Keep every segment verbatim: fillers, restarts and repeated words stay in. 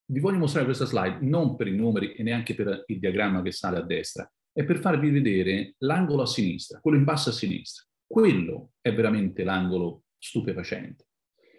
vi voglio mostrare questa slide non per i numeri e neanche per il diagramma che sale a destra, è per farvi vedere l'angolo a sinistra, quello in basso a sinistra. Quello è veramente l'angolo stupefacente.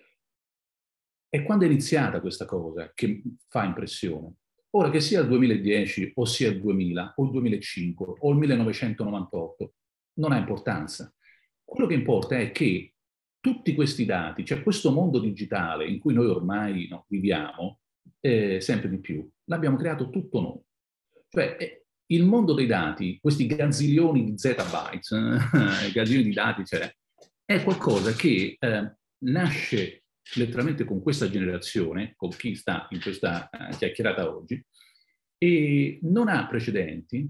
E quando è iniziata questa cosa che fa impressione? Ora, che sia il duemiladieci o sia il duemila o il duemilacinque o il millenovecentonovantotto, non ha importanza. Quello che importa è che tutti questi dati, cioè questo mondo digitale in cui noi ormai no, viviamo eh, sempre di più, l'abbiamo creato tutto noi. Cioè eh, il mondo dei dati, questi gazzilioni di zettabytes, eh, gazzilioni di dati, cioè, è qualcosa che eh, nasce letteralmente con questa generazione, con chi sta in questa uh, chiacchierata oggi, e non ha precedenti,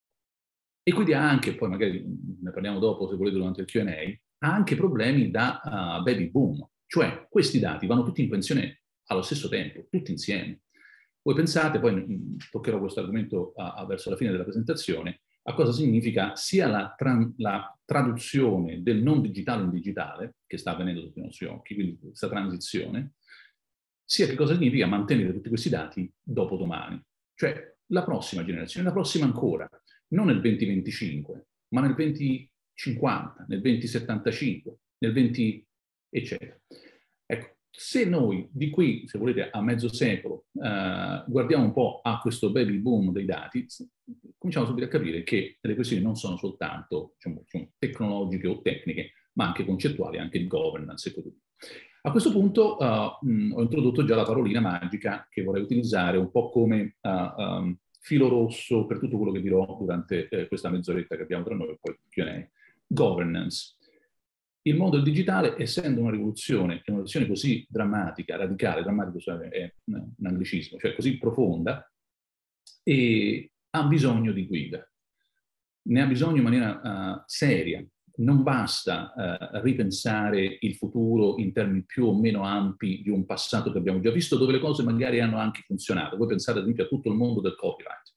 e quindi ha anche, poi magari ne parliamo dopo se volete durante il Q and A, ha anche problemi da uh, baby boom, cioè questi dati vanno tutti in pensione allo stesso tempo, tutti insieme. Voi pensate, poi mh, toccherò questo argomento a, a verso la fine della presentazione, a cosa significa sia la, tra la traduzione del non digitale in digitale, che sta avvenendo sotto i nostri occhi, quindi questa transizione, sia che cosa significa mantenere tutti questi dati dopo domani. Cioè la prossima generazione, la prossima ancora, non nel duemilaventicinque, ma nel duemilacinquanta, nel duemilasettantacinque, nel venti eccetera. Ecco, se noi di qui, se volete, a mezzo secolo, eh, guardiamo un po' a questo baby boom dei dati, cominciamo subito a capire che le questioni non sono soltanto diciamo, tecnologiche o tecniche, ma anche concettuali, anche di governance e così via. A questo punto uh, mh, ho introdotto già la parolina magica che vorrei utilizzare un po' come uh, um, filo rosso per tutto quello che dirò durante eh, questa mezz'oretta che abbiamo tra noi e poi Q and A. Governance. Il mondo del digitale, essendo una rivoluzione, una rivoluzione così drammatica, radicale, drammatico è un anglicismo, cioè così profonda, e ha bisogno di guida. Ne ha bisogno in maniera uh, seria. Non basta uh, ripensare il futuro in termini più o meno ampi di un passato che abbiamo già visto, dove le cose magari hanno anche funzionato. Voi pensate ad esempio a tutto il mondo del copyright.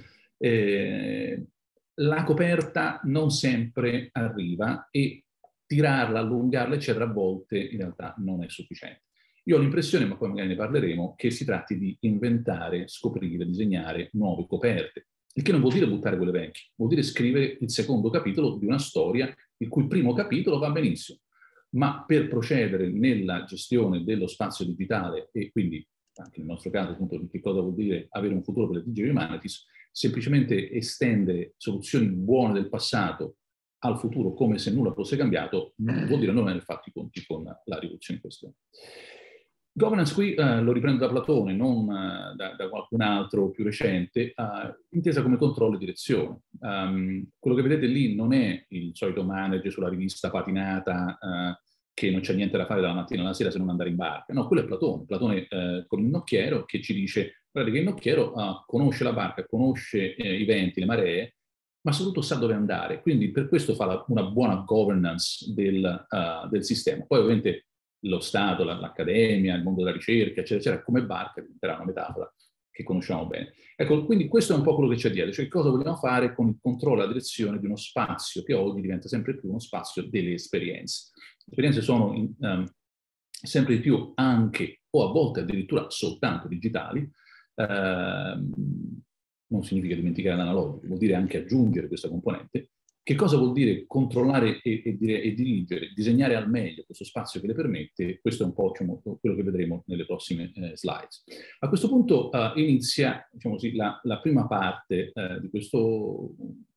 Eh, la coperta non sempre arriva e tirarla, allungarla, eccetera, a volte in realtà non è sufficiente. Io ho l'impressione, ma poi magari ne parleremo, che si tratti di inventare, scoprire, disegnare nuove coperte. Il che non vuol dire buttare quelle vecchie, vuol dire scrivere il secondo capitolo di una storia il cui primo capitolo va benissimo. Ma per procedere nella gestione dello spazio digitale e quindi anche nel nostro caso appunto di che cosa vuol dire avere un futuro per le digital humanities, semplicemente estendere soluzioni buone del passato al futuro come se nulla fosse cambiato, non vuol dire non aver fatto i conti con la rivoluzione in questione. Governance qui eh, lo riprendo da Platone, non eh, da, da qualcun altro più recente, eh, intesa come controllo e direzione. Um, quello che vedete lì non è il solito manager sulla rivista patinata eh, che non c'è niente da fare dalla mattina alla sera se non andare in barca. No, quello è Platone. Platone eh, con il nocchiero che ci dice, guarda che il nocchiero uh, conosce la barca, conosce eh, i venti, le maree, ma soprattutto sa dove andare. Quindi per questo fa la, una buona governance del, uh, del sistema. Poi ovviamente lo Stato, l'accademia, il mondo della ricerca, eccetera, eccetera, come barca diventerà una metafora che conosciamo bene. Ecco, quindi questo è un po' quello che c'è dietro, cioè cosa vogliamo fare con il controllo e la direzione di uno spazio che oggi diventa sempre più uno spazio delle esperienze. Le esperienze sono in, um, sempre di più anche, o a volte addirittura soltanto digitali, uh, non significa dimenticare l'analogico, vuol dire anche aggiungere questa componente. Che cosa vuol dire controllare e, e, e dirigere, disegnare al meglio questo spazio che le permette? Questo è un po' diciamo, quello che vedremo nelle prossime eh, slides. A questo punto uh, inizia diciamo così, la, la prima parte uh, di questo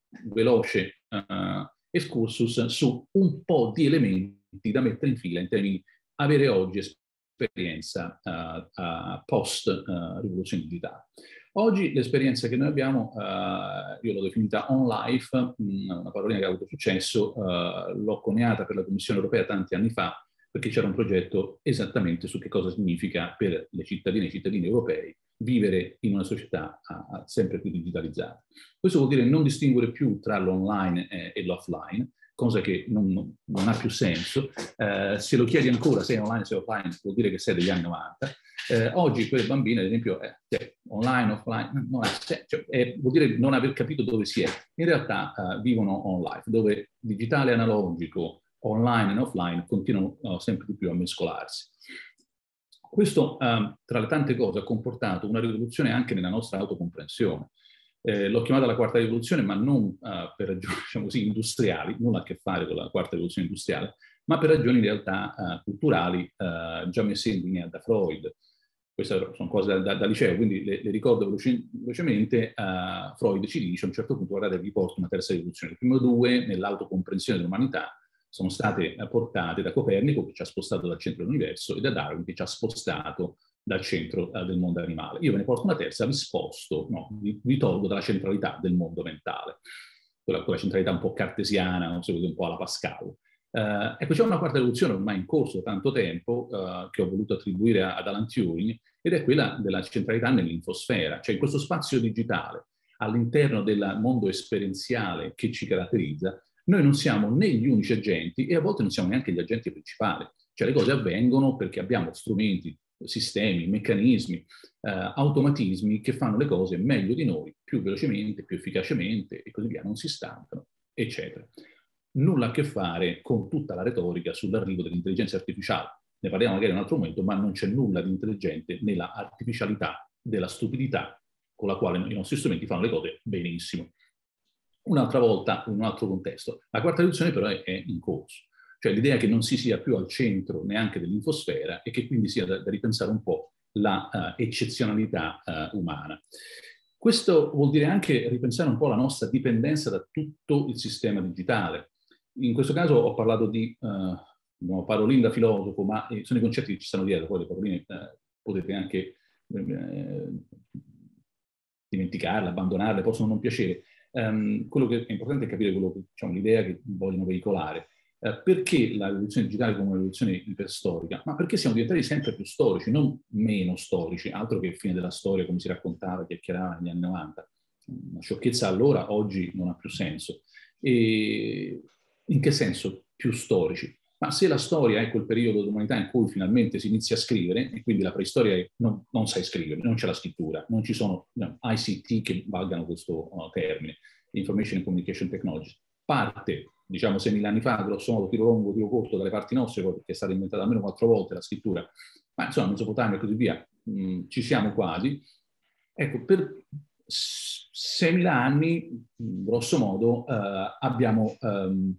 veloce uh, excursus su un po' di elementi da mettere in fila in termini di avere oggi esperienza uh, uh, post-rivoluzione uh, digitale. Oggi l'esperienza che noi abbiamo, uh, io l'ho definita on life, mh, una parolina che ha avuto successo, uh, l'ho coniata per la Commissione europea tanti anni fa, perché c'era un progetto esattamente su che cosa significa per le cittadine e i cittadini europei vivere in una società uh, uh, sempre più digitalizzata. Questo vuol dire non distinguere più tra l'online e, e l'offline, cosa che non, non, non ha più senso. Uh, se lo chiedi ancora se è online o se è offline, vuol dire che sei degli anni novanta. Eh, oggi quelle bambine, ad esempio, eh, cioè, online, offline, non è, cioè, eh, vuol dire non aver capito dove si è. In realtà eh, vivono on life, dove digitale e analogico, online e offline, continuano uh, sempre di più a mescolarsi. Questo, uh, tra le tante cose, ha comportato una rivoluzione anche nella nostra autocomprensione. Eh, l'ho chiamata la quarta rivoluzione, ma non uh, per ragioni, diciamo così, industriali, nulla a che fare con la quarta rivoluzione industriale, ma per ragioni in realtà uh, culturali, uh, già messe in linea da Freud. Queste sono cose da, da, da liceo, quindi le, le ricordo veloce, velocemente. Uh, Freud ci dice a un certo punto: guardate, vi porto una terza rivoluzione. Le prime due, nell'autocomprensione dell'umanità, sono state portate da Copernico, che ci ha spostato dal centro dell'universo, e da Darwin, che ci ha spostato dal centro uh, del mondo animale. Io ve ne porto una terza, vi sposto, no, vi, vi tolgo dalla centralità del mondo mentale, quella, quella centralità un po' cartesiana, no? Se vedete un po' alla Pascal. Uh, ecco, c'è una quarta rivoluzione ormai in corso da tanto tempo, uh, che ho voluto attribuire a, ad Alan Turing, ed è quella della centralità nell'infosfera, cioè in questo spazio digitale, all'interno del mondo esperienziale che ci caratterizza, noi non siamo né gli unici agenti e a volte non siamo neanche gli agenti principali. Cioè le cose avvengono perché abbiamo strumenti, sistemi, meccanismi, eh, automatismi che fanno le cose meglio di noi, più velocemente, più efficacemente e così via, non si stancano, eccetera. Nulla a che fare con tutta la retorica sull'arrivo dell'intelligenza artificiale. Ne parliamo magari in un altro momento, ma non c'è nulla di intelligente nella artificialità della stupidità con la quale i nostri strumenti fanno le cose benissimo. Un'altra volta, in un altro contesto. La quarta rivoluzione però è, è in corso. Cioè l'idea che non si sia più al centro neanche dell'infosfera e che quindi sia da, da ripensare un po' la uh, eccezionalità uh, umana. Questo vuol dire anche ripensare un po' la nostra dipendenza da tutto il sistema digitale. In questo caso ho parlato di uh, no, parolin da filosofo, ma eh, sono i concetti che ci stanno dietro, poi le paroline eh, potete anche eh, dimenticarle, abbandonarle, possono non piacere. Um, quello che è importante è capire quello che, diciamo, l'idea che vogliono veicolare. Uh, perché la rivoluzione digitale come una rivoluzione iperstorica? Ma perché siamo diventati sempre più storici, non meno storici, altro che il fine della storia, come si raccontava, chiacchierava negli anni novanta. Una sciocchezza allora, oggi non ha più senso. E in che senso più storici? Ma se la storia è quel periodo dell'umanità in cui finalmente si inizia a scrivere, e quindi la preistoria è, non, non sai scrivere, non c'è la scrittura, non ci sono no, I C T che valgano questo uh, termine, Information and Communication Technology, parte, diciamo, seimila anni fa, grosso modo, tiro lungo, tiro corto, dalle parti nostre, perché è stata inventata almeno quattro volte la scrittura, ma insomma, Mesopotamia e così via, mh, ci siamo quasi. Ecco, per seimila anni, grosso modo, uh, abbiamo um,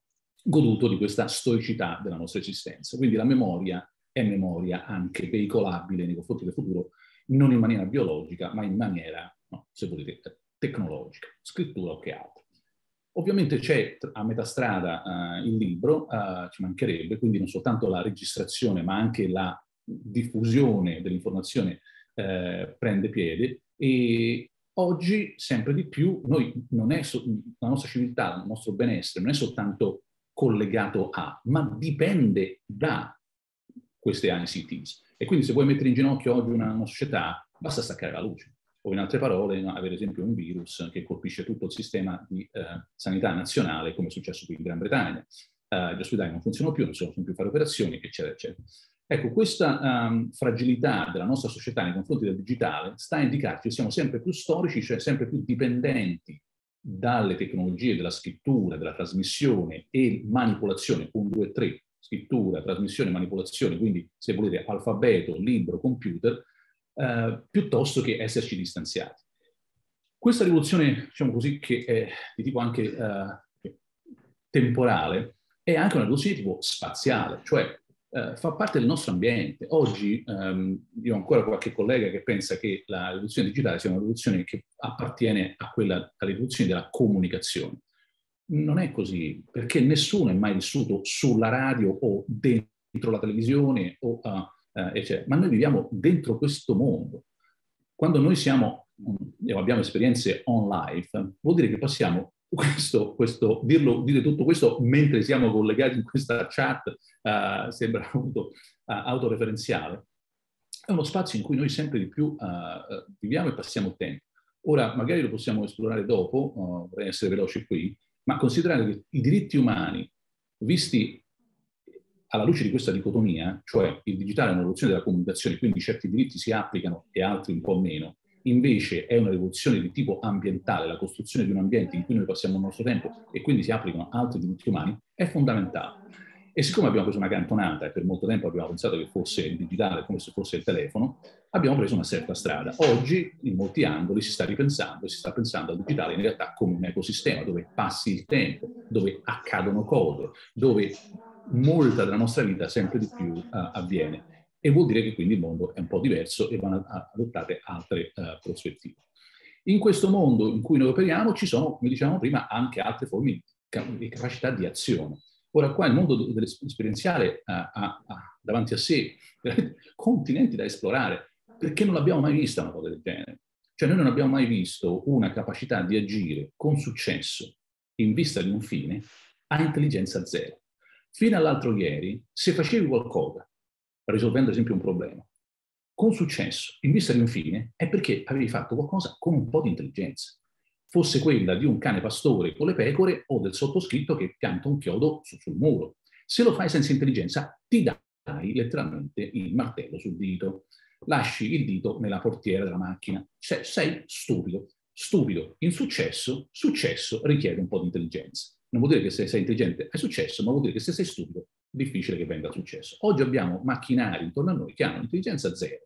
goduto di questa stoicità della nostra esistenza. Quindi la memoria è memoria anche veicolabile nei confronti del futuro, non in maniera biologica, ma in maniera, no, se volete, tecnologica, scrittura o che altro. Ovviamente c'è a metà strada uh, il libro, uh, ci mancherebbe, quindi non soltanto la registrazione, ma anche la diffusione dell'informazione uh, prende piede, e oggi sempre di più noi non è so, la nostra civiltà, il nostro benessere non è soltanto collegato a, ma dipende da queste I C Ts. E quindi se vuoi mettere in ginocchio oggi una, una società, basta staccare la luce. O in altre parole, no, avere esempio un virus che colpisce tutto il sistema di eh, sanità nazionale, come è successo qui in Gran Bretagna. Uh, gli ospedali non funzionano più, non si possono più fare operazioni, eccetera, eccetera. Ecco, questa um, fragilità della nostra società nei confronti del digitale sta a indicarci che siamo sempre più storici, cioè sempre più dipendenti dalle tecnologie della scrittura, della trasmissione e manipolazione, un, due, tre, scrittura, trasmissione, manipolazione, quindi se volete alfabeto, libro, computer, eh, piuttosto che esserci distanziati. Questa rivoluzione, diciamo così, che è di tipo anche eh, temporale, è anche una rivoluzione di tipo spaziale, cioè Uh, fa parte del nostro ambiente. Oggi um, io ho ancora qualche collega che pensa che la rivoluzione digitale sia una rivoluzione che appartiene a quella, alla rivoluzione della comunicazione. Non è così, perché nessuno è mai vissuto sulla radio o dentro la televisione, o, uh, uh, eccetera. Ma noi viviamo dentro questo mondo. Quando noi siamo, um, abbiamo esperienze on live, vuol dire che passiamo Questo, questo, dirlo, dire tutto questo mentre siamo collegati in questa chat uh, sembra appunto uh, autoreferenziale. È uno spazio in cui noi sempre di più uh, viviamo e passiamo tempo. Ora, magari lo possiamo esplorare dopo, uh, vorrei essere veloce qui, ma considerate che i diritti umani, visti alla luce di questa dicotomia, cioè il digitale è una rivoluzione della comunicazione, quindi certi diritti si applicano e altri un po' meno, invece è una rivoluzione di tipo ambientale, la costruzione di un ambiente in cui noi passiamo il nostro tempo e quindi si applicano altri diritti umani, è fondamentale. E siccome abbiamo preso una cantonata e per molto tempo abbiamo pensato che fosse il digitale come se fosse il telefono, abbiamo preso una certa strada. Oggi, in molti angoli, si sta ripensando, si sta pensando al digitale in realtà come un ecosistema dove passi il tempo, dove accadono cose, dove molta della nostra vita sempre di più uh, avviene. E vuol dire che quindi il mondo è un po' diverso e vanno adottate altre uh, prospettive. In questo mondo in cui noi operiamo ci sono, come dicevamo prima, anche altre forme di capacità di azione. Ora qua il mondo dell'esperienziale ha, ha, ha davanti a sé continenti da esplorare, perché non l'abbiamo mai vista una cosa del genere. Cioè noi non abbiamo mai visto una capacità di agire con successo in vista di un fine a intelligenza zero. Fino all'altro ieri, se facevi qualcosa, risolvendo ad esempio un problema, con successo in vista di un fine, è perché avevi fatto qualcosa con un po' di intelligenza. Fosse quella di un cane pastore con le pecore o del sottoscritto che pianta un chiodo su, sul muro. Se lo fai senza intelligenza, ti dai letteralmente il martello sul dito. Lasci il dito nella portiera della macchina. Sei, sei stupido. Stupido. Insuccesso, successo richiede un po' di intelligenza. Non vuol dire che se sei intelligente hai successo, ma vuol dire che se sei stupido, difficile che venga successo. Oggi abbiamo macchinari intorno a noi che hanno intelligenza zero.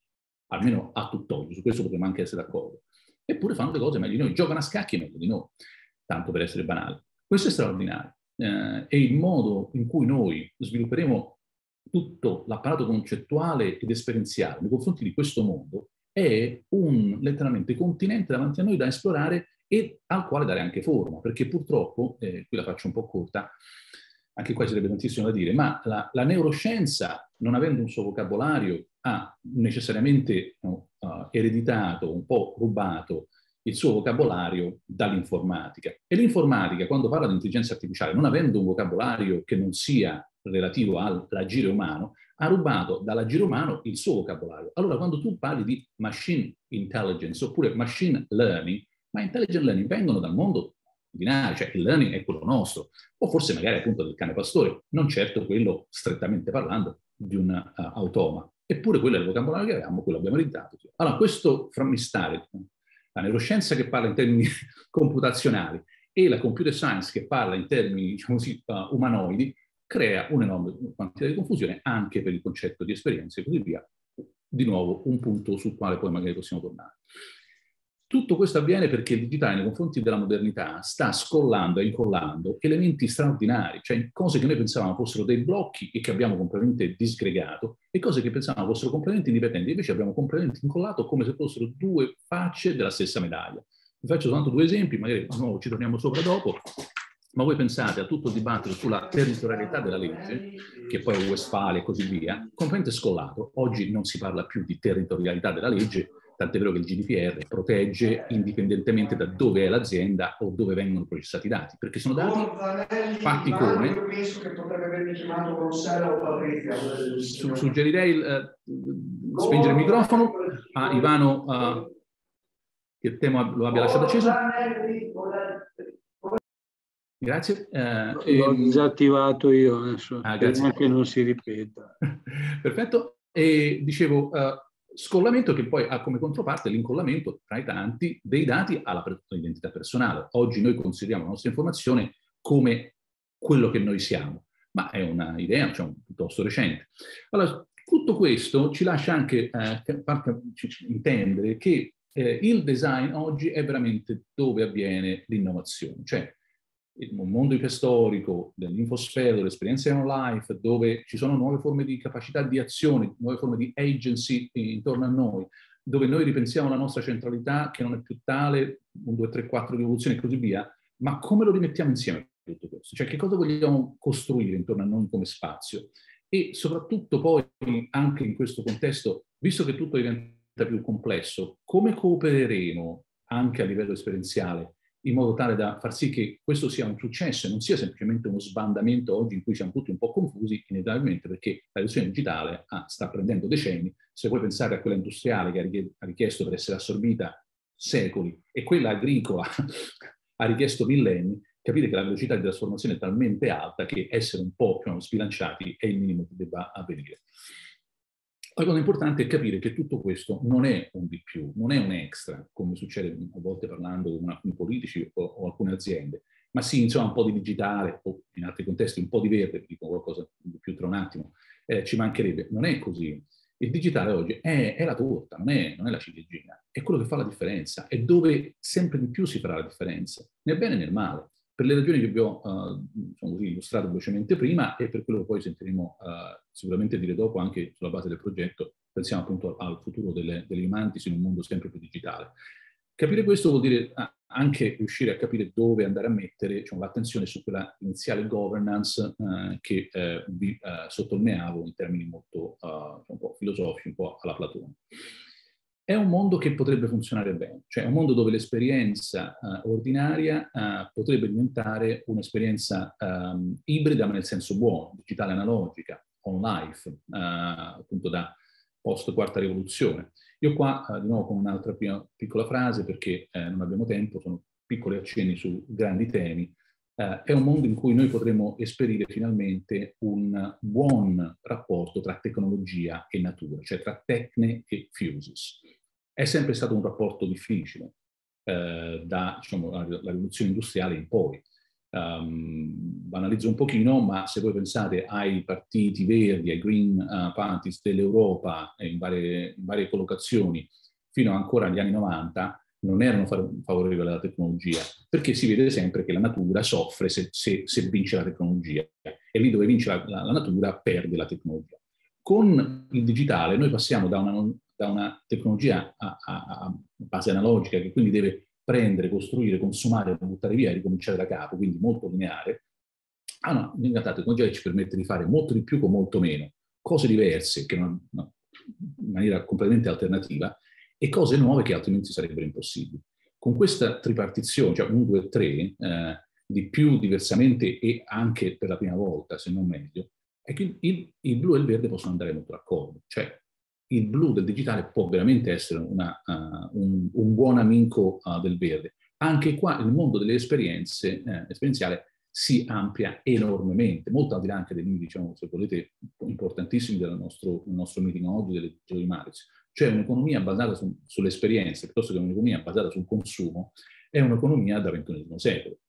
Almeno a tutt'oggi, su questo potremmo anche essere d'accordo. Eppure fanno le cose meglio di noi, giocano a scacchi meglio di noi, tanto per essere banali. Questo è straordinario. Eh, e il modo in cui noi svilupperemo tutto l'apparato concettuale ed esperienziale nei confronti di questo mondo è un, letteralmente, continente davanti a noi da esplorare e al quale dare anche forma, perché purtroppo, eh, qui la faccio un po' corta, anche qua ci sarebbe tantissimo da dire, ma la, la neuroscienza, non avendo un suo vocabolario, ha necessariamente no, uh, ereditato, un po' rubato il suo vocabolario dall'informatica. E l'informatica, quando parla di intelligenza artificiale, non avendo un vocabolario che non sia relativo all'agire umano, ha rubato dall'agire umano il suo vocabolario. Allora, quando tu parli di machine intelligence oppure machine learning, ma intelligent learning vengono dal mondo binario, cioè il learning è quello nostro, o forse magari appunto del cane pastore, non certo quello, strettamente parlando, di un uh, automa. Eppure quello è il vocabolario che avevamo, quello abbiamo ereditato. Allora, questo frammistare, la neuroscienza che parla in termini computazionali e la computer science che parla in termini, diciamo così, uh, umanoidi, crea un'enorme quantità di confusione anche per il concetto di esperienza e così via. Di nuovo, un punto sul quale poi magari possiamo tornare. Tutto questo avviene perché il digitale nei confronti della modernità sta scollando e incollando elementi straordinari, cioè cose che noi pensavamo fossero dei blocchi e che abbiamo completamente disgregato e cose che pensavamo fossero completamente indipendenti, invece abbiamo completamente incollato come se fossero due facce della stessa medaglia. Vi faccio soltanto due esempi, magari di nuovo ci torniamo sopra dopo, ma voi pensate a tutto il dibattito sulla territorialità della legge, che poi è Westfalia e così via, completamente scollato. Oggi non si parla più di territorialità della legge, tant'è vero che il G D P R protegge indipendentemente da dove è l'azienda o dove vengono processati i dati, perché sono dati fatti come... Io penso che potrebbe avermi chiamato Rossella o Patrizia. Su, suggerirei il, uh, spengere il microfono a Ivano, uh, che temo lo abbia lasciato acceso. Grazie. Eh, L'ho ehm... disattivato io adesso, ah, speriamo che non si ripeta. Perfetto. E dicevo... Uh, scollamento che poi ha come controparte l'incollamento tra i tanti dei dati alla identità personale. Oggi noi consideriamo la nostra informazione come quello che noi siamo, ma è una idea diciamo, piuttosto recente. Allora, tutto questo ci lascia anche eh, intendere che eh, il design oggi è veramente dove avviene l'innovazione, cioè un mondo iperstorico, dell'infosfera, dell'esperienza in life, dove ci sono nuove forme di capacità di azione, nuove forme di agency intorno a noi, dove noi ripensiamo la nostra centralità che non è più tale, un, due, tre, quattro di evoluzione e così via, ma come lo rimettiamo insieme tutto questo? Cioè che cosa vogliamo costruire intorno a noi come spazio? E soprattutto poi, anche in questo contesto, visto che tutto diventa più complesso, come coopereremo anche a livello esperienziale in modo tale da far sì che questo sia un successo e non sia semplicemente uno sbandamento oggi in cui siamo tutti un po' confusi, inevitabilmente perché la rivoluzione digitale ah, sta prendendo decenni. Se vuoi pensare a quella industriale che ha richiesto per essere assorbita secoli e quella agricola ha richiesto millenni, capite che la velocità di trasformazione è talmente alta che essere un po' diciamo, sbilanciati è il minimo che debba avvenire. La cosa importante è capire che tutto questo non è un di più, non è un extra, come succede a volte parlando con alcuni politici o, o alcune aziende, ma sì, insomma, un po' di digitale, o in altri contesti un po' di verde, dico qualcosa di più tra un attimo, eh, ci mancherebbe. Non è così. Il digitale oggi è, è la torta, non è, non è la ciliegina, è quello che fa la differenza, è dove sempre di più si farà la differenza, nel bene e nel male, per le ragioni che vi ho uh, diciamo così, illustrato velocemente prima e per quello che poi sentiremo uh, sicuramente dire dopo anche sulla base del progetto, pensiamo appunto al futuro delle, delle imantis in un mondo sempre più digitale. Capire questo vuol dire anche riuscire a capire dove andare a mettere diciamo, l'attenzione su quella iniziale governance eh, che eh, vi eh, sottolineavo in termini molto uh, un po' filosofici, un po' alla Platone. È un mondo che potrebbe funzionare bene, cioè è un mondo dove l'esperienza uh, ordinaria uh, potrebbe diventare un'esperienza um, ibrida, ma nel senso buono, digitale analogica, on life, uh, appunto da post quarta rivoluzione. Io qua, eh, di nuovo, con un'altra piccola frase, perché eh, non abbiamo tempo, sono piccoli accenni su grandi temi, eh, è un mondo in cui noi potremo esperire finalmente un buon rapporto tra tecnologia e natura, cioè tra tecne e fuses. È sempre stato un rapporto difficile, eh, da diciamo, la, la rivoluzione industriale in poi. Um, banalizzo un pochino, ma se voi pensate ai partiti verdi, ai green uh, parties dell'Europa in varie, in varie collocazioni fino ancora agli anni novanta, non erano favorevoli alla tecnologia, perché si vede sempre che la natura soffre se, se, se vince la tecnologia, e lì dove vince la, la, la natura perde la tecnologia. Con il digitale noi passiamo da una, da una tecnologia a, a, a base analogica, che quindi deve prendere, costruire, consumare, buttare via e ricominciare da capo, quindi molto lineare, ah no, in realtà la tecnologia ci permette di fare molto di più con molto meno, cose diverse, che non, no, in maniera completamente alternativa, e cose nuove che altrimenti sarebbero impossibili. Con questa tripartizione, cioè un, due, tre, eh, di più diversamente e anche per la prima volta, se non meglio, è che il, il blu e il verde possono andare molto d'accordo, cioè il blu del digitale può veramente essere una, uh, un, un buon amico uh, del verde. Anche qua il mondo delle esperienze, eh, esperienziale si amplia enormemente, molto al di là anche dei limiti, diciamo, se volete, importantissimi del nostro, del nostro meeting oggi, delle di Maris. Cioè un'economia basata su, sulle esperienze, piuttosto che un'economia basata sul consumo, è un'economia da ventunesimo secolo.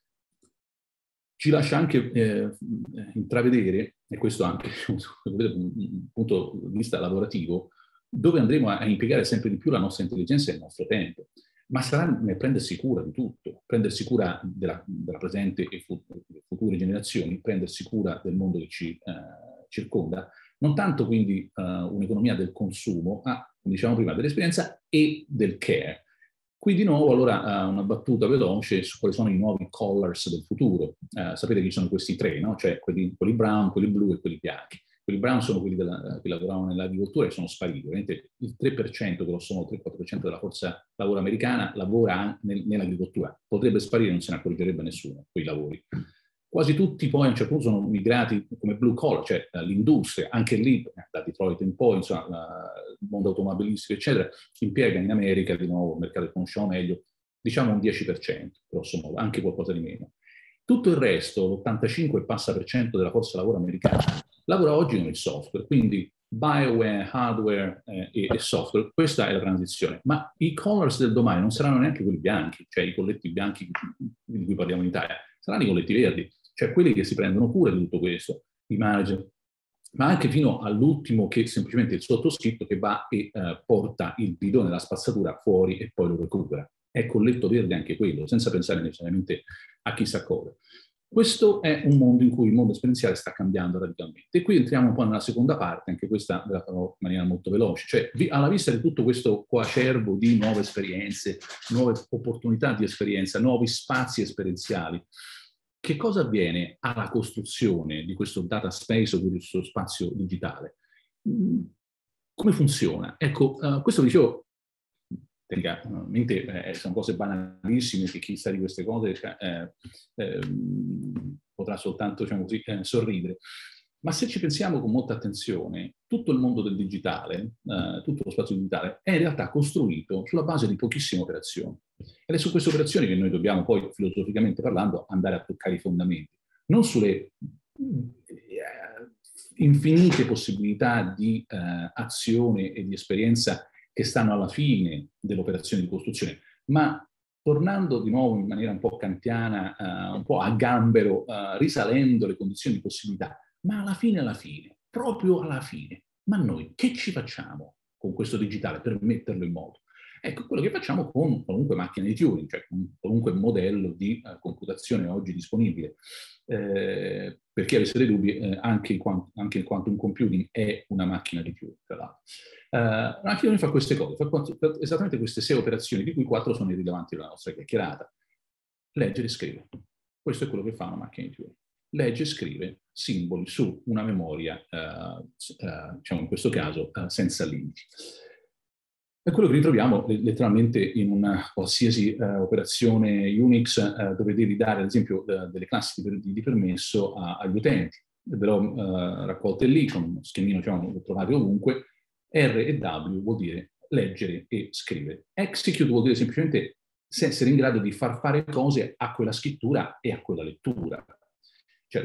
Ci lascia anche eh, intravedere, e questo anche da un punto di vista lavorativo, dove andremo a, a impiegare sempre di più la nostra intelligenza e il nostro tempo. Ma sarà nel prendersi cura di tutto, prendersi cura della, della presente e future generazioni, prendersi cura del mondo che ci eh, circonda, non tanto quindi uh, un'economia del consumo, ma, come dicevamo prima, dell'esperienza e del care. Qui di nuovo allora uh, una battuta veloce su quali sono i nuovi colors del futuro. Uh, sapete che ci sono questi tre, no? Cioè quelli, quelli brown, quelli blu e quelli bianchi. Quelli brown sono quelli della, che lavoravano nell'agricoltura e sono spariti. Ovviamente il tre per cento, grosso modo, tre quattro per cento della forza lavoro americana lavora nel, nell'agricoltura. Potrebbe sparire, non se ne accorgerebbe nessuno, quei lavori. Quasi tutti poi a un certo punto sono migrati come blue collar, cioè l'industria, anche lì, da Detroit in poi, insomma, la, il mondo automobilistico, eccetera, impiega in America, di nuovo, il mercato che conosciamo meglio, diciamo un dieci per cento, grosso modo, anche qualcosa di meno. Tutto il resto, l'ottantacinque passa per cento della forza lavoro americana, lavora oggi con il software, quindi bioware, hardware eh, e, e software, questa è la transizione. Ma i colors del domani non saranno neanche quelli bianchi, cioè i colletti bianchi di cui parliamo in Italia, saranno i colletti verdi, cioè quelli che si prendono cura di tutto questo, i manager, ma anche fino all'ultimo che semplicemente il sottoscritto che va e eh, porta il bidone della spazzatura fuori e poi lo recupera. È colletto verde anche quello, senza pensare necessariamente a chissà cosa. Questo è un mondo in cui il mondo esperienziale sta cambiando radicalmente. E qui entriamo un po' nella seconda parte, anche questa ve la farò in maniera molto veloce. Cioè, vi, alla vista di tutto questo coacervo di nuove esperienze, nuove opportunità di esperienza, nuovi spazi esperienziali, che cosa avviene alla costruzione di questo data space o di questo spazio digitale? Come funziona? Ecco, uh, questo dicevo, tecnicamente eh, sono cose banalissime che chi sa di queste cose eh, eh, potrà soltanto, diciamo così, eh, sorridere. Ma se ci pensiamo con molta attenzione, tutto il mondo del digitale, eh, tutto lo spazio digitale, è in realtà costruito sulla base di pochissime operazioni. Ed è su queste operazioni che noi dobbiamo poi, filosoficamente parlando, andare a toccare i fondamenti. Non sulle eh, infinite possibilità di eh, azione e di esperienza che stanno alla fine dell'operazione di costruzione, ma tornando di nuovo in maniera un po' kantiana, uh, un po' a gambero, uh, risalendo le condizioni di possibilità, ma alla fine, alla fine, proprio alla fine, ma noi che ci facciamo con questo digitale per metterlo in moto? Ecco, quello che facciamo con qualunque macchina di Turing, cioè con qualunque modello di uh, computazione oggi disponibile. Eh, per chi avesse dei dubbi, eh, anche, il quant- anche il quantum computing è una macchina di Turing, tra l'altro. Uh, la macchina di Turing fa queste cose, fa, fa esattamente queste sei operazioni, di cui quattro sono irrilevanti della nostra chiacchierata. Legge e scrive. Questo è quello che fa una macchina di Turing. Legge e scrive simboli su una memoria, uh, uh, diciamo in questo caso, uh, senza limiti. È quello che ritroviamo letteralmente in una qualsiasi uh, operazione Unix uh, dove devi dare, ad esempio, uh, delle classi di, di permesso a, agli utenti. Ve l'ho uh, raccolte lì con uno schemino, diciamo, lo trovate ovunque. R e W vuol dire leggere e scrivere. Execute vuol dire semplicemente essere in grado di far fare cose a quella scrittura e a quella lettura. Cioè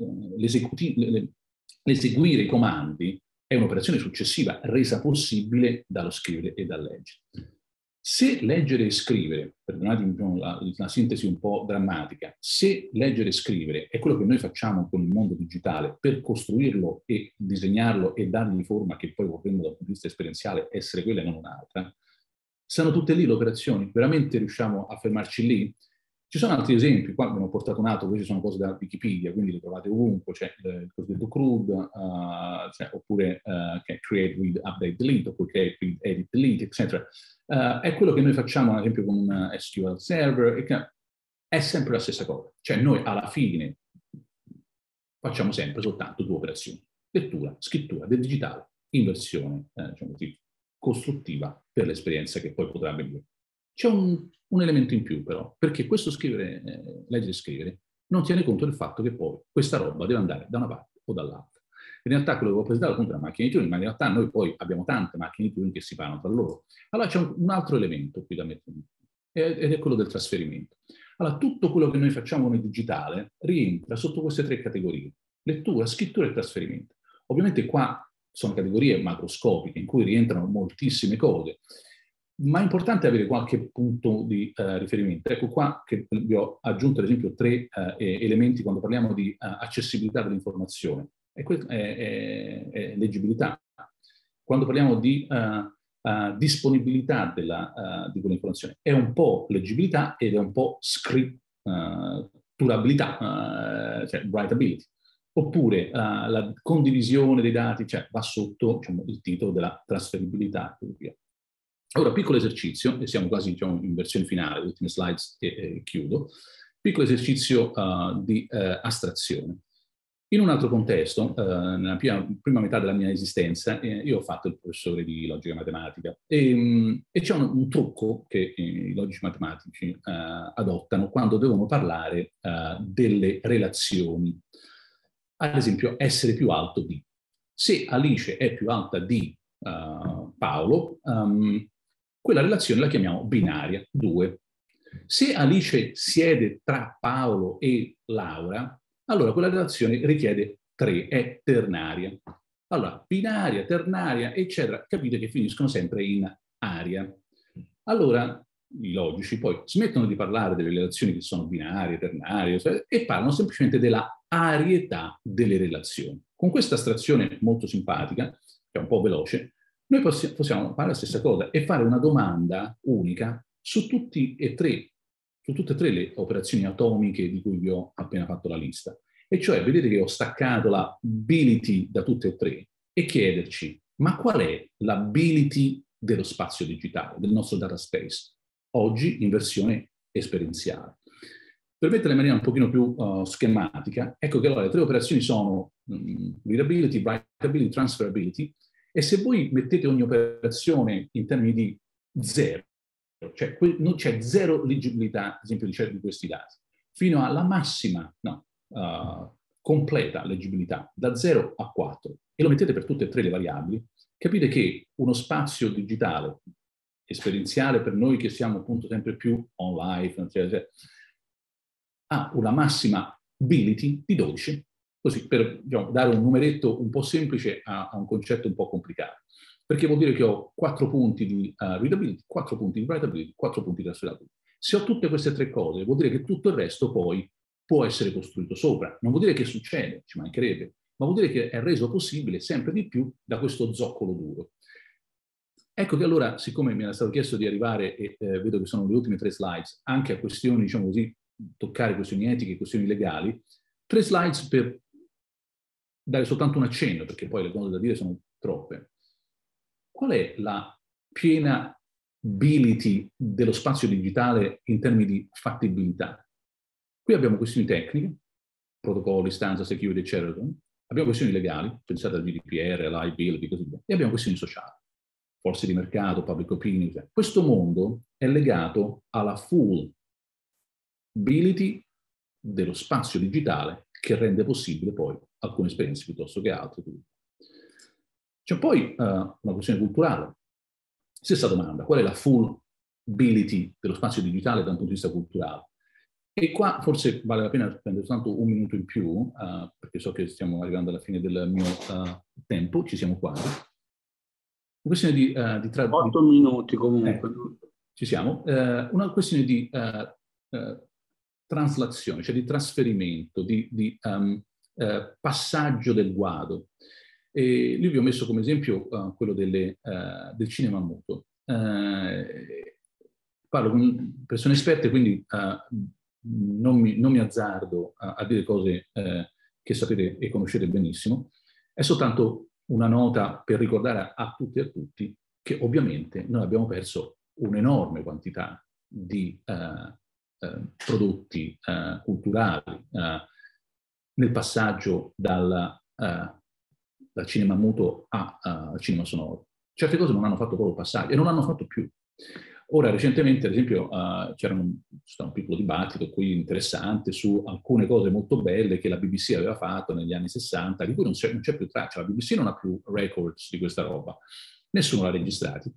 l'eseguire i comandi è un'operazione successiva resa possibile dallo scrivere e dal leggere. Se leggere e scrivere, perdonatemi la, la sintesi un po' drammatica, se leggere e scrivere è quello che noi facciamo con il mondo digitale per costruirlo e disegnarlo e dargli forma che poi vorremmo dal punto di vista esperienziale essere quella e non un'altra, sono tutte lì le operazioni? Veramente riusciamo a fermarci lì? Ci sono altri esempi, qua abbiamo portato un altro, questi sono cose da Wikipedia, quindi le trovate ovunque, c'è il cosiddetto C R U D, uh, cioè, oppure uh, che è create, read, update, delete, oppure create, read, edit, delete, eccetera. Uh, è quello che noi facciamo, ad esempio, con un S Q L Server, e che è sempre la stessa cosa. Cioè noi alla fine facciamo sempre soltanto due operazioni: lettura, scrittura del digitale in versione, eh, diciamo così, costruttiva per l'esperienza che poi potrà avvenire. C'è un, un elemento in più però, perché questo scrivere, eh, leggere e scrivere non tiene conto del fatto che poi questa roba deve andare da una parte o dall'altra. In realtà quello che ho presentato appunto è una macchina di Turing, ma in realtà noi poi abbiamo tante macchine di Turing che si parlano tra loro. Allora c'è un, un altro elemento qui da mettere, ed è quello del trasferimento. Allora tutto quello che noi facciamo nel digitale rientra sotto queste tre categorie: lettura, scrittura e trasferimento. Ovviamente qua sono categorie macroscopiche in cui rientrano moltissime cose, ma è importante avere qualche punto di uh, riferimento. Ecco qua che vi ho aggiunto ad esempio tre uh, elementi quando parliamo di uh, accessibilità dell'informazione. E è, è, è leggibilità. Quando parliamo di uh, uh, disponibilità della, uh, di quell'informazione, è un po' leggibilità ed è un po' scritturabilità, uh, cioè writability. Oppure uh, la condivisione dei dati, cioè va sotto, diciamo, il titolo della trasferibilità e così via. Ora, piccolo esercizio, e siamo quasi, diciamo, in versione finale, le ultime slides e, e chiudo. Piccolo esercizio uh, di uh, astrazione. In un altro contesto, uh, nella prima, prima metà della mia esistenza, eh, io ho fatto il professore di logica matematica e, um, e c'è un, un trucco che eh, i logici matematici uh, adottano quando devono parlare uh, delle relazioni. Ad esempio, essere più alto di. Se Alice è più alta di uh, Paolo, um, quella relazione la chiamiamo binaria, due. Se Alice siede tra Paolo e Laura, allora quella relazione richiede tre, è ternaria. Allora, binaria, ternaria, eccetera, capite che finiscono sempre in aria. Allora, i logici poi smettono di parlare delle relazioni che sono binarie, ternarie, eccetera, e parlano semplicemente della arietà delle relazioni. Con questa astrazione molto simpatica, che è un po' veloce, noi possiamo, possiamo fare la stessa cosa e fare una domanda unica su tutti e tre, su tutte e tre le operazioni atomiche di cui vi ho appena fatto la lista. E cioè, vedete che ho staccato la ability da tutte e tre e chiederci, ma qual è l'ability dello spazio digitale, del nostro data space, oggi in versione esperienziale? Per metterla in maniera un pochino più uh, schematica, ecco che allora le tre operazioni sono um, readability, writability, transferability. E se voi mettete ogni operazione in termini di zero, cioè non c'è zero leggibilità, ad esempio, di, di questi dati, fino alla massima, no, uh, completa leggibilità, da zero a quattro, e lo mettete per tutte e tre le variabili, capite che uno spazio digitale esperienziale per noi che siamo appunto sempre più online, eccetera, eccetera, ha una massima ability di dodici. Così, per, diciamo, dare un numeretto un po' semplice a, a un concetto un po' complicato. Perché vuol dire che ho quattro punti di uh, readability, quattro punti di writability, quattro punti di transferability. Se ho tutte queste tre cose, vuol dire che tutto il resto poi può essere costruito sopra. Non vuol dire che succede, ci mancherebbe, ma vuol dire che è reso possibile sempre di più da questo zoccolo duro. Ecco che allora, siccome mi era stato chiesto di arrivare, e eh, vedo che sono le ultime tre slides, anche a questioni, diciamo così, toccare questioni etiche, questioni legali, tre slides per dare soltanto un accenno, perché poi le cose da dire sono troppe. Qual è la piena ability dello spazio digitale in termini di fattibilità? Qui abbiamo questioni tecniche, protocolli, stanza, security, eccetera. Abbiamo questioni legali, pensate al G D P R, all'I B I L e così via. E abbiamo questioni sociali, forze di mercato, public opinion. Eccetera. Questo mondo è legato alla full ability dello spazio digitale che rende possibile poi alcune esperienze piuttosto che altre. C'è poi uh, una questione culturale. Stessa domanda, qual è la full ability dello spazio digitale da un punto di vista culturale? E qua forse vale la pena prendere soltanto un minuto in più, uh, perché so che stiamo arrivando alla fine del mio uh, tempo, ci siamo quasi. Una questione di... Uh, di tra- Otto di... minuti comunque. Eh, ci siamo. Uh, una questione di uh, uh, traslazione, cioè di trasferimento, di, di um, uh, passaggio del guado. E lì vi ho messo come esempio uh, quello delle, uh, del cinema muto. Uh, parlo con persone esperte, quindi uh, non, mi, non mi azzardo a, a dire cose uh, che sapete e conoscete benissimo. È soltanto una nota per ricordare a, a tutti e a tutti che ovviamente noi abbiamo perso un'enorme quantità di uh, uh, prodotti uh, culturali uh, nel passaggio dal... Uh, dal cinema muto a, uh, al cinema sonoro. Certe cose non hanno fatto proprio passaggio e non hanno fatto più. Ora, recentemente, ad esempio, uh, c'era un, un piccolo dibattito qui interessante su alcune cose molto belle che la B B C aveva fatto negli anni sessanta, di cui non c'è, non c'è più traccia. La B B C non ha più records di questa roba. Nessuno l'ha registrati.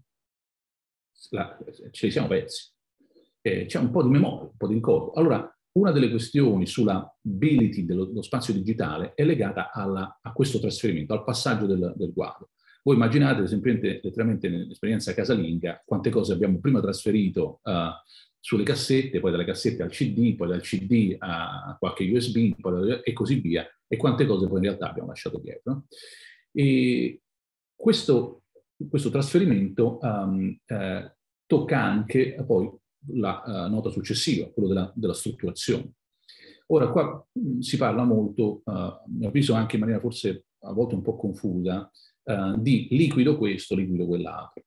La, ce li siamo persi. Eh, c'è un po' di memoria, un po' di ricordo. Allora, una delle questioni sulla ability dello, dello spazio digitale è legata alla, a questo trasferimento, al passaggio del, del guado. Voi immaginate, semplicemente, letteralmente nell'esperienza casalinga, quante cose abbiamo prima trasferito uh, sulle cassette, poi dalle cassette al C D, poi dal C D a qualche U S B, poi, e così via, e quante cose poi in realtà abbiamo lasciato dietro. E questo, questo trasferimento um, eh, tocca anche poi la uh, nota successiva, quello della, della strutturazione. Ora, qua mh, si parla molto, uh, a mio avviso anche in maniera forse a volte un po' confusa, uh, di liquido questo, liquido quell'altro.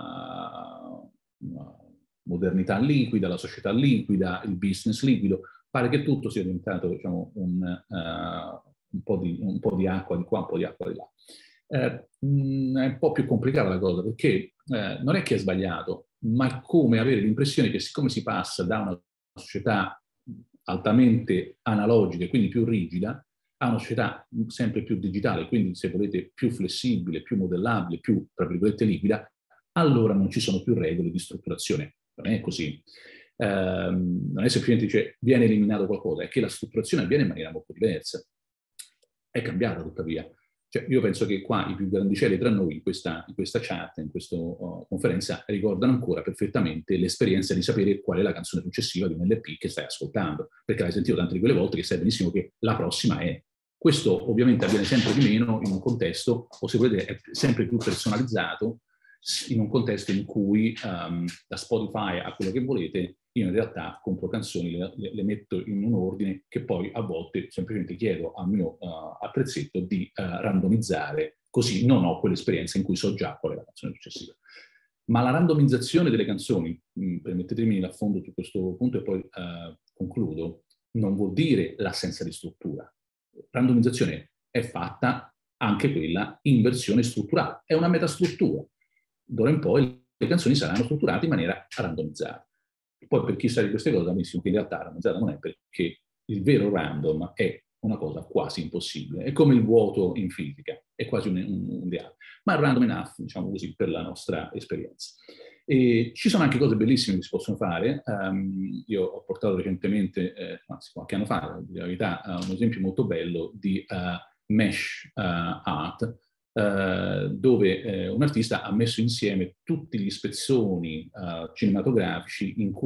Uh, modernità liquida, la società liquida, il business liquido. Pare che tutto sia diventato, diciamo, un, uh, un, po di, un po' di acqua di qua, un po' di acqua di là. Eh, mh, è un po' più complicata la cosa, perché eh, non è che è sbagliato, ma è come avere l'impressione che siccome si passa da una società altamente analogica e quindi più rigida a una società sempre più digitale, quindi se volete più flessibile, più modellabile, più tra virgolette liquida, allora non ci sono più regole di strutturazione. Non è così. Eh, non è semplicemente dice viene eliminato qualcosa, è che la strutturazione avviene in maniera molto diversa. È cambiata tuttavia. Cioè, io penso che qua i più grandicelli tra noi in questa, in questa chat, in questa uh, conferenza, ricordano ancora perfettamente l'esperienza di sapere qual è la canzone successiva di un L P che stai ascoltando, perché l'hai sentito tante di quelle volte che sai benissimo che la prossima è. Questo ovviamente avviene sempre di meno in un contesto, o se volete è sempre più personalizzato, in un contesto in cui um, da Spotify a quello che volete, io in realtà compro canzoni, le, le, le metto in un ordine che poi a volte semplicemente chiedo al mio uh, attrezzetto di uh, randomizzare, così non ho quell'esperienza in cui so già qual è la canzone successiva. Ma la randomizzazione delle canzoni, mh, permettetemi l'affondo su questo punto e poi uh, concludo, non vuol dire l'assenza di struttura. Randomizzazione è fatta anche quella in versione strutturale, è una metastruttura. D'ora in poi le canzoni saranno strutturate in maniera randomizzata. Poi per chi sa di queste cose, benissimo che in realtà randomizzata non è, perché il vero random è una cosa quasi impossibile. È come il vuoto in fisica, è quasi un, un, un ideale. Ma è random enough, diciamo così, per la nostra esperienza. E ci sono anche cose bellissime che si possono fare. Um, io ho portato recentemente, eh, anzi qualche anno fa, in realtà, uh, un esempio molto bello di uh, mesh uh, art, Uh, dove eh, un artista ha messo insieme tutti gli spezzoni uh, cinematografici in cui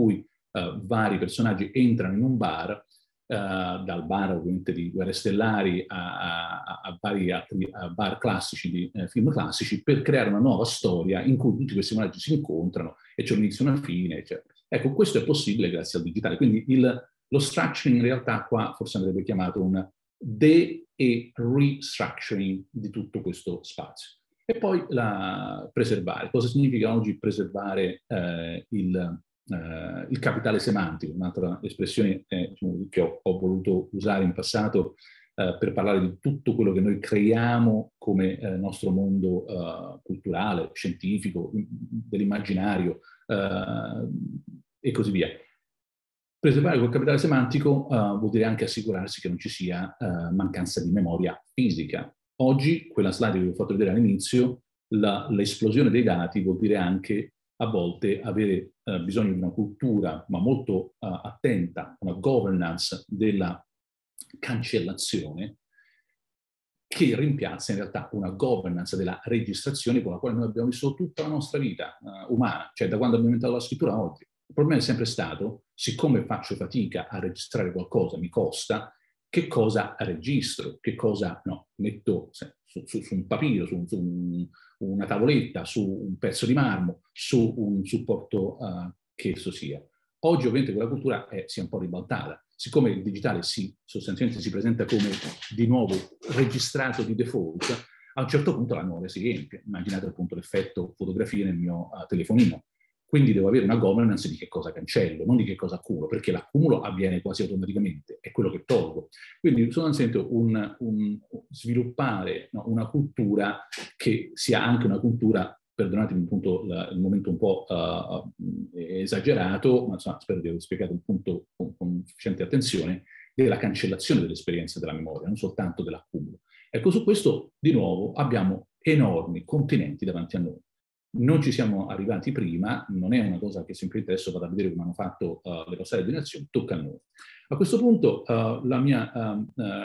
uh, vari personaggi entrano in un bar, Uh, dal bar ovviamente di Guerre Stellari a, a, a vari altri a bar classici di eh, film classici, per creare una nuova storia in cui tutti questi personaggi si incontrano e c'è un inizio e una fine, eccetera. Ecco, questo è possibile grazie al digitale, quindi il, lo structuring in realtà qua forse andrebbe chiamato un de- e restructuring di tutto questo spazio. E poi la preservare. Cosa significa oggi preservare eh, il Uh, il capitale semantico, un'altra espressione eh, diciamo, che ho, ho voluto usare in passato uh, per parlare di tutto quello che noi creiamo come uh, nostro mondo uh, culturale, scientifico, dell'immaginario uh, e così via. Preservare quel capitale semantico uh, vuol dire anche assicurarsi che non ci sia uh, mancanza di memoria fisica. Oggi, quella slide che vi ho fatto vedere all'inizio, l'esplosione dei dati vuol dire anche a volte avere eh, bisogno di una cultura, ma molto uh, attenta, una governance della cancellazione, che rimpiazza in realtà una governance della registrazione con la quale noi abbiamo vissuto tutta la nostra vita uh, umana, cioè da quando abbiamo inventato la scrittura a oggi. Il problema è sempre stato, siccome faccio fatica a registrare qualcosa, mi costa, che cosa registro, che cosa no, metto su, su, su un papiro, su, su un, una tavoletta, su un pezzo di marmo, su un supporto uh, che esso sia. Oggi ovviamente quella cultura è, si è un po' ribaltata. Siccome il digitale si, sostanzialmente si presenta come di nuovo registrato di default, a un certo punto la memoria si riempie. Immaginate appunto l'effetto fotografia nel mio uh, telefonino. Quindi devo avere una governance di che cosa cancello, non di che cosa accumulo, perché l'accumulo avviene quasi automaticamente, è quello che tolgo. Quindi sostanzialmente un, un, sviluppare no, una cultura che sia anche una cultura, perdonatemi appunto la, il momento un po' uh, esagerato, ma insomma, spero di aver spiegato il punto con, con sufficiente attenzione, della cancellazione dell'esperienza della memoria, non soltanto dell'accumulo. Ecco, su questo di nuovo abbiamo enormi continenti davanti a noi. Non ci siamo arrivati prima, non è una cosa che semplicemente adesso vado a vedere come hanno fatto uh, le passate generazioni, tocca a noi. A questo punto, uh, la mia, uh,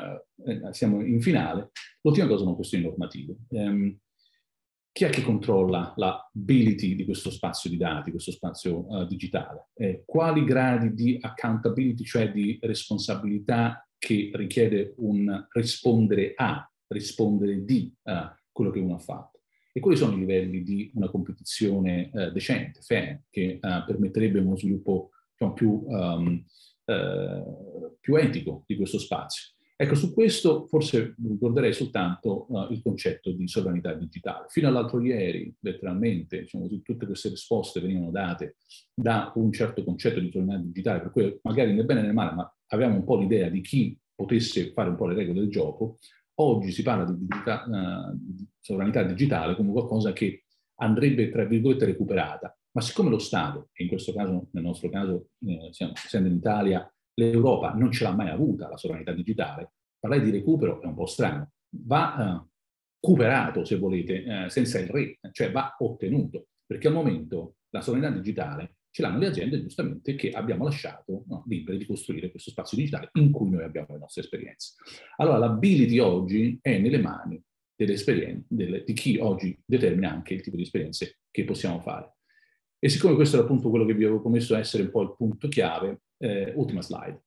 uh, siamo in finale, l'ultima cosa sono questioni normative. Um, chi è che controlla l'ability di questo spazio di dati, questo spazio uh, digitale? Eh, quali gradi di accountability, cioè di responsabilità che richiede un rispondere a, rispondere di uh, quello che uno ha fatto? E quali sono i livelli di una competizione eh, decente, fair, che eh, permetterebbe uno sviluppo diciamo, più, um, eh, più etico di questo spazio? Ecco, su questo forse ricorderei soltanto uh, il concetto di sovranità digitale. Fino all'altro ieri, letteralmente, diciamo così, tutte queste risposte venivano date da un certo concetto di sovranità digitale, per cui magari né bene né male, ma avevamo un po' l'idea di chi potesse fare un po' le regole del gioco. Oggi si parla di, digita, uh, di sovranità digitale come qualcosa che andrebbe, tra virgolette, recuperata. Ma siccome lo Stato, e in questo caso, nel nostro caso, eh, siamo, essendo in Italia, l'Europa non ce l'ha mai avuta la sovranità digitale, parlare di recupero è un po' strano. Va uh, recuperato, se volete, eh, senza il re, cioè va ottenuto, perché al momento la sovranità digitale ce l'hanno le aziende, giustamente, che abbiamo lasciato no, libere di costruire questo spazio digitale in cui noi abbiamo le nostre esperienze. Allora, l'ability oggi è nelle mani delle esperienze, delle, di chi oggi determina anche il tipo di esperienze che possiamo fare. E siccome questo era appunto quello che vi avevo promesso essere un po' il punto chiave, eh, ultima slide.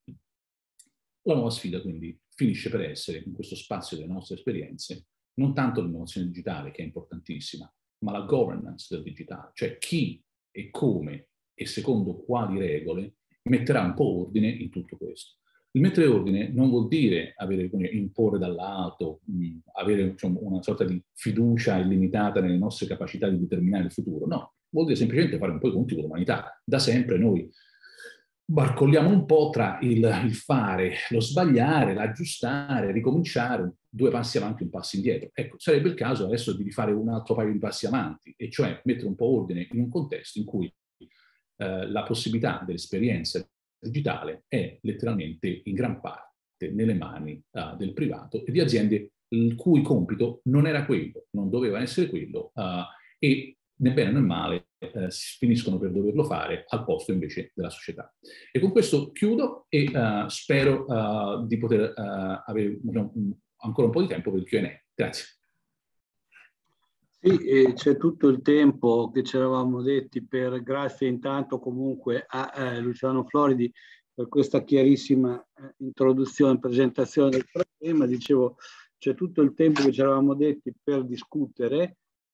La nuova sfida, quindi, finisce per essere, in questo spazio delle nostre esperienze, non tanto l'innovazione digitale, che è importantissima, ma la governance del digitale, cioè chi e come e secondo quali regole metterà un po' ordine in tutto questo. Il mettere ordine non vuol dire avere, imporre dall'alto, mh, avere diciamo, una sorta di fiducia illimitata nelle nostre capacità di determinare il futuro, no, vuol dire semplicemente fare un po' i conti con l'umanità. Da sempre noi barcolliamo un po' tra il, il fare, lo sbagliare, l'aggiustare, ricominciare, due passi avanti, un passo indietro. Ecco, sarebbe il caso adesso di fare un altro paio di passi avanti, e cioè mettere un po' ordine in un contesto in cui eh, la possibilità dell'esperienza digitale è letteralmente in gran parte nelle mani uh, del privato e di aziende il cui compito non era quello, non doveva essere quello, uh, e né bene né male eh, finiscono per doverlo fare al posto invece della società. E con questo chiudo e uh, spero uh, di poter uh, avere diciamo, un, ancora un po' di tempo per il Q and A. Grazie. Sì, e c'è tutto il tempo che ci eravamo detti per, grazie intanto comunque a eh, Luciano Floridi per questa chiarissima eh, introduzione, presentazione del problema. Dicevo, c'è tutto il tempo che ci eravamo detti per discutere.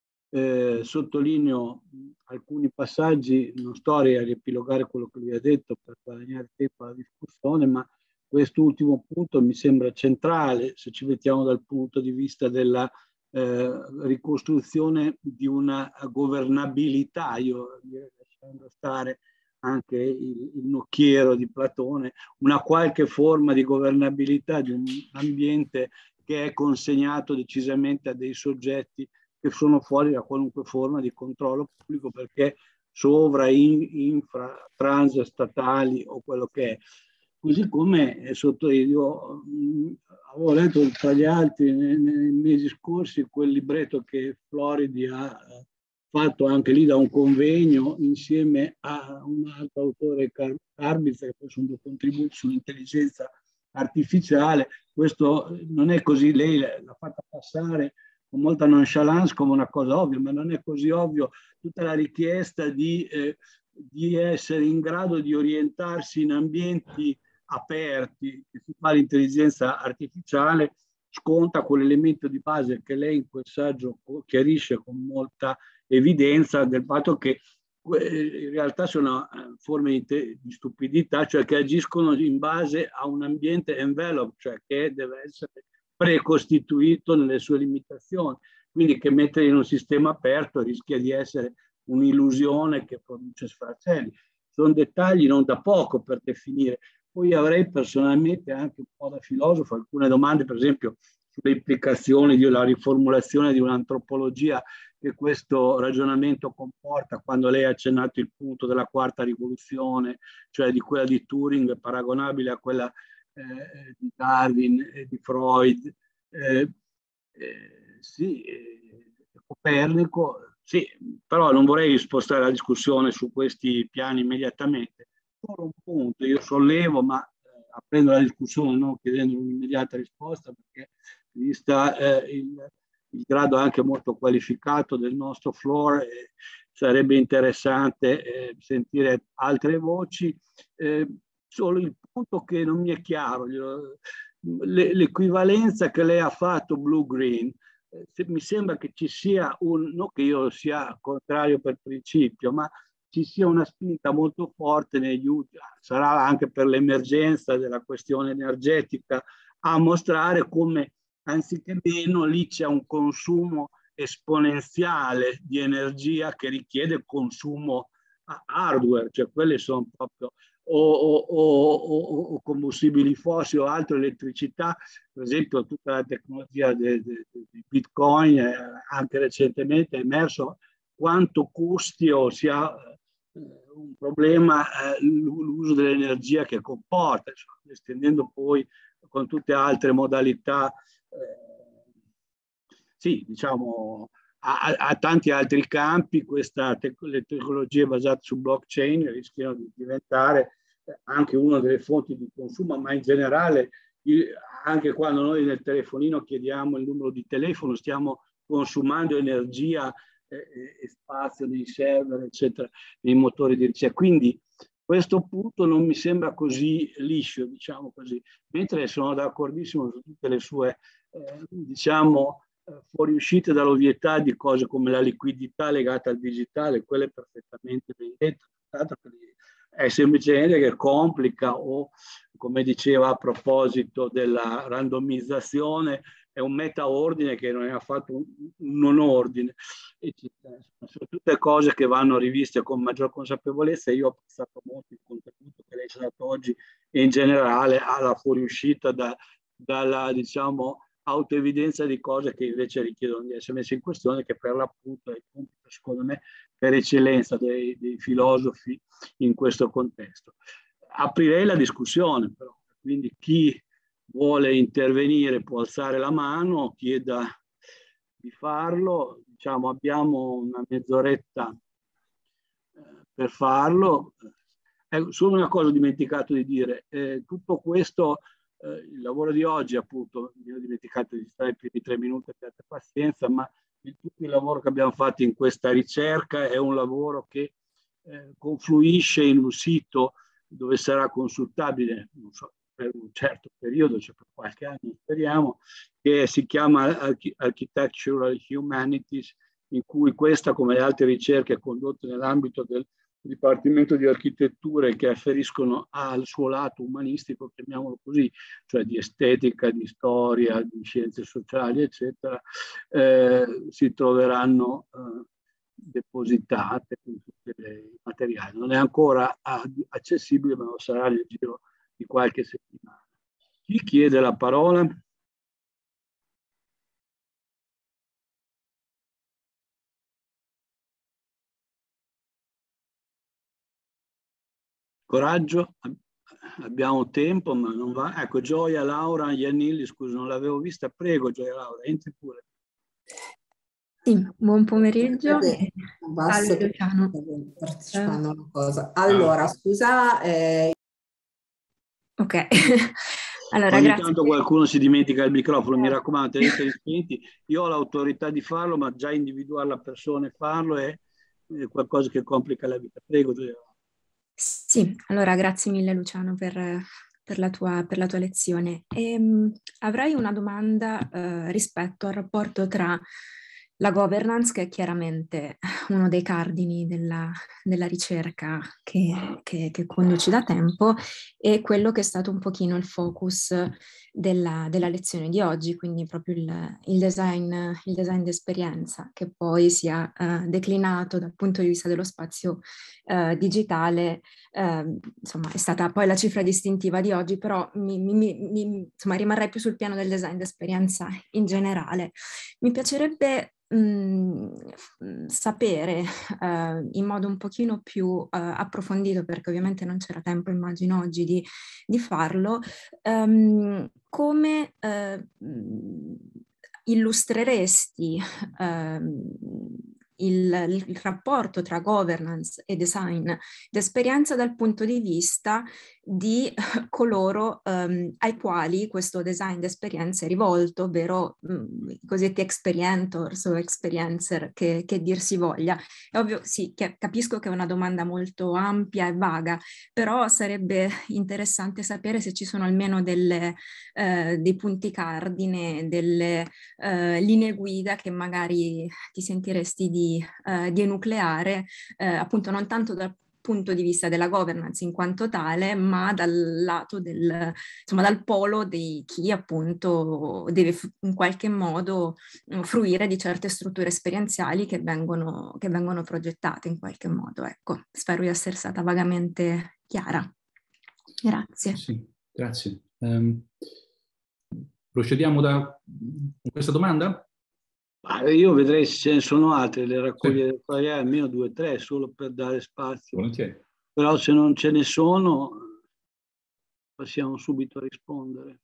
Eh, sottolineo alcuni passaggi, non sto a riepilogare quello che lui ha detto per guadagnare tempo alla discussione, ma quest'ultimo punto mi sembra centrale se ci mettiamo dal punto di vista della eh, ricostruzione di una governabilità, io direi, lasciando stare anche il, il nocchiero di Platone, una qualche forma di governabilità di un ambiente che è consegnato decisamente a dei soggetti che sono fuori da qualunque forma di controllo pubblico, perché sovra, in, infra, trans statali o quello che è. Così come sotto io mh, avevo letto tra gli altri nei, nei mesi scorsi quel libretto che Floridi ha fatto anche lì da un convegno insieme a un altro autore, Car- Carbizza, che poi sono due contributi sull'intelligenza artificiale. Questo non è così, lei l'ha fatta passare con molta nonchalance come una cosa ovvia, ma non è così ovvio tutta la richiesta di, eh, di essere in grado di orientarsi in ambienti aperti che si fa l'intelligenza artificiale, sconta quell'elemento di base che lei in quel saggio chiarisce con molta evidenza del fatto che in realtà sono forme di, te, di stupidità, cioè che agiscono in base a un ambiente envelope, cioè che deve essere precostituito nelle sue limitazioni, quindi che mettere in un sistema aperto rischia di essere un'illusione che produce sfracelli. Sono dettagli non da poco per definire. Poi avrei personalmente anche un po' da filosofo alcune domande, per esempio sulle implicazioni della riformulazione di un'antropologia che questo ragionamento comporta, quando lei ha accennato il punto della quarta rivoluzione, cioè di quella di Turing paragonabile a quella eh, di Darwin e di Freud. Eh, eh, sì, eh, Copernico, sì, però non vorrei spostare la discussione su questi piani immediatamente. Solo un punto, io sollevo, ma eh, aprendo la discussione, non chiedendo un'immediata risposta, perché vista eh, il, il grado anche molto qualificato del nostro floor, eh, sarebbe interessante eh, sentire altre voci. Eh, solo il punto che non mi è chiaro, l'equivalenza che lei ha fatto blue-green, eh, mi sembra che ci sia un, non che io sia contrario per principio, ma ci sia una spinta molto forte negli ultimi, sarà anche per l'emergenza della questione energetica, a mostrare come anziché meno lì c'è un consumo esponenziale di energia che richiede consumo hardware, cioè quelle sono proprio o, o, o, o combustibili fossili o altre, elettricità, per esempio tutta la tecnologia di Bitcoin, eh, anche recentemente è emerso quanto costi o sia eh, un problema eh, l'uso dell'energia che comporta, cioè, estendendo poi con tutte altre modalità, eh, sì, diciamo, a, a tanti altri campi, questa te- le tecnologie basate su blockchain rischiano di diventare anche una delle fonti di consumo, ma in generale, anche quando noi nel telefonino chiediamo il numero di telefono, stiamo consumando energia eh, e spazio nei server, eccetera, nei motori di ricerca. Quindi questo punto non mi sembra così liscio, diciamo così, mentre sono d'accordissimo su tutte le sue, eh, diciamo, fuoriuscite dall'ovvietà di cose come la liquidità legata al digitale, quelle perfettamente ben dette, è semplicemente che complica o, come diceva a proposito della randomizzazione, è un metaordine che non è affatto un, un non ordine. E sono tutte cose che vanno riviste con maggior consapevolezza. Io ho apprezzato molto il contenuto che lei ci ha dato oggi e in generale alla fuoriuscita da, dalla, diciamo, autoevidenza di cose che invece richiedono di essere messe in questione, che per l'appunto è il compito, secondo me, per eccellenza dei, dei filosofi in questo contesto. Aprirei la discussione, però, quindi chi vuole intervenire può alzare la mano, chieda di farlo, diciamo abbiamo una mezz'oretta eh, per farlo. Eh, solo una cosa ho dimenticato di dire, eh, tutto questo, eh, il lavoro di oggi appunto, mi ho dimenticato di stare più di tre minuti per pazienza, ma di tutto il lavoro che abbiamo fatto in questa ricerca. È un lavoro che eh, confluisce in un sito dove sarà consultabile, non so, per un certo periodo, cioè per qualche anno speriamo, che si chiama Architectural Humanities, in cui questa, come le altre ricerche condotte nell'ambito del Dipartimento di Architettura e che afferiscono al suo lato umanistico, chiamiamolo così, cioè di estetica, di storia, di scienze sociali, eccetera, eh, si troveranno eh, depositate con tutti i materiali. Non è ancora accessibile, ma lo sarà nel giro di qualche settimana. Chi chiede la parola? Coraggio, abbiamo tempo, ma non va. Ecco, Gioia Laura Iannilli, scusa, non l'avevo vista. Prego, Gioia Laura, entri pure. Sì, buon pomeriggio. Eh, Salve Luciano. Partecipando a una cosa. Allora, scusa. Eh... Ok. Allora, ogni grazie. tanto qualcuno si dimentica il microfono, mi raccomando, teneteli spenti. Io ho l'autorità di farlo, ma già individuare la persona e farlo è, è qualcosa che complica la vita. Prego, Gioia. Sì, allora grazie mille Luciano per, per, la, tua, per la tua lezione. E, um, avrei una domanda uh, rispetto al rapporto tra la governance, che è chiaramente uno dei cardini della, della ricerca che, che, che conduci da tempo, e quello che è stato un pochino il focus della, della lezione di oggi, quindi proprio il, il design, il design d'esperienza, che poi si è uh, declinato dal punto di vista dello spazio uh, digitale. Uh, insomma, è stata poi la cifra distintiva di oggi, però mi, mi, mi, insomma, rimarrei più sul piano del design d'esperienza in generale. Mi piacerebbe Mh, sapere uh, in modo un pochino più uh, approfondito, perché ovviamente non c'era tempo, immagino oggi, di, di farlo, um, come uh, illustreresti uh, il, il rapporto tra governance e design d'esperienza dal punto di vista di coloro um, ai quali questo design d'esperienza è rivolto, ovvero um, i cosiddetti experientors o experiencer, che, che dir si voglia. È ovvio, sì, che capisco che è una domanda molto ampia e vaga, però sarebbe interessante sapere se ci sono almeno delle, eh, dei punti cardine, delle eh, linee guida che magari ti sentiresti di Uh, di enucleare, uh, appunto non tanto dal punto di vista della governance in quanto tale, ma dal lato del, insomma, dal polo di chi appunto deve in qualche modo fruire di certe strutture esperienziali che vengono, che vengono progettate in qualche modo. Ecco, spero di essere stata vagamente chiara. Grazie. Sì, grazie. Um, procediamo da questa domanda? Io vedrei se ce ne sono altre, le raccogliere sì. Almeno due o tre, solo per dare spazio. Volentieri. Però se non ce ne sono, possiamo subito rispondere.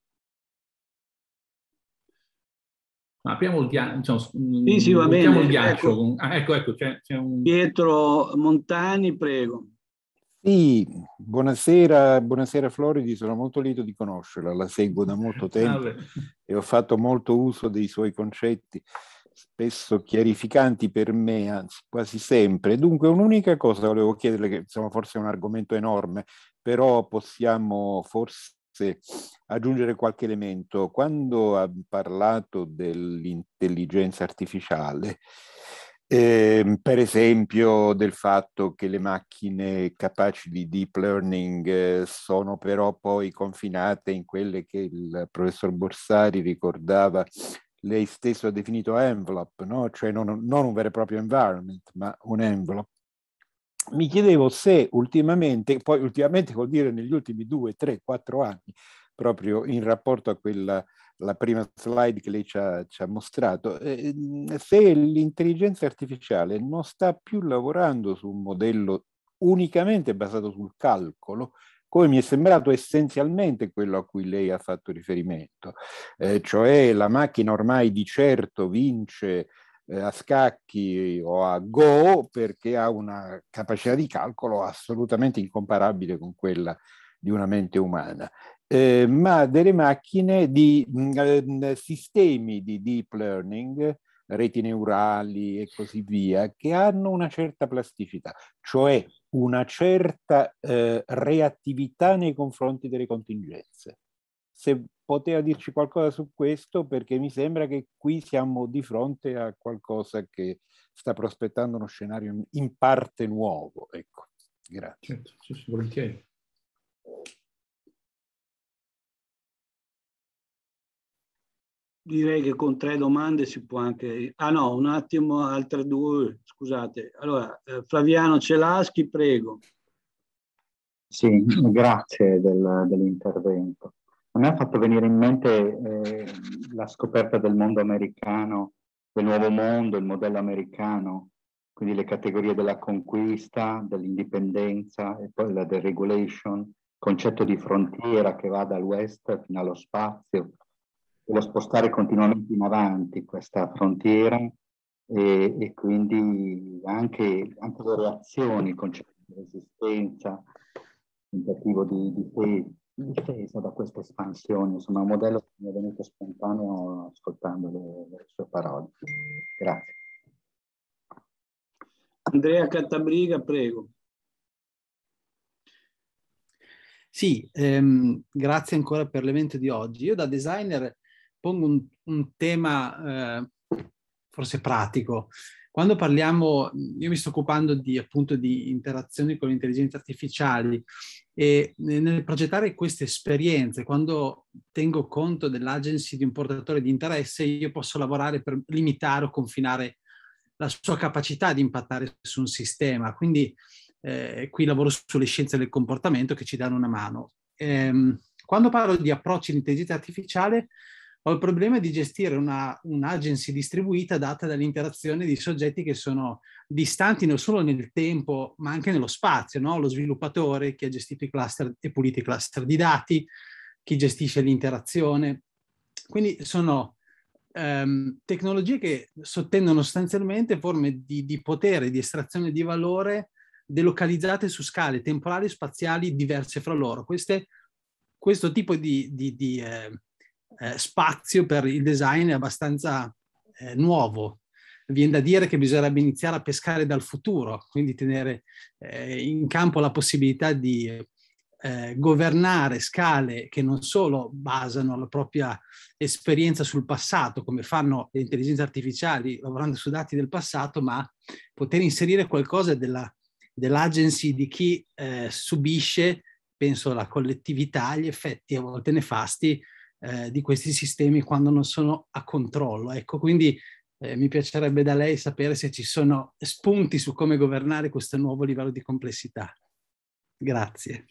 Ma apriamo il ghiaccio. Sì, sì, va bene. Il ghiaccio. Ecco, con... ah, ecco, ecco c'è, c'è un... Pietro Montani, prego. Sì, buonasera, buonasera Floridi, sono molto lieto di conoscerla, la seguo da molto tempo ah, e ho fatto molto uso dei suoi concetti, spesso chiarificanti per me, anzi quasi sempre. Dunque un'unica cosa volevo chiederle, che insomma forse è un argomento enorme, però possiamo forse aggiungere qualche elemento. Quando ha parlato dell'intelligenza artificiale, Eh, per esempio del fatto che le macchine capaci di deep learning eh, sono però poi confinate in quelle che il professor Borsari ricordava, lei stesso ha definito envelope, no? Cioè non, non un vero e proprio environment, ma un envelope. Mi chiedevo se ultimamente, poi ultimamente vuol dire negli ultimi due, tre, quattro anni, proprio in rapporto a quella, la prima slide che lei ci ha, ci ha mostrato, eh, se l'intelligenza artificiale non sta più lavorando su un modello unicamente basato sul calcolo, come mi è sembrato essenzialmente quello a cui lei ha fatto riferimento, eh, cioè la macchina ormai di certo vince eh, a scacchi o a Go perché ha una capacità di calcolo assolutamente incomparabile con quella di una mente umana. Eh, ma delle macchine di eh, sistemi di deep learning reti neurali e così via, che hanno una certa plasticità, cioè una certa eh, reattività nei confronti delle contingenze. Se poteva dirci qualcosa su questo, perché mi sembra che qui siamo di fronte a qualcosa che sta prospettando uno scenario in parte nuovo. Ecco, grazie. Certo, sì, sì, volentieri. Direi che con tre domande si può anche... Ah no, un attimo, altre due, scusate. Allora, eh, Flaviano Celaschi, prego. Sì, grazie del, dell'intervento. A me ha fatto venire in mente eh, la scoperta del mondo americano, del nuovo mondo, il modello americano, quindi le categorie della conquista, dell'indipendenza e poi la deregulation, il concetto di frontiera che va dal west fino allo spazio, e lo spostare continuamente in avanti questa frontiera e, e quindi anche, anche le reazioni, il concetto di resistenza, tentativo di, di difesa da questa espansione, insomma un modello che mi è venuto spontaneo ascoltando le, le sue parole. Grazie. Andrea Cattabriga, prego. Sì, ehm, grazie ancora per l'evento di oggi. Io da designer pongo un, un tema eh, forse pratico. Quando parliamo, io mi sto occupando di, appunto, di interazioni con le intelligenze artificiali e nel progettare queste esperienze, quando tengo conto dell'agency di un portatore di interesse, io posso lavorare per limitare o confinare la sua capacità di impattare su un sistema. Quindi eh, qui lavoro sulle scienze del comportamento che ci danno una mano. Ehm, quando parlo di approcci di intelligenza artificiale, ho il problema di gestire una, un'agency distribuita data dall'interazione di soggetti che sono distanti non solo nel tempo, ma anche nello spazio, no? Lo sviluppatore, chi ha gestito i cluster e pulito i cluster di dati, chi gestisce l'interazione. Quindi sono ehm, tecnologie che sottendono sostanzialmente forme di, di potere, di estrazione di valore delocalizzate su scale temporali e spaziali diverse fra loro. Queste, questo tipo di, di, di eh, Eh, spazio per il design è abbastanza eh, nuovo. Viene da dire che bisognerebbe iniziare a pescare dal futuro, quindi tenere eh, in campo la possibilità di eh, governare scale che non solo basano la propria esperienza sul passato, come fanno le intelligenze artificiali lavorando su dati del passato, ma poter inserire qualcosa della, dell'agency di chi eh, subisce, penso alla collettività, gli effetti a volte nefasti Eh, di questi sistemi quando non sono a controllo. Ecco, quindi eh, mi piacerebbe da lei sapere se ci sono spunti su come governare questo nuovo livello di complessità. Grazie.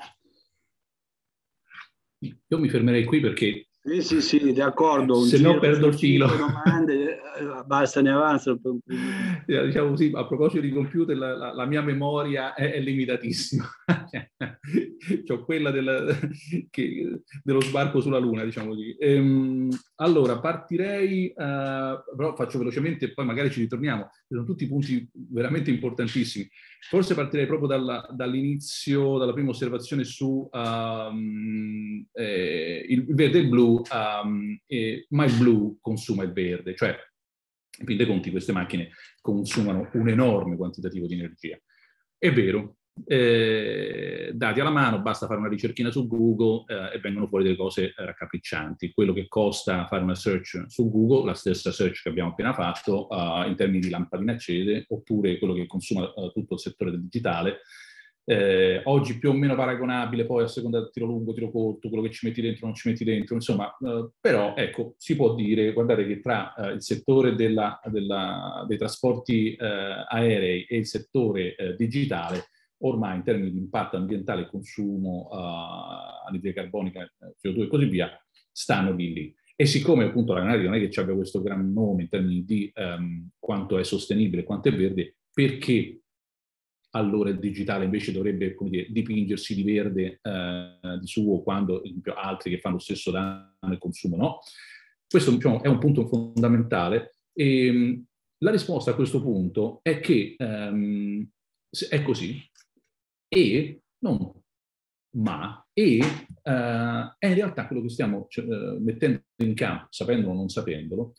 Io mi fermerei qui perché Sì, sì, sì, d'accordo. Se no perdo il filo. Domande, basta, ne avanza. Diciamo così, a proposito di computer, la, la, la mia memoria è, è limitatissima. C'ho quella del, che, dello sbarco sulla Luna, diciamo così. Ehm, allora, partirei, uh, però faccio velocemente e poi magari ci ritorniamo. Sono tutti punti veramente importantissimi. Forse partirei proprio dalla, dall'inizio, dalla prima osservazione su um, eh, il verde e il blu, um, e, ma il blu consuma il verde, cioè in fin dei conti queste macchine consumano un enorme quantitativo di energia. È vero, eh, dati alla mano, basta fare una ricerchina su Google eh, e vengono fuori delle cose raccapriccianti. Quello che costa fare una search su Google, la stessa search che abbiamo appena fatto, uh, in termini di lampadine accese, oppure quello che consuma uh, tutto il settore del digitale, eh, oggi più o meno paragonabile, poi a seconda del tiro lungo, tiro corto, quello che ci metti dentro, non ci metti dentro, insomma, uh, però ecco, si può dire, guardate che tra uh, il settore della, della, dei trasporti uh, aerei e il settore uh, digitale, ormai in termini di impatto ambientale e consumo, uh, anidride carbonica, C O due e così via, stanno lì lì. E siccome appunto la Canari non è che ci abbia questo gran nome in termini di um, quanto è sostenibile, quanto è verde, perché allora il digitale invece dovrebbe, come dire, dipingersi di verde uh, di suo, quando ad esempio altri che fanno lo stesso danno e consumo no? Questo diciamo, è un punto fondamentale. E um, la risposta a questo punto è che um, è così. E, non ma, e uh, è in realtà quello che stiamo uh, mettendo in campo, sapendolo o non sapendolo,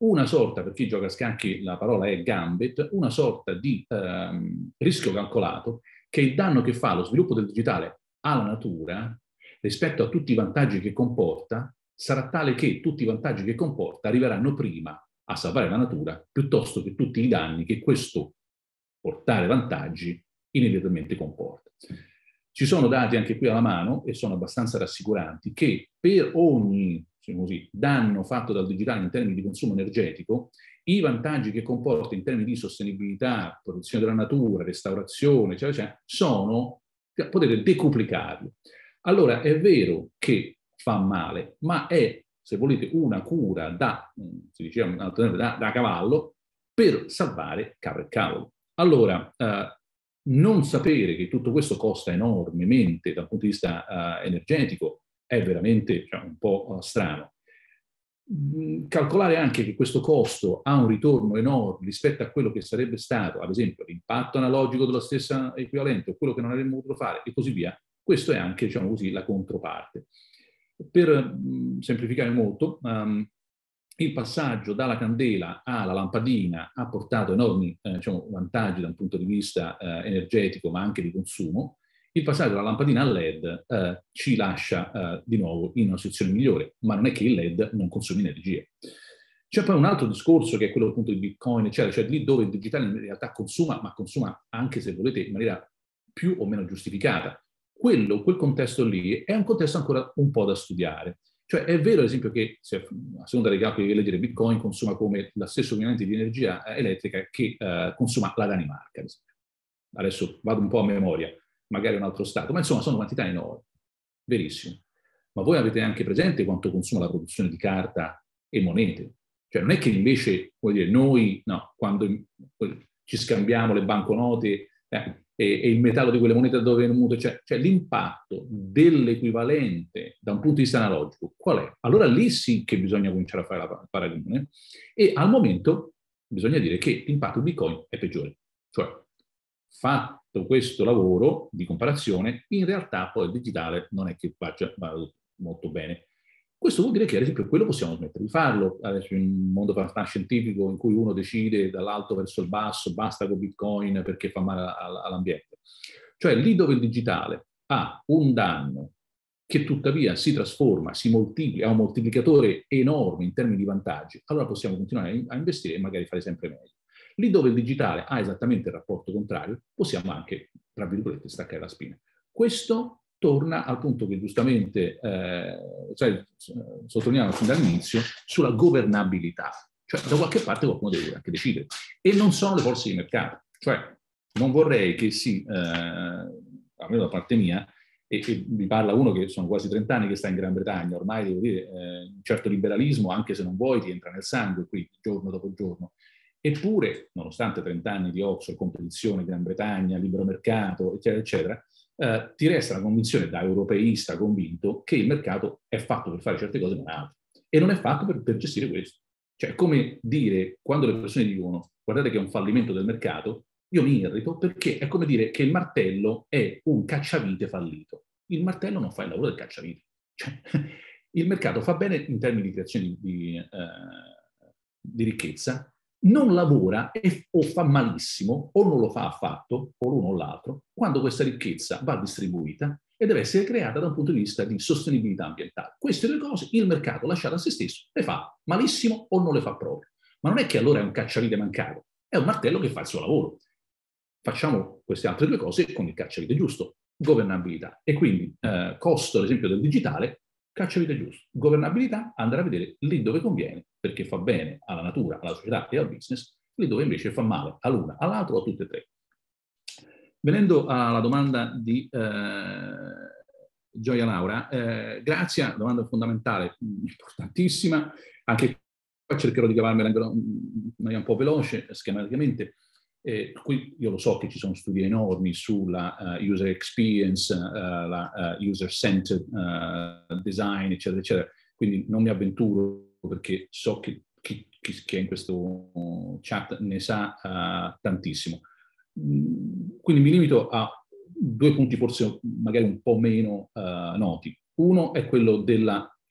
una sorta, per chi gioca a scacchi la parola è gambit, una sorta di ehm, rischio calcolato, che il danno che fa lo sviluppo del digitale alla natura rispetto a tutti i vantaggi che comporta sarà tale che tutti i vantaggi che comporta arriveranno prima a salvare la natura piuttosto che tutti i danni che questo portare vantaggi inevitabilmente comporta. Ci sono dati anche qui alla mano e sono abbastanza rassicuranti che per ogni diciamo così, danno fatto dal digitale in termini di consumo energetico, i vantaggi che comporta in termini di sostenibilità, protezione della natura, restaurazione, eccetera, eccetera, sono, potete decuplicarli. Allora è vero che fa male, ma è, se volete, una cura da, si diceva, da, da cavallo per salvare capre e cavolo. Allora, eh, non sapere che tutto questo costa enormemente dal punto di vista eh, energetico è veramente cioè, un po' uh, strano. Mm, calcolare anche che questo costo ha un ritorno enorme rispetto a quello che sarebbe stato, ad esempio, l'impatto analogico dello stesso equivalente o quello che non avremmo potuto fare e così via, questo è anche, diciamo così, la controparte. Per mh, semplificare molto, um, il passaggio dalla candela alla lampadina ha portato enormi eh, diciamo, vantaggi dal punto di vista eh, energetico, ma anche di consumo. Il passaggio dalla lampadina al L E D eh, ci lascia eh, di nuovo in una situazione migliore, ma non è che il L E D non consumi energia. C'è poi un altro discorso che è quello appunto di Bitcoin, eccetera, cioè lì dove il digitale in realtà consuma, ma consuma anche, se volete, in maniera più o meno giustificata. Quello, quel contesto lì è un contesto ancora un po' da studiare. Cioè è vero, ad esempio, che se, a seconda dei calcoli che leggere, Bitcoin consuma come la stessa unità di energia elettrica che eh, consuma la Danimarca, ad esempio. Adesso vado un po' a memoria, magari un altro stato, ma insomma sono quantità enormi, verissimo. Ma voi avete anche presente quanto consuma la produzione di carta e monete? Cioè non è che invece, vuol dire, noi, no, quando ci scambiamo le banconote eh, e, e il metallo di quelle monete dove viene mutuo, cioè, cioè l'impatto dell'equivalente da un punto di vista analogico, qual è? Allora lì sì che bisogna cominciare a fare la paragone e al momento bisogna dire che l'impatto di Bitcoin è peggiore. Cioè, fatto questo lavoro di comparazione, in realtà poi il digitale non è che faccia molto bene. Questo vuol dire che, ad esempio, quello possiamo smettere di farlo. Adesso in un mondo fantascientifico in cui uno decide dall'alto verso il basso, basta con Bitcoin perché fa male all'ambiente. Cioè lì dove il digitale ha un danno che tuttavia si trasforma, si moltiplica, ha un moltiplicatore enorme in termini di vantaggi, allora possiamo continuare a investire e magari fare sempre meglio. Lì dove il digitale ha esattamente il rapporto contrario, possiamo anche, tra virgolette, staccare la spina. Questo torna al punto che giustamente eh, cioè, sottolineiamo fin dall'inizio, sulla governabilità. Cioè da qualche parte qualcuno deve anche decidere. E non sono le forze di mercato. Cioè non vorrei che si, eh, almeno da parte mia, e, e vi parla uno che sono quasi trenta anni che sta in Gran Bretagna, ormai devo dire, eh, un certo liberalismo, anche se non vuoi, ti entra nel sangue qui, giorno dopo giorno. Eppure, nonostante trenta anni di Oxford, competizione, Gran Bretagna, libero mercato, eccetera, eccetera, eh, ti resta la convinzione da europeista convinto che il mercato è fatto per fare certe cose, non altre. E non è fatto per, per gestire questo. Cioè, è come dire, quando le persone dicono, guardate che è un fallimento del mercato, io mi irrito perché è come dire che il martello è un cacciavite fallito. Il martello non fa il lavoro del cacciavite. Cioè, il mercato fa bene in termini di creazione di, di, eh, di ricchezza, non lavora e, o fa malissimo o non lo fa affatto, o l'uno o l'altro, quando questa ricchezza va distribuita e deve essere creata da un punto di vista di sostenibilità ambientale. Queste due cose il mercato, lasciato a se stesso, le fa malissimo o non le fa proprio. Ma non è che allora è un cacciavite mancato, è un martello che fa il suo lavoro. Facciamo queste altre due cose con il cacciavite giusto, governabilità. E quindi eh, costo, ad esempio, del digitale, cacciavite giusto. Governabilità, andare a vedere lì dove conviene, perché fa bene alla natura, alla società e al business, lì dove invece fa male all'una, all'altro o a tutte e tre. Venendo alla domanda di eh, Gioia Laura, eh, grazie, una domanda fondamentale, importantissima, anche qua cercherò di cavarmela in maniera un po' veloce, schematicamente. Eh, qui io lo so che ci sono studi enormi sulla uh, user experience, uh, la uh, user-centered uh, design, eccetera, eccetera. Quindi non mi avventuro perché so che chi, chi, chi è in questo chat ne sa uh, tantissimo. Mm, quindi mi limito a due punti forse magari un po' meno uh, noti. Uno è quello della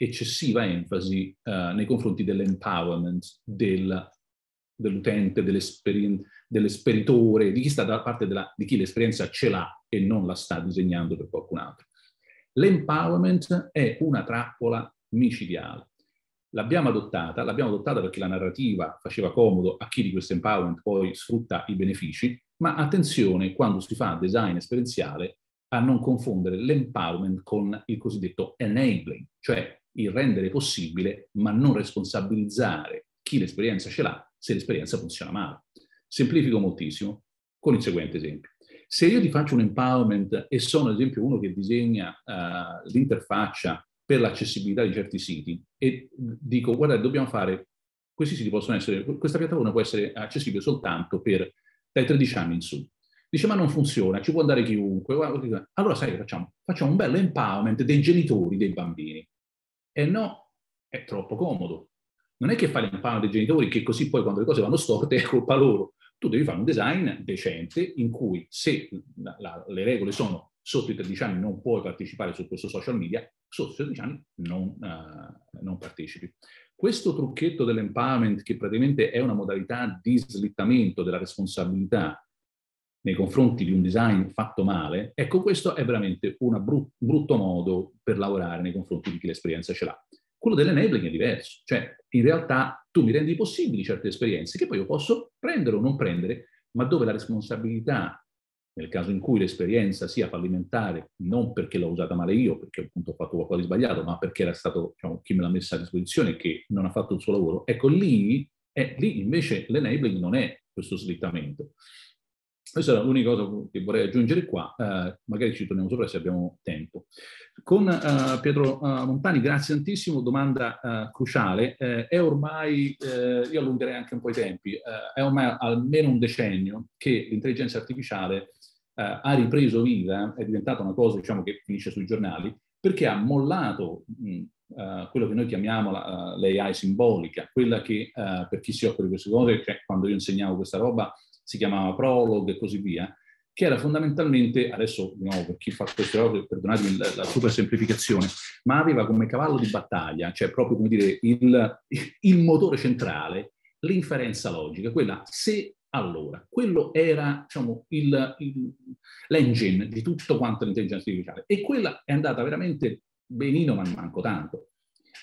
eccessiva enfasi uh, nei confronti dell'empowerment del, dell'utente, dell'esperitore, di chi sta dalla parte della, di chi l'esperienza ce l'ha e non la sta disegnando per qualcun altro. L'empowerment è una trappola micidiale. L'abbiamo adottata, l'abbiamo adottata perché la narrativa faceva comodo a chi di questo empowerment poi sfrutta i benefici, ma attenzione quando si fa design esperienziale a non confondere l'empowerment con il cosiddetto enabling, cioè il rendere possibile ma non responsabilizzare chi l'esperienza ce l'ha se l'esperienza funziona male. Semplifico moltissimo con il seguente esempio. Se io ti faccio un empowerment e sono ad esempio uno che disegna uh, l'interfaccia per l'accessibilità di certi siti e dico guarda dobbiamo fare, questi siti possono essere, questa piattaforma può essere accessibile soltanto per dai tredici anni in su. Dice ma non funziona, ci può andare chiunque. Allora sai che facciamo? Facciamo un bello empowerment dei genitori dei bambini. E no, è troppo comodo. Non è che fai l'empowerment dei genitori che così poi quando le cose vanno storte è colpa loro. Tu devi fare un design decente in cui se la, la, le regole sono sotto i tredici anni non puoi partecipare su questo social media, sotto i tredici anni non, uh, non partecipi. Questo trucchetto dell'empowerment, che praticamente è una modalità di slittamento della responsabilità nei confronti di un design fatto male, ecco questo è veramente un brut, brutto modo per lavorare nei confronti di chi l'esperienza ce l'ha. Quello dell'enabling è diverso, cioè in realtà tu mi rendi possibili certe esperienze che poi io posso prendere o non prendere, ma dove la responsabilità, nel caso in cui l'esperienza sia fallimentare, non perché l'ho usata male io, perché appunto ho fatto qualcosa di sbagliato, ma perché era stato diciamo, chi me l'ha messa a disposizione che non ha fatto il suo lavoro, ecco lì, è, lì invece l'enabling non è questo slittamento. Questa è l'unica cosa che vorrei aggiungere qua, eh, magari ci torniamo sopra se abbiamo tempo. Con eh, Pietro eh, Montani, grazie tantissimo, domanda eh, cruciale, eh, è ormai, eh, io allungherei anche un po' i tempi, eh, è ormai almeno un decennio che l'intelligenza artificiale eh, ha ripreso vita, è diventata una cosa diciamo, che finisce sui giornali, perché ha mollato mh, Uh, quello che noi chiamiamo la, uh, l'A I simbolica, quella che uh, per chi si occupa di queste cose, cioè quando io insegnavo questa roba si chiamava Prologue e così via, che era fondamentalmente, adesso di nuovo per chi fa queste cose, perdonatemi la, la super semplificazione, ma aveva come cavallo di battaglia, cioè proprio come dire il, il motore centrale, l'inferenza logica, quella se allora, quello era diciamo il, il, l'engine di tutto quanto l'intelligenza artificiale e quella è andata veramente benino ma manco tanto.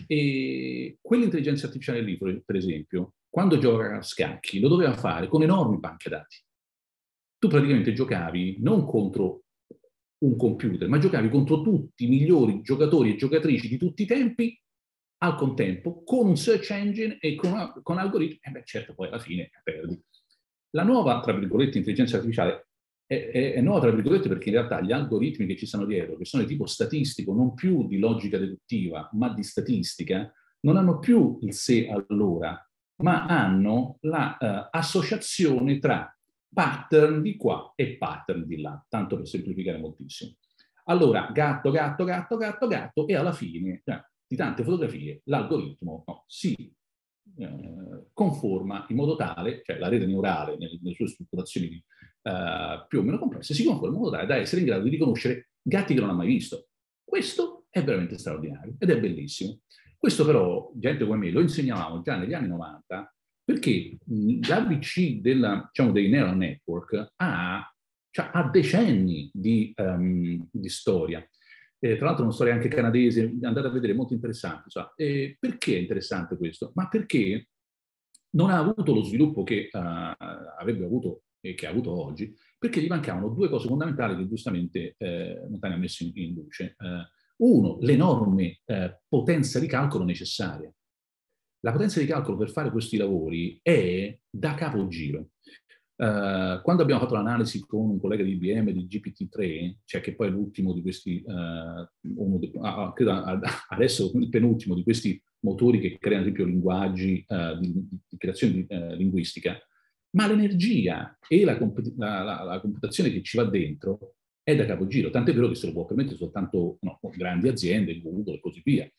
E quell'intelligenza artificiale lì, per esempio, quando gioca a scacchi, lo doveva fare con enormi banche dati. Tu praticamente giocavi non contro un computer, ma giocavi contro tutti i migliori giocatori e giocatrici di tutti i tempi al contempo, con un search engine e con, con algoritmi, e beh certo poi alla fine perdi. La nuova, tra virgolette, intelligenza artificiale È, è, è nuova tra virgolette perché in realtà gli algoritmi che ci stanno dietro, che sono di tipo statistico, non più di logica deduttiva, ma di statistica, non hanno più il se allora, ma hanno l'associazione uh, tra pattern di qua e pattern di là, tanto per semplificare moltissimo. Allora, gatto, gatto, gatto, gatto, gatto, e alla fine, cioè, di tante fotografie, l'algoritmo no, si eh, conforma in modo tale, cioè la rete neurale nelle, nelle sue strutturazioni di Uh, più o meno complesse, si conforma in modo tale da essere in grado di riconoscere gatti che non ha mai visto. Questo è veramente straordinario ed è bellissimo. Questo però, gente come me, lo insegnavamo già negli anni novanta perché l'A B C della, diciamo, dei neural network ha, cioè, ha decenni di, um, di storia. Eh, tra l'altro una storia anche canadese, andate a vedere, molto interessante. Cioè, eh, perché è interessante questo? Ma perché non ha avuto lo sviluppo che uh, avrebbe avuto e che ha avuto oggi, perché gli mancavano due cose fondamentali che giustamente eh, Montani ha messo in, in luce. Eh, uno, l'enorme eh, potenza di calcolo necessaria. La potenza di calcolo per fare questi lavori è da capogiro. Uh, quando abbiamo fatto l'analisi con un collega di I B M di G P T tre, cioè che poi è l'ultimo di questi, uh, uno di, uh, credo adesso il penultimo di questi motori che creano ad esempio linguaggi uh, di, di creazione di, uh, linguistica, ma l'energia e la, comp- la, la, la computazione che ci va dentro è da capogiro, tant'è vero che se lo può permettere soltanto no, grandi aziende, Google e così via.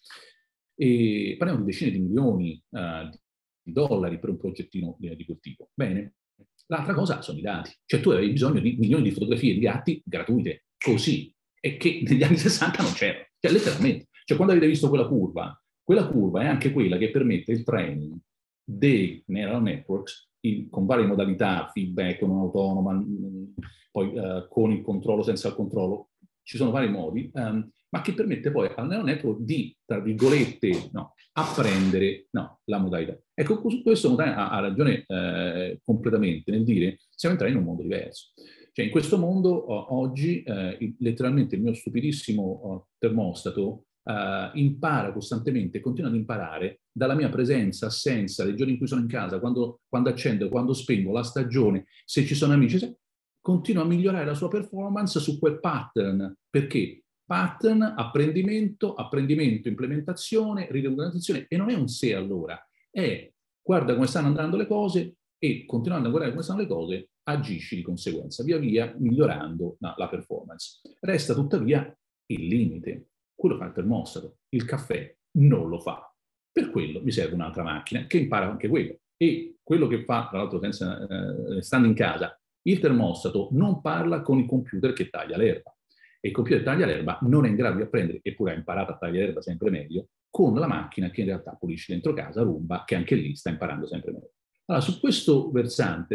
E parliamo di decine di milioni uh, di dollari per un progettino di, di quel tipo. Bene, l'altra cosa sono i dati, cioè tu avevi bisogno di milioni di fotografie di gatti gratuite, così, e che negli anni sessanta non c'erano, cioè letteralmente. Cioè quando avete visto quella curva, Quella curva è anche quella che permette il training dei neural networks in, con varie modalità, feedback, non autonoma, mh, poi uh, con il controllo, senza il controllo. Ci sono vari modi, um, ma che permette poi al neural network di, tra virgolette, no, apprendere no, la modalità. Ecco, su questo ha, ha ragione eh, completamente nel dire siamo entrati in un mondo diverso. Cioè, in questo mondo oh, oggi eh, il, letteralmente il mio stupidissimo oh, termostato Uh, impara costantemente, continua ad imparare dalla mia presenza, assenza, dei giorni in cui sono in casa, quando, quando accendo, quando spengo, la stagione, se ci sono amici, se... continua a migliorare la sua performance su quel pattern. Perché? Pattern, apprendimento, apprendimento, implementazione, riregolarizzazione, e non è un se allora, è guarda come stanno andando le cose e continuando a guardare come stanno le cose, agisci di conseguenza, via via migliorando la, la performance. Resta tuttavia il limite. Quello fa il termostato, il caffè non lo fa. Per quello mi serve un'altra macchina che impara anche quello. E quello che fa, tra l'altro, senza, eh, stando in casa, il termostato non parla con il computer che taglia l'erba. E il computer che taglia l'erba non è in grado di apprendere, eppure ha imparato a tagliare l'erba sempre meglio, con la macchina che in realtà pulisce dentro casa, Roomba, che anche lì sta imparando sempre meglio. Allora, su questo versante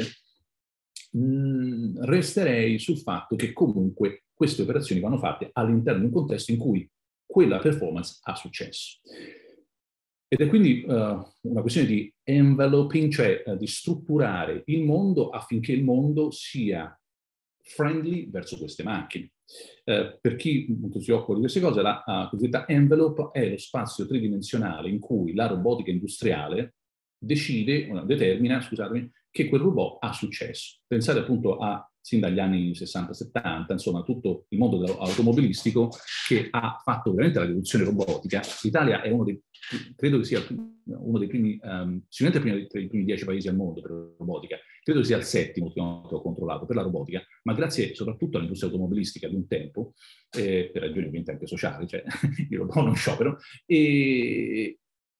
mh, resterei sul fatto che comunque queste operazioni vanno fatte all'interno di un contesto in cui quella performance ha successo. Ed è quindi uh, una questione di enveloping, cioè uh, di strutturare il mondo affinché il mondo sia friendly verso queste macchine. Uh, per chi appunto, si occupa di queste cose, la uh, cosiddetta envelope è lo spazio tridimensionale in cui la robotica industriale decide, uh, determina, scusatemi, che quel robot ha successo. Pensate appunto a sin dagli anni sessanta settanta, insomma, tutto il mondo automobilistico che ha fatto veramente la rivoluzione robotica. L'Italia è uno dei, credo che sia uno dei primi, um, sicuramente tra i primi dieci paesi al mondo per la robotica, credo che sia il settimo che ho controllato per la robotica, ma grazie soprattutto all'industria automobilistica di un tempo, eh, per ragioni ovviamente anche sociali, cioè i robot non scioperano, e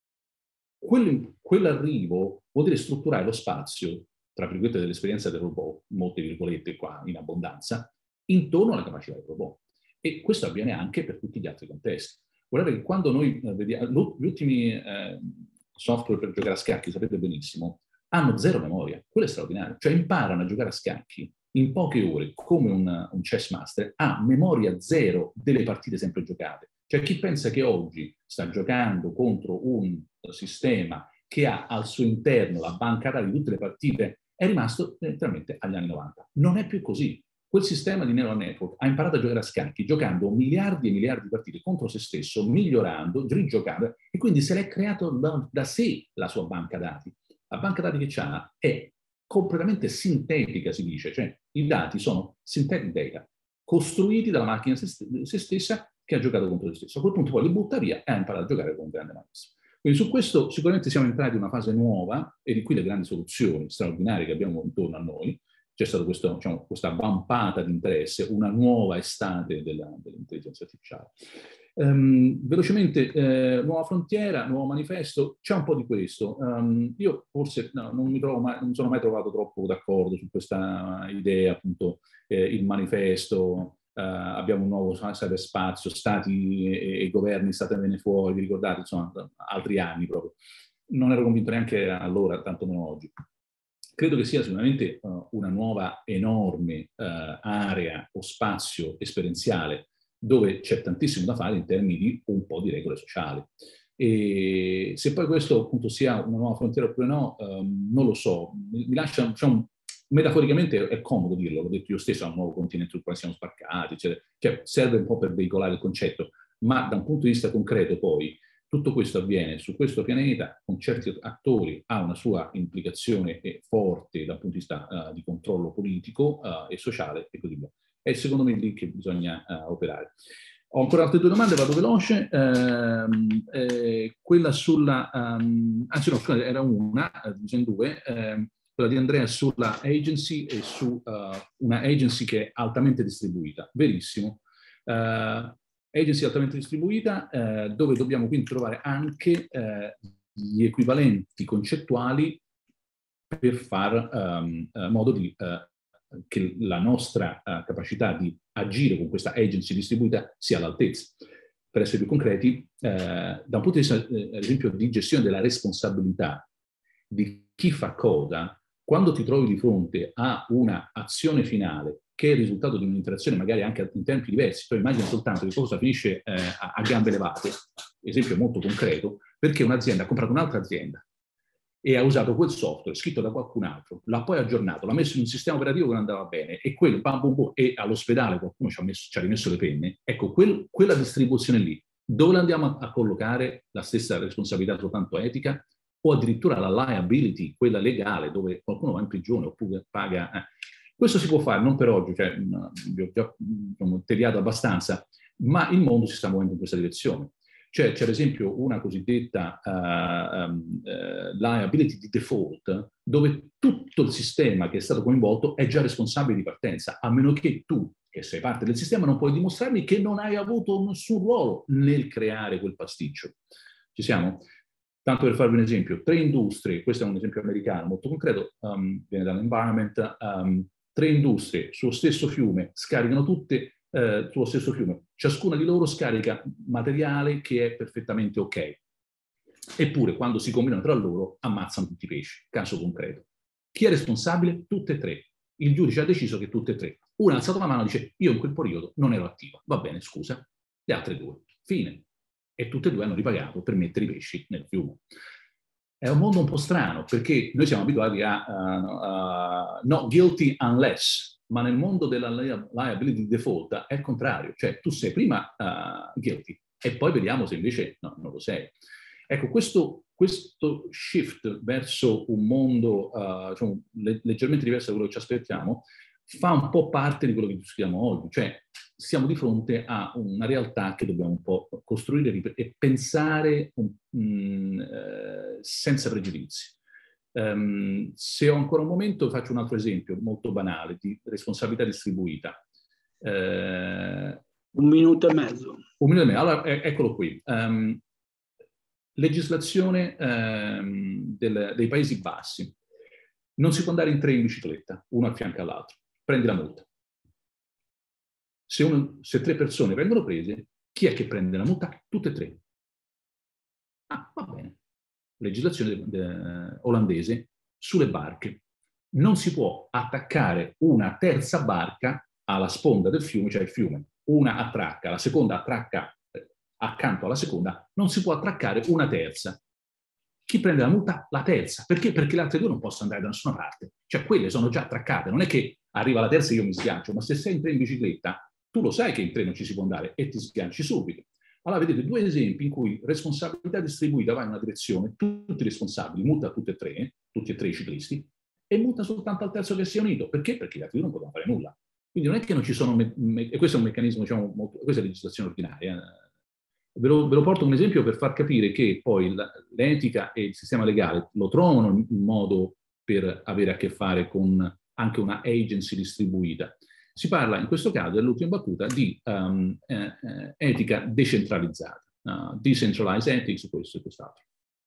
quell'arrivo vuol dire strutturare lo spazio, tra virgolette, dell'esperienza del robot, molte virgolette qua in abbondanza, intorno alla capacità del robot. E questo avviene anche per tutti gli altri contesti. Guardate che quando noi eh, vediamo, gli ultimi eh, software per giocare a scacchi, sapete benissimo, hanno zero memoria. Quello è straordinario. Cioè imparano a giocare a scacchi in poche ore, come un, un chess master, ha memoria zero delle partite sempre giocate. Cioè chi pensa che oggi sta giocando contro un sistema che ha al suo interno la banca dati di tutte le partite è rimasto letteralmente agli anni novanta. Non è più così. Quel sistema di neural network ha imparato a giocare a scacchi, giocando miliardi e miliardi di partite contro se stesso, migliorando, rigiocando, e quindi se l'è creato da, da sé la sua banca dati. La banca dati che c'ha è completamente sintetica, si dice, cioè i dati sono synthetic data, costruiti dalla macchina se, se stessa che ha giocato contro se stesso. A quel punto poi li butta via e ha imparato a giocare con un grande maestro. Quindi su questo sicuramente siamo entrati in una fase nuova, e di qui le grandi soluzioni straordinarie che abbiamo intorno a noi. C'è stata questo, diciamo, questa vampata di interesse, una nuova estate della, dell'intelligenza artificiale. Um, velocemente, eh, nuova frontiera, nuovo manifesto, c'è un po' di questo. Um, io forse no, non mi trovo mai, non sono mai trovato troppo d'accordo su questa idea, appunto, eh, il manifesto. Uh, abbiamo un nuovo cyberspazio, stati e, e governi, statevene fuori, vi ricordate, insomma, altri anni proprio. Non ero convinto neanche allora, tanto meno oggi. Credo che sia sicuramente uh, una nuova enorme uh, area o spazio esperienziale dove c'è tantissimo da fare in termini di un po' di regole sociali. E se poi questo appunto sia una nuova frontiera oppure no, um, non lo so. Mi, mi lascia, diciamo, metaforicamente è comodo dirlo, l'ho detto io stesso, è un nuovo continente sul quale siamo sbarcati, eccetera. Cioè serve un po' per veicolare il concetto, ma da un punto di vista concreto poi tutto questo avviene su questo pianeta con certi attori, ha una sua implicazione forte dal punto di vista uh, di controllo politico uh, e sociale e così via. È secondo me lì che bisogna uh, operare. Ho ancora altre due domande, vado veloce. Eh, eh, quella sulla, um, anzi no, scusate, era una, eh, due, eh, quella di Andrea sulla agency e su uh, una agency che è altamente distribuita. Verissimo. Uh, agency altamente distribuita, eh, dove dobbiamo quindi trovare anche eh, gli equivalenti concettuali per far um, uh, modo di uh, che la nostra uh, capacità di agire con questa agency distribuita sia all'altezza. per essere più concreti, eh, da un punto di vista, eh, ad esempio, di gestione della responsabilità di chi fa cosa, quando ti trovi di fronte a una azione finale che è il risultato di un'interazione magari anche in tempi diversi, tu immagini soltanto che cosa finisce eh, a, a gambe levate, esempio molto concreto, perché un'azienda ha comprato un'altra azienda e ha usato quel software scritto da qualcun altro, l'ha poi aggiornato, l'ha messo in un sistema operativo che non andava bene e quello, bam, bum, bum, e all'ospedale qualcuno ci ha, messo, ci ha rimesso le penne. Ecco, quel, quella distribuzione lì, dove la andiamo a, a collocare la stessa responsabilità soltanto etica o addirittura la liability, quella legale, dove qualcuno va in prigione oppure paga... Eh. Questo si può fare, non per oggi, cioè, no, vi ho già diciamo, tediato abbastanza, ma il mondo si sta muovendo in questa direzione. Cioè, c'è ad esempio una cosiddetta uh, um, uh, liability di default, dove tutto il sistema che è stato coinvolto è già responsabile di partenza, a meno che tu, che sei parte del sistema, non puoi dimostrarmi che non hai avuto nessun ruolo nel creare quel pasticcio. Ci siamo? Tanto per farvi un esempio, tre industrie, questo è un esempio americano molto concreto, um, viene dall'environment, um, tre industrie sullo stesso fiume scaricano tutte Eh, sullo stesso fiume. Ciascuna di loro scarica materiale che è perfettamente ok. Eppure, quando si combinano tra loro, ammazzano tutti i pesci. Caso concreto. Chi è responsabile? Tutte e tre. Il giudice ha deciso che tutte e tre. Una ha alzato la mano e dice, io in quel periodo non ero attiva. Va bene, scusa. Le altre due. Fine. E tutte e due hanno ripagato per mettere i pesci nel fiume. È un mondo un po' strano, perché noi siamo abituati a uh, uh, not guilty unless, ma nel mondo della liability default è il contrario, cioè tu sei prima uh, guilty e poi vediamo se invece no, non lo sei. Ecco, questo, questo shift verso un mondo uh, diciamo, le, leggermente diverso da quello che ci aspettiamo fa un po' parte di quello che discutiamo oggi, cioè siamo di fronte a una realtà che dobbiamo un po' costruire e pensare um, uh, senza pregiudizi. Um, se ho ancora un momento faccio un altro esempio molto banale di responsabilità distribuita. Uh, un minuto e mezzo. Un minuto e mezzo, allora eh, eccolo qui. Um, legislazione um, del, dei Paesi Bassi. Non si può andare in tre in bicicletta, uno a fianco all'altro. Prendi la multa. Se, uno, se tre persone vengono prese, chi è che prende la multa? Tutte e tre. Ah, va bene. Legislazione de, de, olandese sulle barche. Non si può attaccare una terza barca alla sponda del fiume, cioè il fiume. Una attracca, la seconda attracca eh, accanto alla seconda, non si può attraccare una terza. Chi prende la multa? La terza. Perché? Perché le altre due non possono andare da nessuna parte. Cioè quelle sono già attraccate. Non è che arriva la terza e io mi sgancio, ma se sei in tre in bicicletta, tu lo sai che in tre non ci si può andare e ti sganci subito. Allora vedete due esempi in cui responsabilità distribuita va in una direzione, tutti responsabili, multa tutti e tre, tutti e tre i ciclisti, e multa soltanto al terzo che sia unito. Perché? Perché gli altri due non potevano fare nulla. Quindi non è che non ci sono, me- me- e questo è un meccanismo, diciamo, molto, questa è legislazione ordinaria. Ve lo, ve lo porto un esempio per far capire che poi l'etica e il sistema legale lo trovano un modo per avere a che fare con anche una agency distribuita. Si parla in questo caso, dell'ultima battuta, di um, eh, eh, etica decentralizzata, uh, decentralized ethics, questo e quest'altro.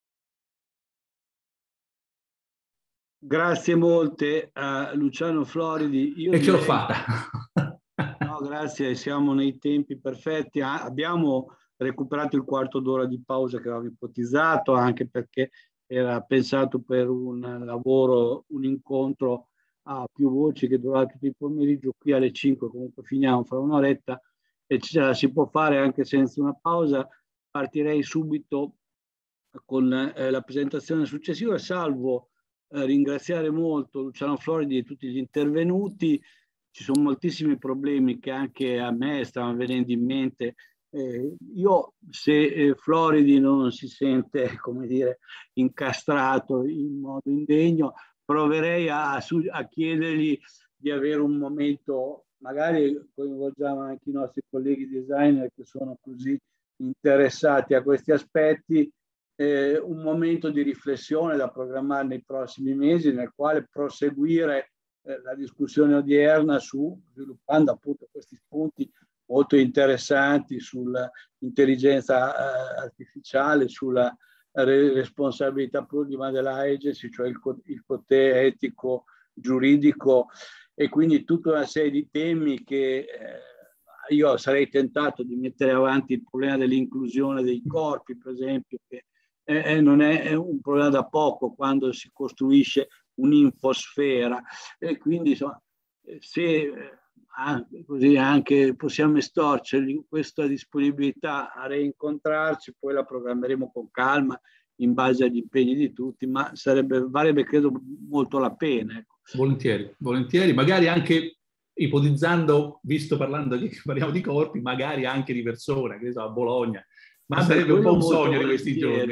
Grazie molte a Luciano Floridi. Io e direi... ce l'ho fatta. No, grazie, siamo nei tempi perfetti. Ah, abbiamo recuperato il quarto d'ora di pausa che avevamo ipotizzato, anche perché era pensato per un lavoro, un incontro a più voci che durerà tutto il pomeriggio. Qui alle cinque comunque finiamo fra un'oretta e ce la si può fare anche senza una pausa. Partirei subito con eh, la presentazione successiva, salvo eh, ringraziare molto Luciano Floridi e tutti gli intervenuti. Ci sono moltissimi problemi che anche a me stavano venendo in mente. Eh, io, se eh, Floridi non si sente, come dire, incastrato in modo indegno, proverei a, a chiedergli di avere un momento, magari coinvolgiamo anche i nostri colleghi designer che sono così interessati a questi aspetti, eh, un momento di riflessione da programmare nei prossimi mesi, nel quale proseguire eh, la discussione odierna su, sviluppando appunto questi spunti molto interessanti sull'intelligenza eh, artificiale, sulla responsabilità prima della agency, cioè il, il potere etico giuridico, e quindi tutta una serie di temi che eh, io sarei tentato di mettere avanti il problema dell'inclusione dei corpi, per esempio, che è, non è, è un problema da poco quando si costruisce un'infosfera, e quindi insomma, se anche, così anche possiamo estorcergli questa disponibilità a reincontrarci, poi la programmeremo con calma in base agli impegni di tutti, ma sarebbe, varrebbe credo molto la pena. Ecco. Volentieri, volentieri, magari anche ipotizzando, visto parlando di, parliamo di corpi, magari anche di persone, che ne so, a Bologna, ma Vabbè, sarebbe un po' un sogno di questi giorni.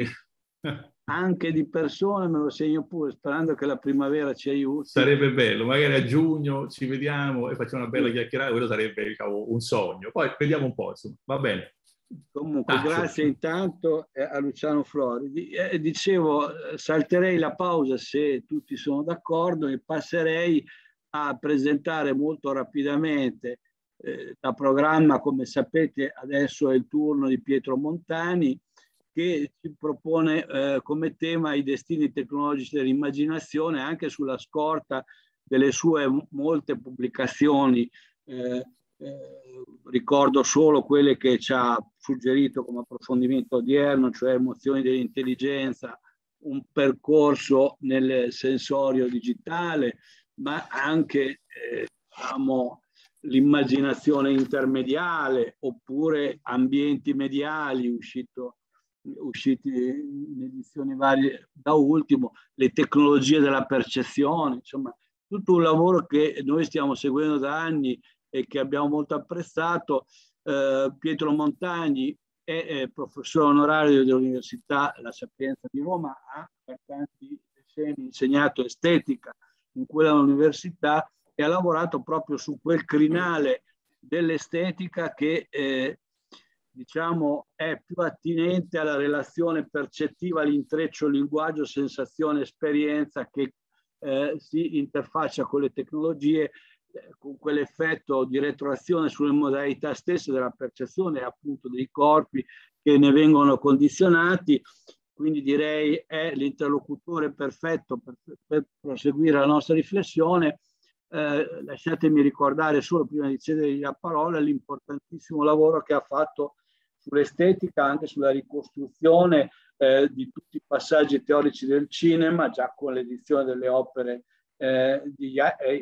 Anche di persone me lo segno pure, sperando che la primavera ci aiuti. Sarebbe bello, magari a giugno ci vediamo e facciamo una bella chiacchierata, quello sarebbe, diciamo, un sogno. Poi vediamo un po', insomma, va bene. Comunque, Taccio. Grazie intanto a Luciano Floridi. Eh, dicevo, salterei la pausa se tutti sono d'accordo e passerei a presentare molto rapidamente eh, da programma. Come sapete, adesso è il turno di Pietro Montani, che ci propone eh, come tema i destini tecnologici dell'immaginazione, anche sulla scorta delle sue molte pubblicazioni. Eh, eh, ricordo solo quelle che ci ha suggerito come approfondimento odierno, cioè Emozioni dell'intelligenza, un percorso nel sensorio digitale, ma anche eh, diciamo, l'immaginazione intermediale, oppure Ambienti mediali, uscito usciti in edizioni varie da ultimo, le tecnologie della percezione, insomma tutto un lavoro che noi stiamo seguendo da anni e che abbiamo molto apprezzato. Eh, Pietro Montani è, è professore onorario dell'Università La Sapienza di Roma, ha per tanti decenni insegnato estetica in quella università e ha lavorato proprio su quel crinale dell'estetica che eh, diciamo, è più attinente alla relazione percettiva, all'intreccio linguaggio, sensazione, esperienza che eh, si interfaccia con le tecnologie, eh, con quell'effetto di retroazione sulle modalità stesse della percezione, appunto dei corpi che ne vengono condizionati. Quindi direi è l'interlocutore perfetto per, per proseguire la nostra riflessione. Eh, lasciatemi ricordare solo, prima di cedergli la parola, l'importantissimo lavoro che ha fatto sull'estetica, anche sulla ricostruzione eh, di tutti i passaggi teorici del cinema, già con l'edizione delle opere eh, di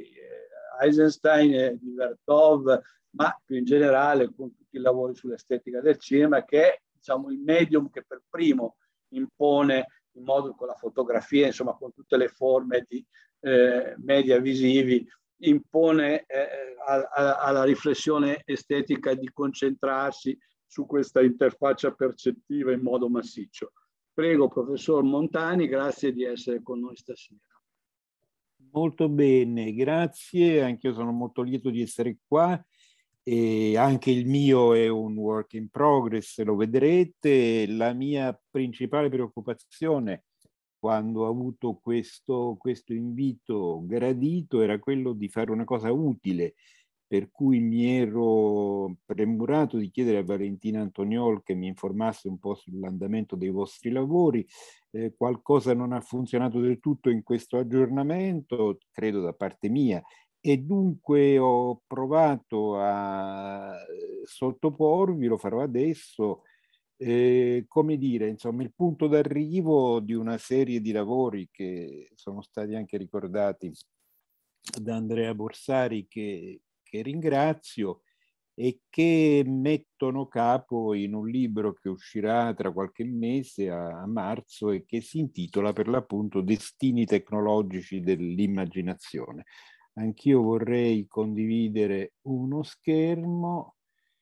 Eisenstein e di Vertov, ma più in generale con tutti i lavori sull'estetica del cinema, che è, diciamo, il medium che per primo impone, in modo con la fotografia, insomma con tutte le forme di eh, media visivi, impone eh, a, a, alla riflessione estetica di concentrarsi su questa interfaccia percettiva in modo massiccio. Prego, professor Montani, grazie di essere con noi stasera. Molto bene, grazie, anche io sono molto lieto di essere qua e anche il mio è un work in progress, lo vedrete. La mia principale preoccupazione quando ho avuto questo, questo invito gradito era quello di fare una cosa utile, per cui mi ero premurato di chiedere a Valentina Antoniol che mi informasse un po' sull'andamento dei vostri lavori. Eh, qualcosa non ha funzionato del tutto in questo aggiornamento, credo da parte mia, e dunque ho provato a sottoporvi, lo farò adesso, eh, come dire, insomma, il punto d'arrivo di una serie di lavori che sono stati anche ricordati da Andrea Borsari, che che ringrazio e che mettono capo in un libro che uscirà tra qualche mese, a, a marzo, e che si intitola per l'appunto Destini tecnologici dell'immaginazione. Anch'io vorrei condividere uno schermo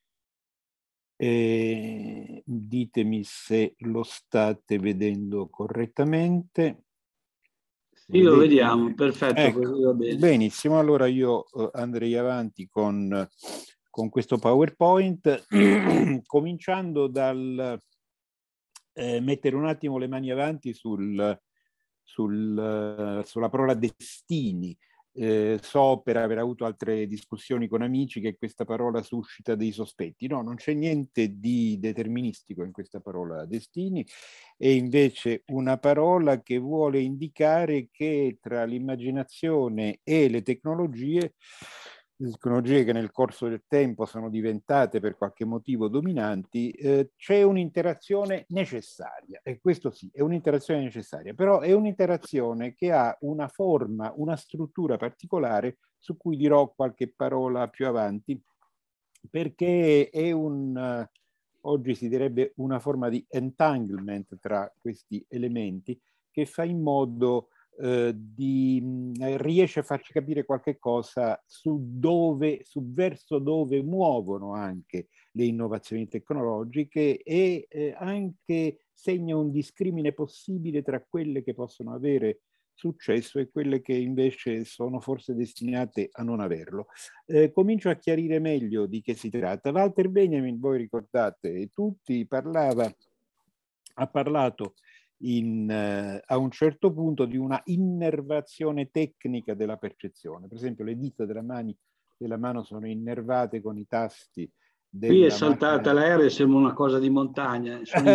e ditemi se lo state vedendo correttamente. Sì, lo vediamo, perfetto, ecco, così va bene. Benissimo, allora io uh, andrei avanti con, con questo PowerPoint, cominciando dal eh, mettere un attimo le mani avanti sul, sul, uh, sulla parola destini. Eh, so per aver avuto altre discussioni con amici che questa parola suscita dei sospetti. No, non c'è niente di deterministico in questa parola destini, è invece una parola che vuole indicare che tra l'immaginazione e le tecnologie le tecnologie che nel corso del tempo sono diventate per qualche motivo dominanti, eh, c'è un'interazione necessaria, e questo sì, è un'interazione necessaria, però è un'interazione che ha una forma, una struttura particolare su cui dirò qualche parola più avanti, perché è un, oggi si direbbe una forma di entanglement tra questi elementi che fa in modo eh, di eh, riesce a farci capire qualche cosa su dove, su verso dove muovono anche le innovazioni tecnologiche e eh, anche segna un discrimine possibile tra quelle che possono avere successo e quelle che invece sono forse destinate a non averlo. Eh, comincio a chiarire meglio di che si tratta. Walter Benjamin, voi ricordate tutti, parlava, ha parlato in, eh, a un certo punto di una innervazione tecnica della percezione. Per esempio le dita della, mani, della mano sono innervate con i tasti. Qui è saltata l'aereo e sembra una cosa di montagna. Sono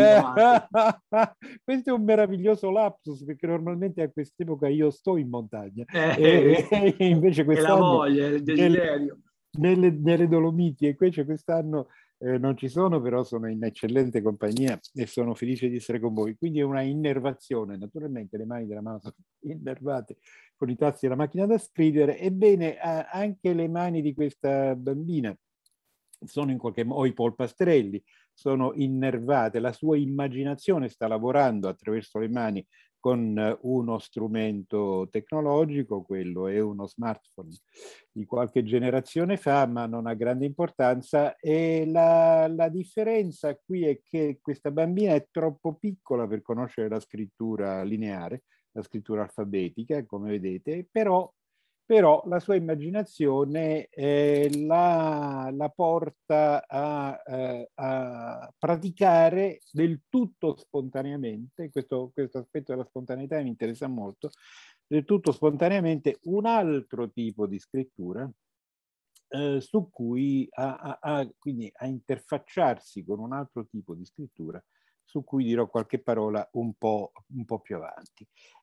Questo è un meraviglioso lapsus, perché normalmente a quest'epoca io sto in montagna eh, e, e invece quest'anno la voglia, il desiderio. Nelle, nelle Dolomiti, e invece quest'anno eh, non ci sono, però sono in eccellente compagnia e sono felice di essere con voi. Quindi è una innervazione, naturalmente le mani della mano sono innervate con i tasti della macchina da scrivere. Ebbene, anche le mani di questa bambina sono in qualche modo, o i polpastrelli, sono innervate, la sua immaginazione sta lavorando attraverso le mani con uno strumento tecnologico, quello è uno smartphone di qualche generazione fa, ma non ha grande importanza, e la, la differenza qui è che questa bambina è troppo piccola per conoscere la scrittura lineare, la scrittura alfabetica, come vedete, però però la sua immaginazione eh, la, la porta a, eh, a praticare del tutto spontaneamente, questo, questo aspetto della spontaneità mi interessa molto, del tutto spontaneamente un altro tipo di scrittura eh, su cui a, a, a, quindi a interfacciarsi con un altro tipo di scrittura su cui dirò qualche parola un po', un po' più avanti.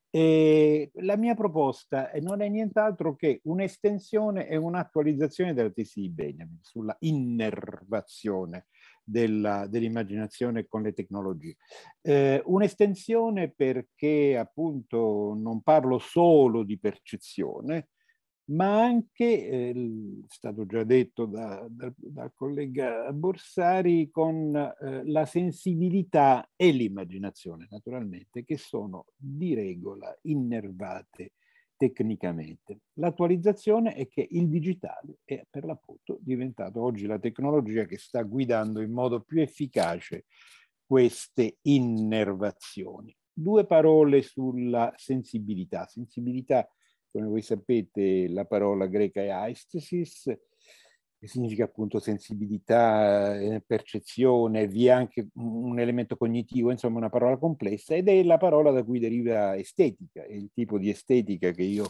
E la mia proposta non è nient'altro che un'estensione e un'attualizzazione della tesi di Benjamin sulla innervazione dell'immaginazione con le tecnologie. Eh, un'estensione perché appunto non parlo solo di percezione, ma anche, eh, è stato già detto da, da, dal collega Borsari, con eh, la sensibilità e l'immaginazione, naturalmente, che sono di regola innervate tecnicamente. L'attualizzazione è che il digitale è per l'appunto diventato oggi la tecnologia che sta guidando in modo più efficace queste innervazioni. Due parole sulla sensibilità. Sensibilità, come voi sapete, la parola greca è aistesis, che significa appunto sensibilità, eh, percezione, vi è anche un elemento cognitivo, insomma una parola complessa, ed è la parola da cui deriva estetica. È il tipo di estetica che io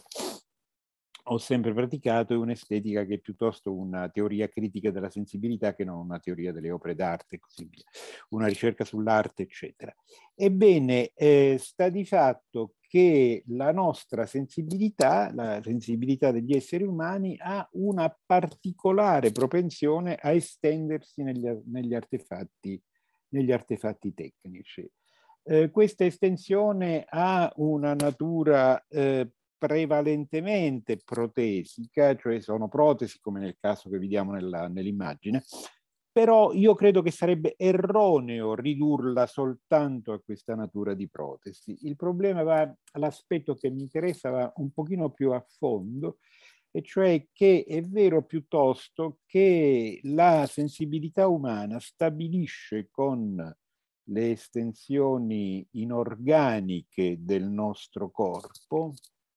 ho sempre praticato, è un'estetica che è piuttosto una teoria critica della sensibilità che non una teoria delle opere d'arte e così via, una ricerca sull'arte, eccetera. Ebbene, eh, sta di fatto che la nostra sensibilità, la sensibilità degli esseri umani, ha una particolare propensione a estendersi negli, negli, artefatti, negli artefatti tecnici. Eh, questa estensione ha una natura eh, prevalentemente protesica, cioè sono protesi come nel caso che vediamo nell'immagine, però io credo che sarebbe erroneo ridurla soltanto a questa natura di protesi. Il problema va, l'aspetto che mi interessa va un pochino più a fondo, e cioè che è vero piuttosto che la sensibilità umana stabilisce con le estensioni inorganiche del nostro corpo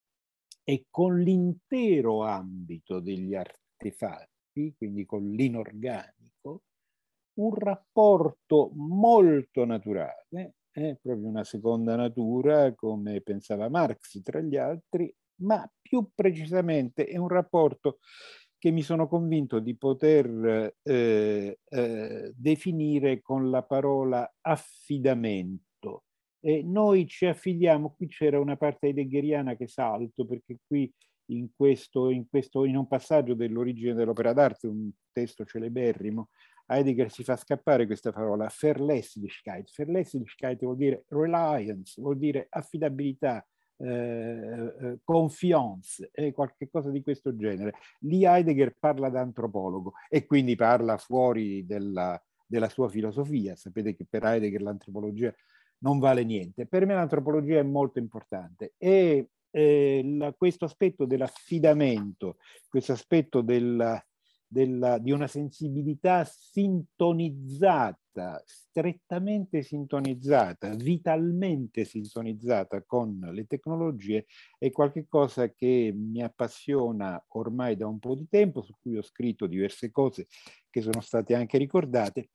e con l'intero ambito degli artefatti, quindi con l'inorganico, un rapporto molto naturale, è proprio una seconda natura, come pensava Marx tra gli altri, ma più precisamente è un rapporto che mi sono convinto di poter eh, eh, definire con la parola affidamento. E noi ci affidiamo, qui c'era una parte heideggeriana che salto perché qui in questo, in questo, in un passaggio dell'origine dell'opera d'arte, un testo celeberrimo, Heidegger si fa scappare questa parola, Verlässlichkeit. Verlässlichkeit vuol dire reliance, vuol dire affidabilità, eh, eh, confiance, è qualcosa di questo genere. Lì Heidegger parla da antropologo e quindi parla fuori della, della sua filosofia. Sapete che per Heidegger l'antropologia non vale niente. Per me l'antropologia è molto importante e eh, la, questo aspetto dell'affidamento, questo aspetto della Della, di una sensibilità sintonizzata, strettamente sintonizzata, vitalmente sintonizzata con le tecnologie, è qualcosa che mi appassiona ormai da un po' di tempo, su cui ho scritto diverse cose che sono state anche ricordate,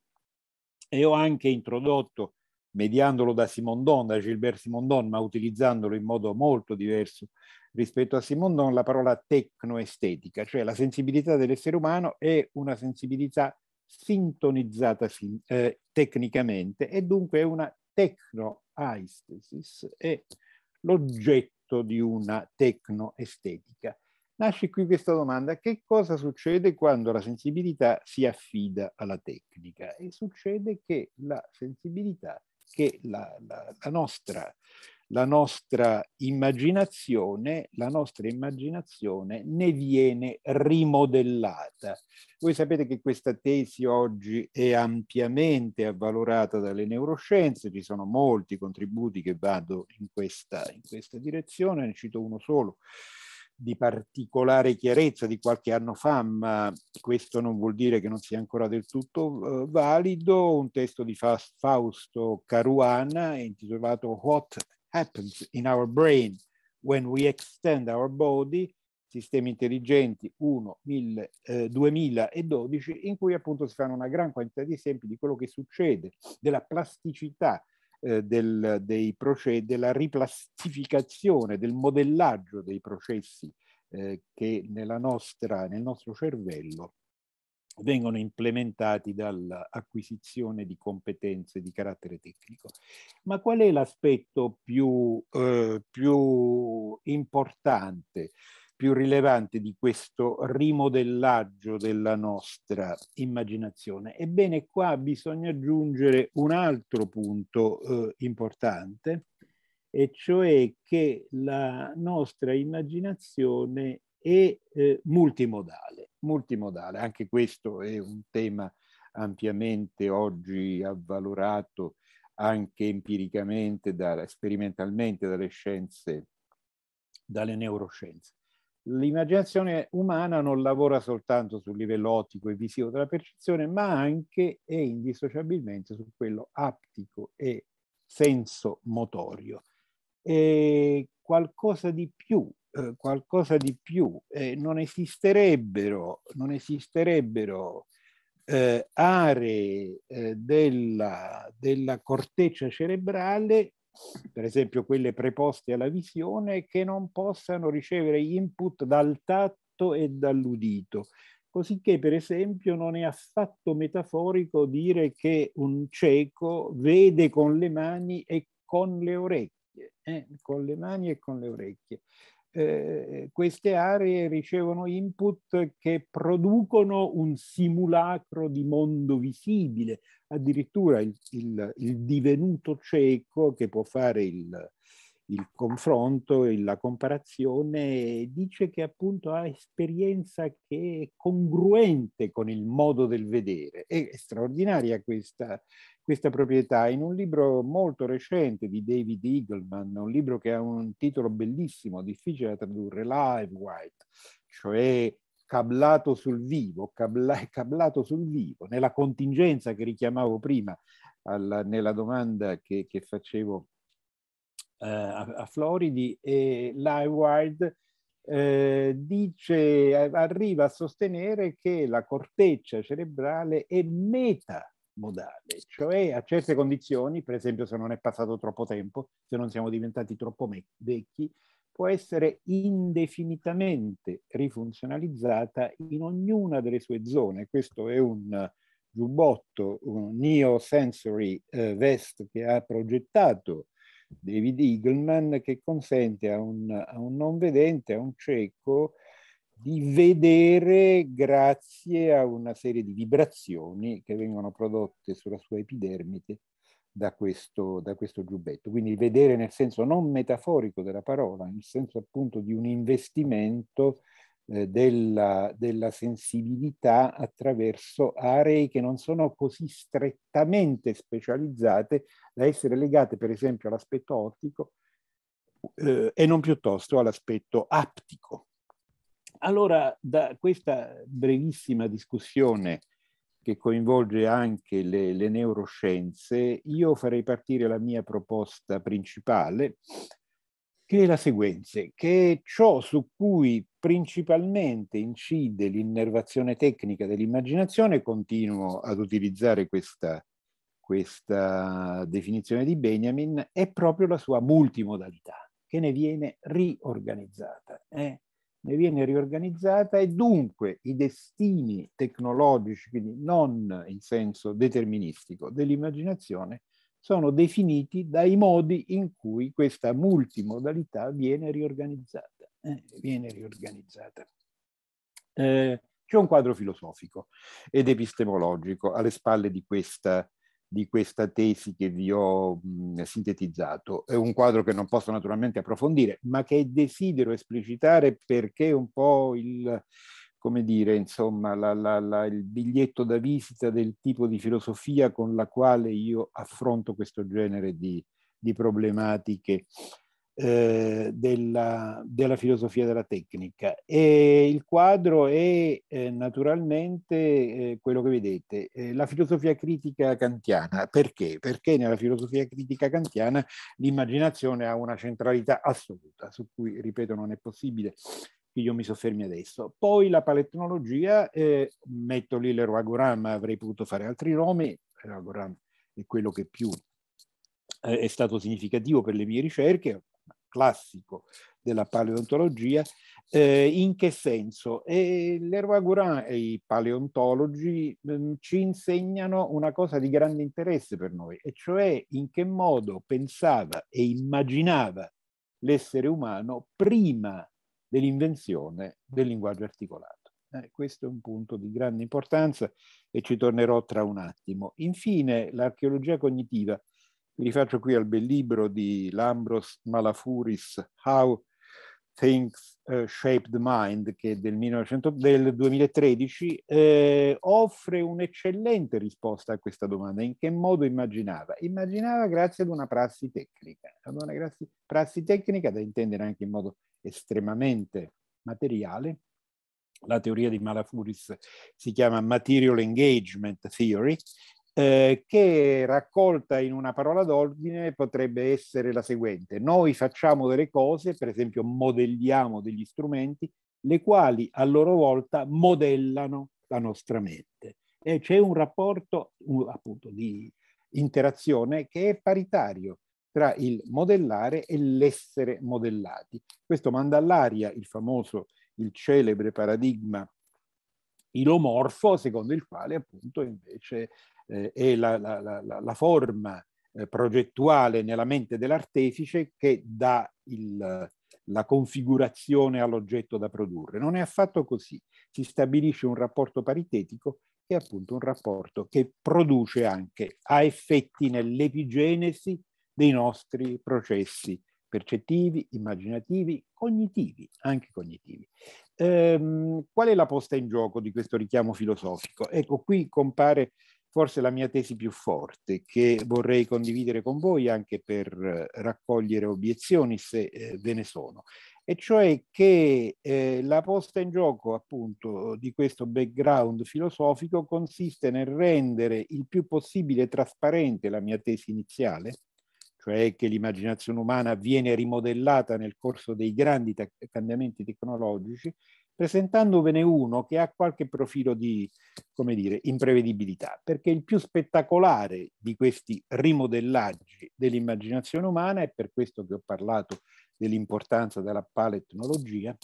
e ho anche introdotto, mediandolo da Simondon, da Gilbert Simondon, ma utilizzandolo in modo molto diverso rispetto a Simondon, la parola tecnoestetica, cioè la sensibilità dell'essere umano è una sensibilità sintonizzata eh, tecnicamente e dunque è una tecnoaistesis, è l'oggetto di una tecnoestetica. Nasce qui questa domanda: che cosa succede quando la sensibilità si affida alla tecnica? E succede che la sensibilità, che la, la, la nostra La nostra immaginazione, la nostra immaginazione ne viene rimodellata. Voi sapete che questa tesi oggi è ampiamente avvalorata dalle neuroscienze, ci sono molti contributi che vanno in questa, in questa direzione, ne cito uno solo di particolare chiarezza di qualche anno fa, ma questo non vuol dire che non sia ancora del tutto uh, valido, un testo di Fa Fausto Caruana intitolato What Happens in Our Brain When We Extend Our Body, Sistemi Intelligenti uno, mille, eh, duemiladodici, in cui appunto si fanno una gran quantità di esempi di quello che succede, della plasticità eh, del, dei processi, della riplastificazione, del modellaggio dei processi eh, che nella nostra, nel nostro cervello vengono implementati dall'acquisizione di competenze di carattere tecnico. Ma qual è l'aspetto più, eh, più importante, più rilevante di questo rimodellaggio della nostra immaginazione? Ebbene, qua bisogna aggiungere un altro punto eh, importante, e cioè che la nostra immaginazione è eh, multimodale. multimodale. Anche questo è un tema ampiamente oggi avvalorato anche empiricamente, da, sperimentalmente dalle scienze, dalle neuroscienze. L'immaginazione umana non lavora soltanto sul livello ottico e visivo della percezione, ma anche e indissociabilmente su quello aptico e senso-motorio. E qualcosa di più, eh, qualcosa di più. Eh, non esisterebbero, non esisterebbero eh, aree eh, della, della corteccia cerebrale, per esempio quelle preposte alla visione, che non possano ricevere input dal tatto e dall'udito. Cosicché, per esempio, non è affatto metaforico dire che un cieco vede con le mani e con le orecchie. Eh, con le mani e con le orecchie. Eh, queste aree ricevono input che producono un simulacro di mondo visibile. Addirittura il, il, il divenuto cieco, che può fare il, il confronto e la comparazione, dice che appunto ha esperienza che è congruente con il modo del vedere. È straordinaria questa, questa proprietà. In un libro molto recente di David Eagleman, un libro che ha un titolo bellissimo, difficile da tradurre, Live White, cioè cablato sul vivo, cabla, cablato sul vivo, nella contingenza che richiamavo prima alla, nella domanda che, che facevo Uh, a, a Floridi, e Livewire eh, dice, arriva a sostenere che la corteccia cerebrale è metamodale, cioè a certe condizioni, per esempio se non è passato troppo tempo, se non siamo diventati troppo vecchi, può essere indefinitamente rifunzionalizzata in ognuna delle sue zone. Questo è un giubbotto, un Neo Sensory eh, Vest che ha progettato David Eagleman, che consente a un, a un non vedente, a un cieco, di vedere grazie a una serie di vibrazioni che vengono prodotte sulla sua epidermide da questo, da questo giubbetto. Quindi vedere nel senso non metaforico della parola, nel senso appunto di un investimento eh, della, della sensibilità attraverso aree che non sono così strettamente specializzate da essere legate per esempio all'aspetto ottico eh, e non piuttosto all'aspetto aptico. Allora, da questa brevissima discussione che coinvolge anche le, le neuroscienze, io farei partire la mia proposta principale, che è la seguente, che è ciò su cui principalmente incide l'innervazione tecnica dell'immaginazione. Continuo ad utilizzare questa, questa definizione di Benjamin, è proprio la sua multimodalità, che ne viene riorganizzata. Eh? ne viene riorganizzata e dunque i destini tecnologici, quindi non in senso deterministico, dell'immaginazione, sono definiti dai modi in cui questa multimodalità viene riorganizzata. Eh, viene riorganizzata. Eh, c'è un quadro filosofico ed epistemologico alle spalle di questa di questa tesi che vi ho mh, sintetizzato. È un quadro che non posso naturalmente approfondire, ma che desidero esplicitare perché è un po' il, come dire, insomma, la, la, la, il biglietto da visita del tipo di filosofia con la quale io affronto questo genere di, di problematiche eh, della, della filosofia della tecnica. E il quadro è eh, naturalmente eh, quello che vedete, eh, la filosofia critica kantiana. Perché? Perché nella filosofia critica kantiana l'immaginazione ha una centralità assoluta, su cui, ripeto, non è possibile che io mi soffermi adesso. Poi la paletnologia, eh, metto lì Leroy-Gourhan, ma avrei potuto fare altri nomi. Leroy-Gourhan è quello che più eh, è stato significativo per le mie ricerche, classico della paleontologia. Eh, in che senso? Eh, Leroy-Gourhan e i paleontologi ehm, ci insegnano una cosa di grande interesse per noi, e cioè in che modo pensava e immaginava l'essere umano prima dell'invenzione del linguaggio articolato. Eh, questo è un punto di grande importanza e ci tornerò tra un attimo. Infine, l'archeologia cognitiva. Mi rifaccio qui al bel libro di Lambros Malafuris, How Things uh, Shape the Mind, che è del, millenovecento, del duemilatredici, eh, offre un'eccellente risposta a questa domanda. In che modo immaginava? Immaginava grazie ad una prassi tecnica, ad una prassi, prassi tecnica da intendere anche in modo estremamente materiale. La teoria di Malafuris si chiama Material Engagement Theory, Eh, che raccolta in una parola d'ordine potrebbe essere la seguente: noi facciamo delle cose, per esempio modelliamo degli strumenti, le quali a loro volta modellano la nostra mente. E c'è un rapporto un, appunto di interazione che è paritario tra il modellare e l'essere modellati. Questo manda all'aria il famoso, il celebre paradigma ilomorfo, secondo il quale appunto invece eh, è la, la, la, la forma eh, progettuale nella mente dell'artefice che dà il, la configurazione all'oggetto da produrre. Non è affatto così. Si stabilisce un rapporto paritetico che è appunto un rapporto che produce anche, ha effetti nell'epigenesi dei nostri processi percettivi, immaginativi, cognitivi, anche cognitivi. Ehm, qual è la posta in gioco di questo richiamo filosofico? Ecco, qui compare forse la mia tesi più forte, che vorrei condividere con voi anche per eh, raccogliere obiezioni, se eh, ve ne sono, e cioè che eh, la posta in gioco appunto di questo background filosofico consiste nel rendere il più possibile trasparente la mia tesi iniziale, cioè che l'immaginazione umana viene rimodellata nel corso dei grandi te- cambiamenti tecnologici, presentandovene uno che ha qualche profilo di, come dire, imprevedibilità, perché il più spettacolare di questi rimodellaggi dell'immaginazione umana, è per questo che ho parlato dell'importanza della paletnologia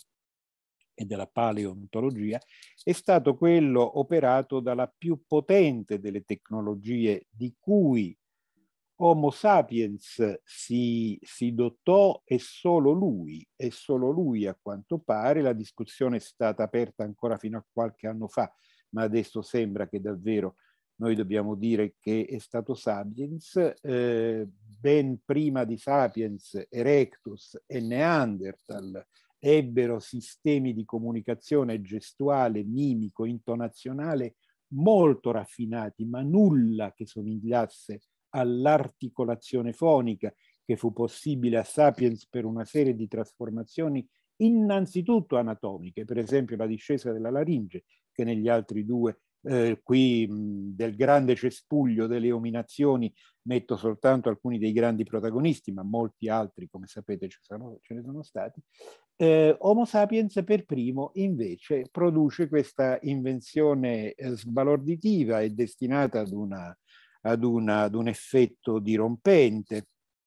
e della paleontologia, è stato quello operato dalla più potente delle tecnologie di cui Homo sapiens si, si dotò e solo lui, e solo lui a quanto pare, la discussione è stata aperta ancora fino a qualche anno fa, ma adesso sembra che davvero noi dobbiamo dire che è stato Sapiens, eh, ben prima di Sapiens, Erectus e Neanderthal ebbero sistemi di comunicazione gestuale, mimico, intonazionale molto raffinati, ma nulla che somigliasse all'articolazione fonica che fu possibile a Sapiens per una serie di trasformazioni innanzitutto anatomiche, per esempio la discesa della laringe, che negli altri due eh, qui mh, del grande cespuglio delle eominazioni metto soltanto alcuni dei grandi protagonisti, ma molti altri, come sapete, ce, sono, ce ne sono stati. Eh, Homo sapiens per primo invece produce questa invenzione eh, sbalorditiva e destinata ad, una, ad, una, ad un effetto dirompente,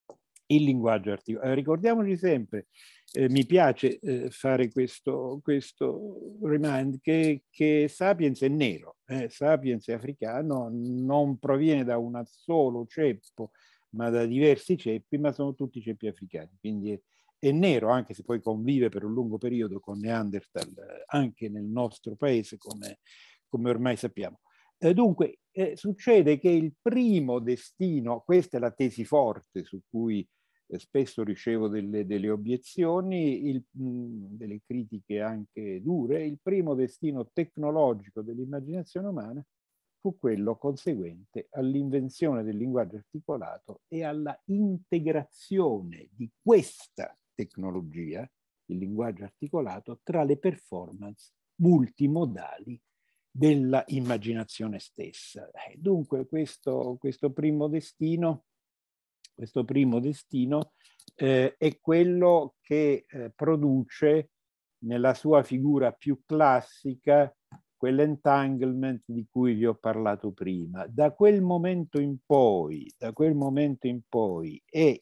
il linguaggio articolare. Eh, ricordiamoci sempre, eh, mi piace eh, fare questo, questo remind, che, che Sapiens è nero, eh, Sapiens è africano, non proviene da un solo ceppo, ma da diversi ceppi, ma sono tutti ceppi africani, quindi è, è nero, anche se poi convive per un lungo periodo con Neanderthal, eh, anche nel nostro paese, come, come ormai sappiamo. Eh, dunque, eh, succede che il primo destino, questa è la tesi forte su cui eh, spesso ricevo delle, delle obiezioni, il, mh, delle critiche anche dure, il primo destino tecnologico dell'immaginazione umana fu quello conseguente all'invenzione del linguaggio articolato e alla integrazione di questa tecnologia, il linguaggio articolato, tra le performance multimodali della immaginazione stessa. Dunque questo, questo primo destino, questo primo destino eh, è quello che eh, produce nella sua figura più classica quell'entanglement di cui vi ho parlato prima. Da quel momento in poi, da quel momento in poi è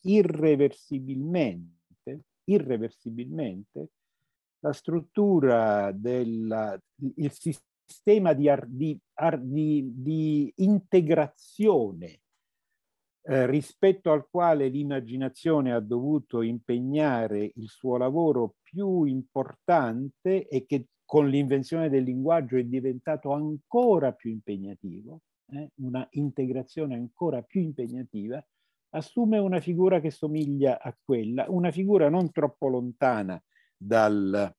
irreversibilmente, irreversibilmente la struttura del il sistema di, di, di, di integrazione eh, rispetto al quale l'immaginazione ha dovuto impegnare il suo lavoro più importante e che con l'invenzione del linguaggio è diventato ancora più impegnativo, eh, una integrazione ancora più impegnativa, assume una figura che somiglia a quella, una figura non troppo lontana dal,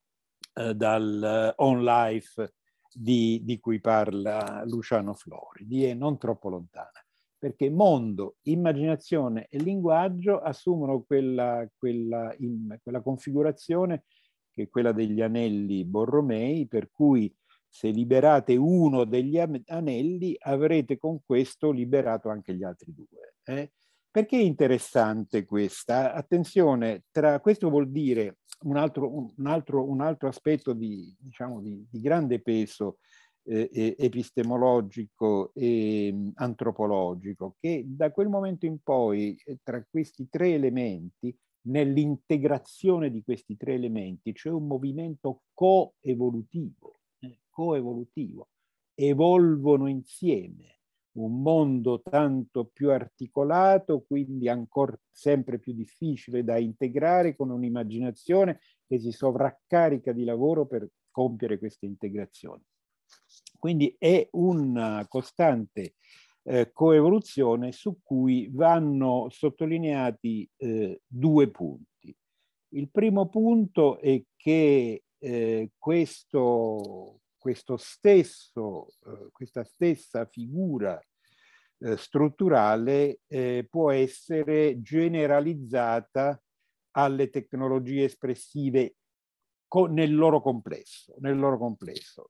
eh, dal on life di, di cui parla Luciano Floridi, e non troppo lontana, perché mondo, immaginazione e linguaggio assumono quella, quella, in, quella configurazione che è quella degli anelli Borromei, per cui se liberate uno degli anelli avrete con questo liberato anche gli altri due. Eh? Perché è interessante questa? Attenzione, tra, questo vuol dire un altro, un altro, un altro aspetto di, diciamo, di, di grande peso eh, epistemologico e antropologico, che da quel momento in poi tra questi tre elementi, nell'integrazione di questi tre elementi c'è un movimento coevolutivo, eh, coevolutivo, evolvono insieme un mondo tanto più articolato, quindi ancora sempre più difficile da integrare, con un'immaginazione che si sovraccarica di lavoro per compiere queste integrazioni. Quindi è una costante eh, coevoluzione su cui vanno sottolineati eh, due punti. Il primo punto è che eh, questo, questo stesso, eh, questa stessa figura eh, strutturale eh, può essere generalizzata alle tecnologie espressive nel loro complesso, nel loro complesso.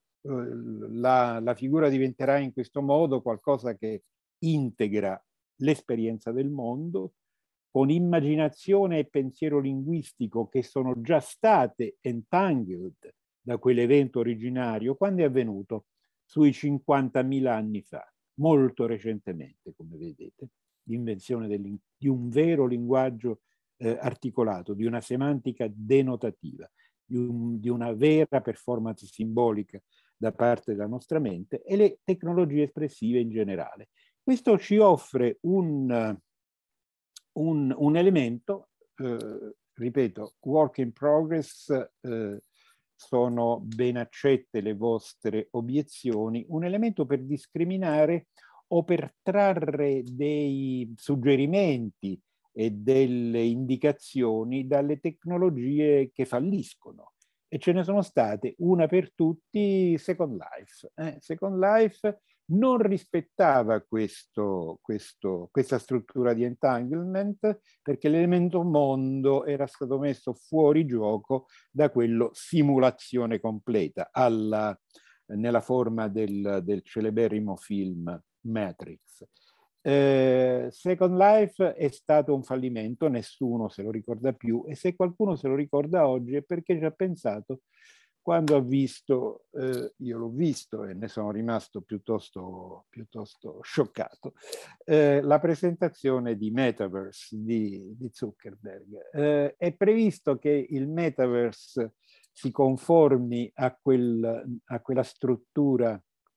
La, la figura diventerà in questo modo qualcosa che integra l'esperienza del mondo con immaginazione e pensiero linguistico che sono già state entangled da quell'evento originario. Quando è avvenuto? Sui cinquantamila anni fa, molto recentemente, come vedete, l'invenzione di un vero linguaggio eh, articolato, di una semantica denotativa, di, un, di una vera performance simbolica da parte della nostra mente, e le tecnologie espressive in generale. Questo ci offre un, un, un elemento, eh, ripeto, work in progress, eh, sono ben accette le vostre obiezioni, un elemento per discriminare o per trarre dei suggerimenti e delle indicazioni dalle tecnologie che falliscono. E ce ne sono state, una per tutti, Second Life. Eh, Second Life non rispettava questo, questo, questa struttura di entanglement, perché l'elemento mondo era stato messo fuori gioco da quello simulazione completa, alla, nella forma del, del celeberrimo film Matrix. Eh, Second Life è stato un fallimento, nessuno se lo ricorda più, e se qualcuno se lo ricorda oggi è perché ci ha pensato quando ha visto, eh, io l'ho visto e ne sono rimasto piuttosto, piuttosto scioccato, eh, la presentazione di Metaverse di, di Zuckerberg. Eh, è previsto che il Metaverse si conformi a, quel, a quella struttura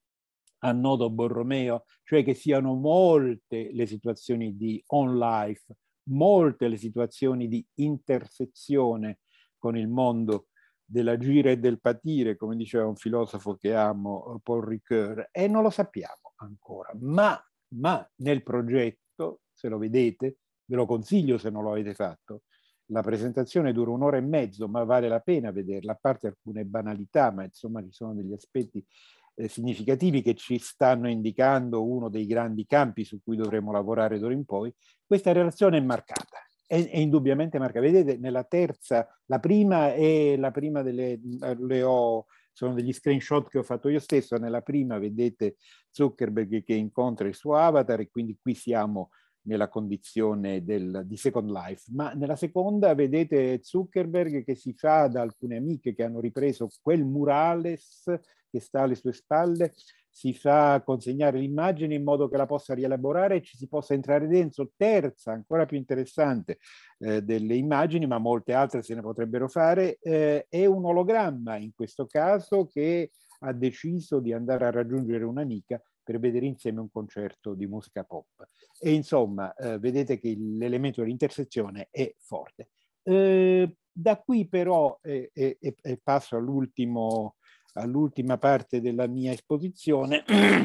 a nodo Borromeo, cioè che siano molte le situazioni di on-life, molte le situazioni di intersezione con il mondo dell'agire e del patire, come diceva un filosofo che amo, Paul Ricoeur, e non lo sappiamo ancora. Ma, ma nel progetto, se lo vedete, ve lo consiglio se non lo avete fatto, la presentazione dura un'ora e mezzo, ma vale la pena vederla, a parte alcune banalità, ma insomma ci sono degli aspetti eh, significativi che ci stanno indicando uno dei grandi campi su cui dovremo lavorare d'ora in poi. Questa relazione è marcata. È, è indubbiamente marcata. Vedete, nella terza, la prima è la prima delle, le ho, sono degli screenshot che ho fatto io stesso. Nella prima vedete Zuckerberg che incontra il suo avatar e quindi qui siamo nella condizione del, di Second Life, ma nella seconda vedete Zuckerberg che si fa da alcune amiche che hanno ripreso quel murales che sta alle sue spalle, si fa consegnare l'immagine in modo che la possa rielaborare e ci si possa entrare dentro. Terza, ancora più interessante eh, delle immagini, ma molte altre se ne potrebbero fare, eh, è un ologramma in questo caso che ha deciso di andare a raggiungere un'amica per vedere insieme un concerto di musica pop. E insomma, eh, vedete che l'elemento dell'intersezione è forte. Eh, da qui però, e eh, eh, eh, passo all'ultimo, all'ultima parte della mia esposizione,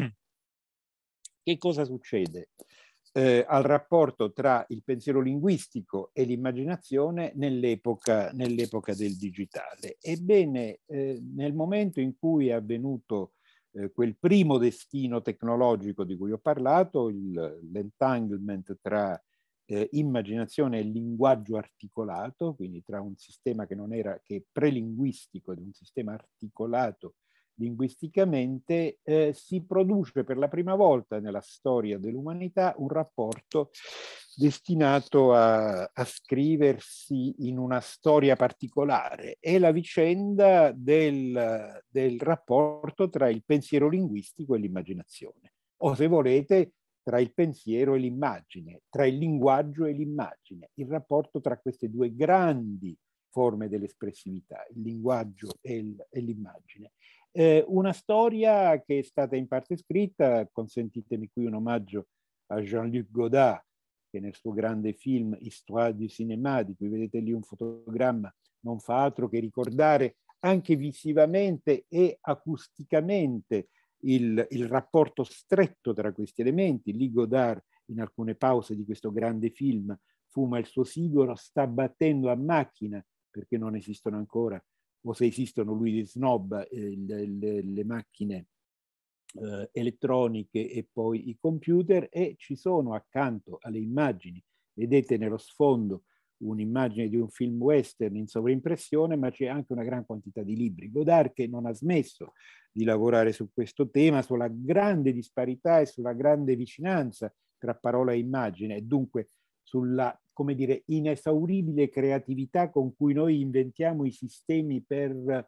che cosa succede eh, al rapporto tra il pensiero linguistico e l'immaginazione nell'epoca, nell'epoca del digitale? Ebbene, eh, nel momento in cui è avvenuto Eh, quel primo destino tecnologico di cui ho parlato, l'entanglement tra eh, immaginazione e linguaggio articolato, quindi tra un sistema che non era che prelinguistico ed un sistema articolato linguisticamente, eh, si produce per la prima volta nella storia dell'umanità un rapporto destinato a, a scriversi in una storia particolare. È la vicenda del, del rapporto tra il pensiero linguistico e l'immaginazione, o se volete tra il pensiero e l'immagine, tra il linguaggio e l'immagine, il rapporto tra queste due grandi forme dell'espressività, il linguaggio e l'immagine. Eh, una storia che è stata in parte scritta, consentitemi qui un omaggio a Jean-Luc Godard, che nel suo grande film Histoire du cinéma, di cui vedete lì un fotogramma, non fa altro che ricordare anche visivamente e acusticamente il, il rapporto stretto tra questi elementi. Lì Godard, in alcune pause di questo grande film, fuma il suo sigaro, sta battendo a macchina, perché non esistono ancora, o se esistono lui snob, eh, le, le, le macchine eh, elettroniche e poi i computer, e ci sono accanto alle immagini, vedete nello sfondo un'immagine di un film western in sovraimpressione, ma c'è anche una gran quantità di libri. Godard che non ha smesso di lavorare su questo tema, sulla grande disparità e sulla grande vicinanza tra parola e immagine, e dunque sulla, come dire, inesauribile creatività con cui noi inventiamo i sistemi per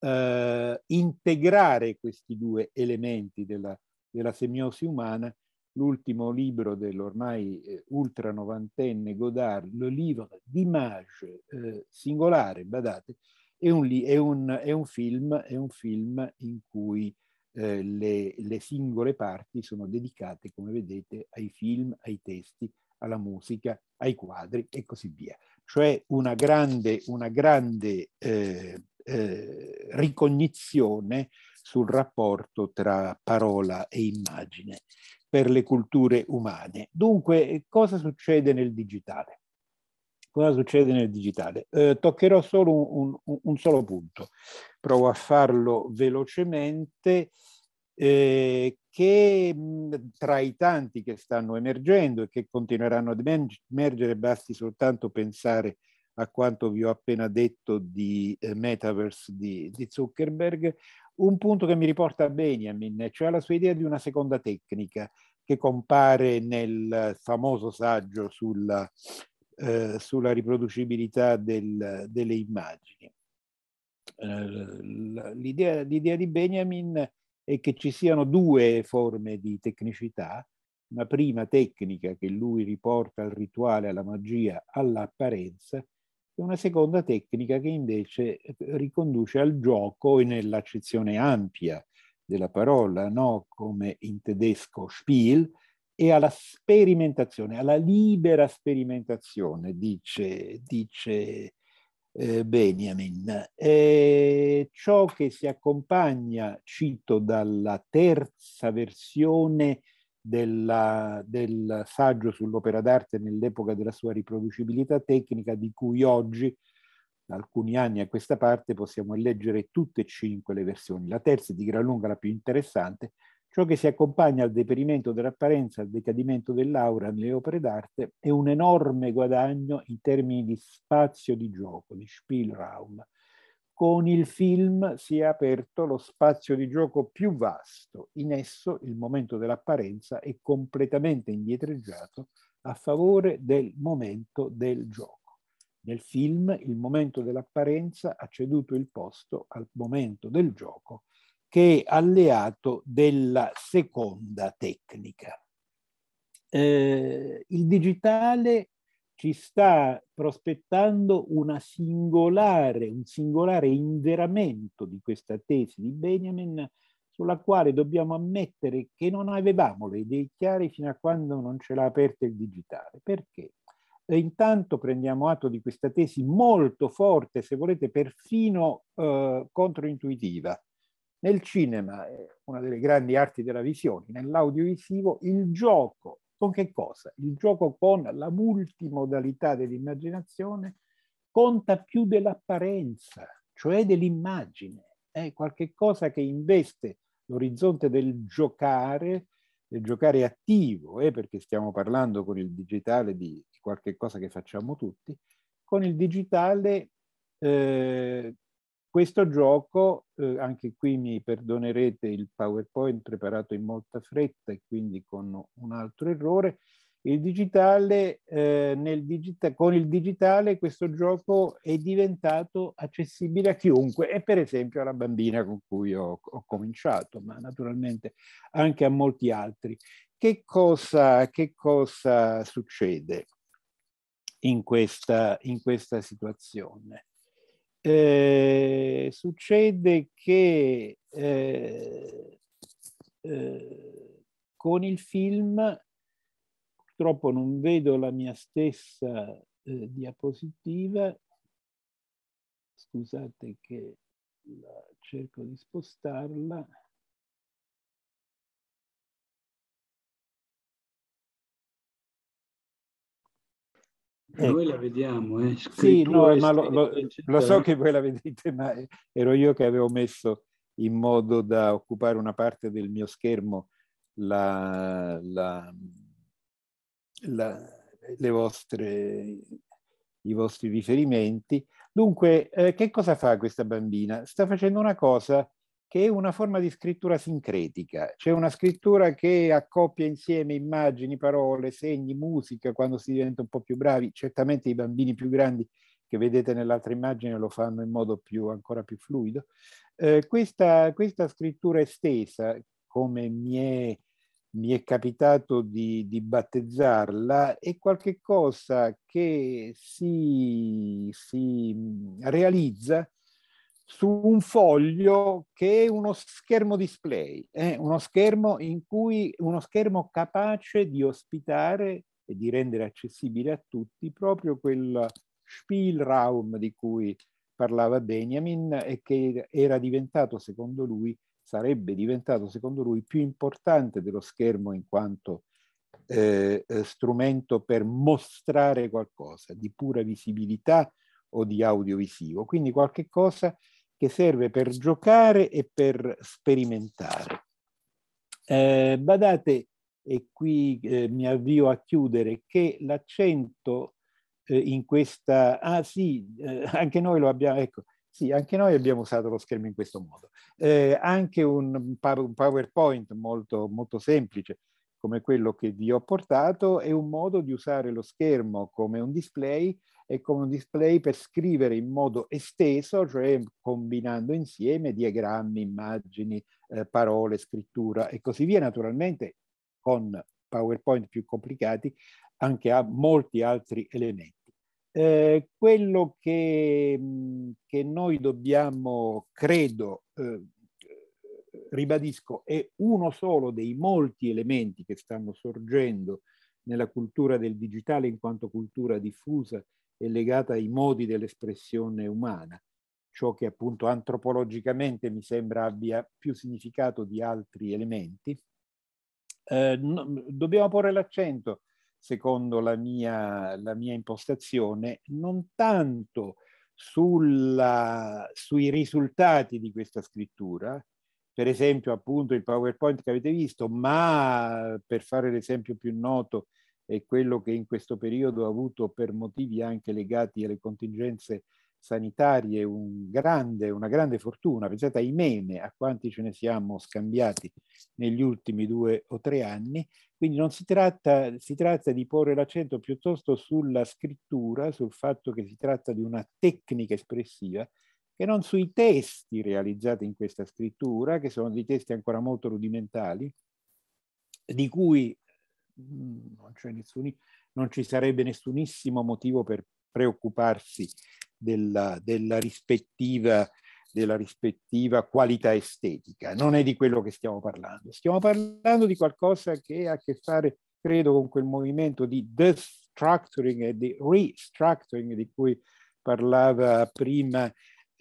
eh, integrare questi due elementi della, della semiosi umana. L'ultimo libro dell'ormai eh, ultra novantenne Godard, Le Livre d'Image, eh, singolare, badate, è un, è, un, è, un film, è un film in cui eh, le, le singole parti sono dedicate, come vedete, ai film, ai testi, alla musica, ai quadri e così via. Cioè una grande, una grande eh, eh, ricognizione sul rapporto tra parola e immagine per le culture umane. Dunque, cosa succede nel digitale? Cosa succede nel digitale? Eh, toccherò solo un, un, un solo punto. Provo a farlo velocemente, eh, che mh, tra i tanti che stanno emergendo e che continueranno ad emergere, basti soltanto pensare a quanto vi ho appena detto di eh, Metaverse di, di Zuckerberg, un punto che mi riporta a Benjamin, cioè la sua idea di una seconda tecnica che compare nel famoso saggio sulla Eh, sulla riproducibilità del, delle immagini. Eh, l'idea, l'idea di Benjamin è che ci siano due forme di tecnicità, una prima tecnica che lui riporta al rituale, alla magia, all'apparenza, e una seconda tecnica che invece riconduce al gioco e nell'accezione ampia della parola, no? Come in tedesco Spiel, e alla sperimentazione, alla libera sperimentazione, dice, dice eh, Benjamin. E ciò che si accompagna, cito dalla terza versione della, del saggio sull'opera d'arte nell'epoca della sua riproducibilità tecnica, di cui oggi, da alcuni anni a questa parte, possiamo leggere tutte e cinque le versioni. La terza è di gran lunga la più interessante. Ciò che si accompagna al deperimento dell'apparenza, al decadimento dell'aura nelle opere d'arte è un enorme guadagno in termini di spazio di gioco, di Spielraum. Con il film si è aperto lo spazio di gioco più vasto. In esso il momento dell'apparenza è completamente indietreggiato a favore del momento del gioco. Nel film il momento dell'apparenza ha ceduto il posto al momento del gioco, che è alleato della seconda tecnica. Eh, il digitale ci sta prospettando una singolare, un singolare inveramento di questa tesi di Benjamin, sulla quale dobbiamo ammettere che non avevamo le idee chiare fino a quando non ce l'ha aperta il digitale. Perché? E intanto prendiamo atto di questa tesi molto forte, se volete perfino eh, controintuitiva. Nel cinema, una delle grandi arti della visione, nell'audiovisivo, il gioco, con che cosa? Il gioco con la multimodalità dell'immaginazione conta più dell'apparenza, cioè dell'immagine. È qualche cosa che investe l'orizzonte del giocare, del giocare attivo, eh, perché stiamo parlando con il digitale di, di qualche cosa che facciamo tutti. Con il digitale eh, questo gioco, eh, anche qui mi perdonerete il PowerPoint preparato in molta fretta e quindi con un altro errore, il digitale, eh, nel digita- con il digitale questo gioco è diventato accessibile a chiunque e per esempio alla bambina con cui ho, ho cominciato, ma naturalmente anche a molti altri. Che cosa, che cosa succede in questa, in questa situazione? Eh, succede che eh, eh, con il film, purtroppo non vedo la mia stessa eh, diapositiva, scusate che la, cerco di spostarla. Noi la vediamo, eh? Sì, no, ma lo, lo, lo so che voi la vedete, ma ero io che avevo messo in modo da occupare una parte del mio schermo la, la, la, le vostre, i vostri riferimenti. Dunque, eh, che cosa fa questa bambina? Sta facendo una cosa che è una forma di scrittura sincretica. C'è una scrittura che accoppia insieme immagini, parole, segni, musica, quando si diventa un po' più bravi. Certamente i bambini più grandi che vedete nell'altra immagine lo fanno in modo più, ancora più fluido. Eh, questa, questa scrittura estesa, come mi è, mi è capitato di, di battezzarla, è qualcosa che si, si realizza su un foglio che è uno schermo display, eh? uno schermo in cui uno schermo capace di ospitare e di rendere accessibile a tutti proprio quel Spielraum di cui parlava Benjamin e che era diventato, secondo lui, sarebbe diventato, secondo lui, più importante dello schermo in quanto eh, strumento per mostrare qualcosa di pura visibilità o di audiovisivo. Quindi qualche cosa che serve per giocare e per sperimentare. Eh, badate, e qui eh, mi avvio a chiudere, che l'accento eh, in questa... Ah sì, eh, anche noi lo abbiamo... Ecco, sì, anche noi abbiamo usato lo schermo in questo modo. Eh, anche un, un PowerPoint molto, molto semplice, come quello che vi ho portato, è un modo di usare lo schermo come un display e come un display per scrivere in modo esteso, cioè combinando insieme diagrammi, immagini, eh, parole, scrittura e così via. Naturalmente con PowerPoint più complicati anche a molti altri elementi. Eh, quello che, che noi dobbiamo, credo, eh, ribadisco, è uno solo dei molti elementi che stanno sorgendo nella cultura del digitale in quanto cultura diffusa e legata ai modi dell'espressione umana, ciò che appunto antropologicamente mi sembra abbia più significato di altri elementi. Eh, no, dobbiamo porre l'accento, secondo la mia, la mia impostazione, non tanto sulla, sui risultati di questa scrittura, per esempio appunto il PowerPoint che avete visto, ma per fare l'esempio più noto è quello che in questo periodo ha avuto per motivi anche legati alle contingenze sanitarie un grande, una grande fortuna. Pensate ai meme, a quanti ce ne siamo scambiati negli ultimi due o tre anni. Quindi non si tratta, si tratta di porre l'accento piuttosto sulla scrittura, sul fatto che si tratta di una tecnica espressiva, che non sui testi realizzati in questa scrittura, che sono dei testi ancora molto rudimentali, di cui mh, non, c'è nessun, non ci sarebbe nessunissimo motivo per preoccuparsi della, della, rispettiva, della rispettiva qualità estetica. Non è di quello che stiamo parlando. Stiamo parlando di qualcosa che ha a che fare, credo, con quel movimento di destructuring e di restructuring di cui parlava prima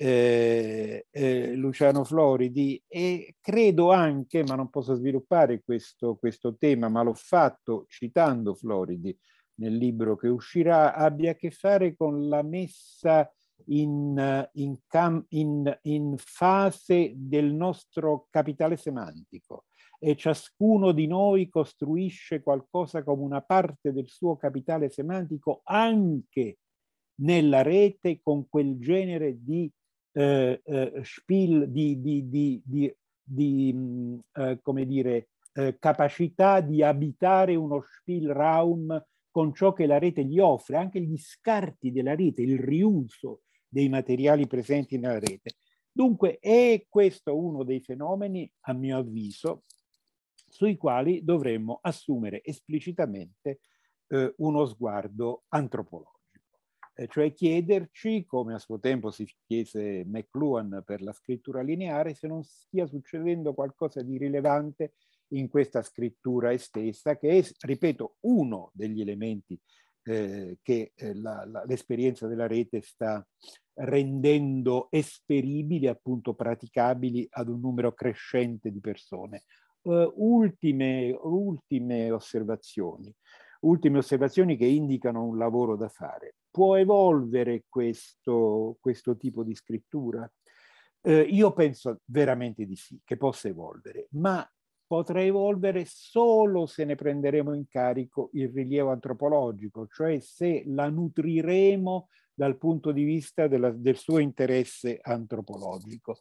eh, eh, Luciano Floridi, e credo anche, ma non posso sviluppare questo, questo tema, ma l'ho fatto citando Floridi nel libro che uscirà, abbia a che fare con la messa in, in, cam, in, in fase del nostro capitale semantico, e ciascuno di noi costruisce qualcosa come una parte del suo capitale semantico anche nella rete, con quel genere di eh, eh, spiel, di, di, di, di, di mh, eh, come dire, eh, capacità di abitare uno Spielraum con ciò che la rete gli offre, anche gli scarti della rete, il riuso dei materiali presenti nella rete. Dunque è questo uno dei fenomeni, a mio avviso, sui quali dovremmo assumere esplicitamente eh, uno sguardo antropologico. Eh, cioè chiederci, come a suo tempo si chiese McLuhan per la scrittura lineare, se non stia succedendo qualcosa di rilevante in questa scrittura estesa, che è, ripeto, uno degli elementi eh, che eh, l'esperienza della rete sta rendendo esperibili, appunto praticabili ad un numero crescente di persone. Uh, ultime, ultime osservazioni, ultime osservazioni che indicano un lavoro da fare. Può evolvere questo, questo tipo di scrittura? Uh, io penso veramente di sì, che possa evolvere, ma potrà evolvere solo se ne prenderemo in carico il rilievo antropologico, cioè se la nutriremo dal punto di vista della, del suo interesse antropologico.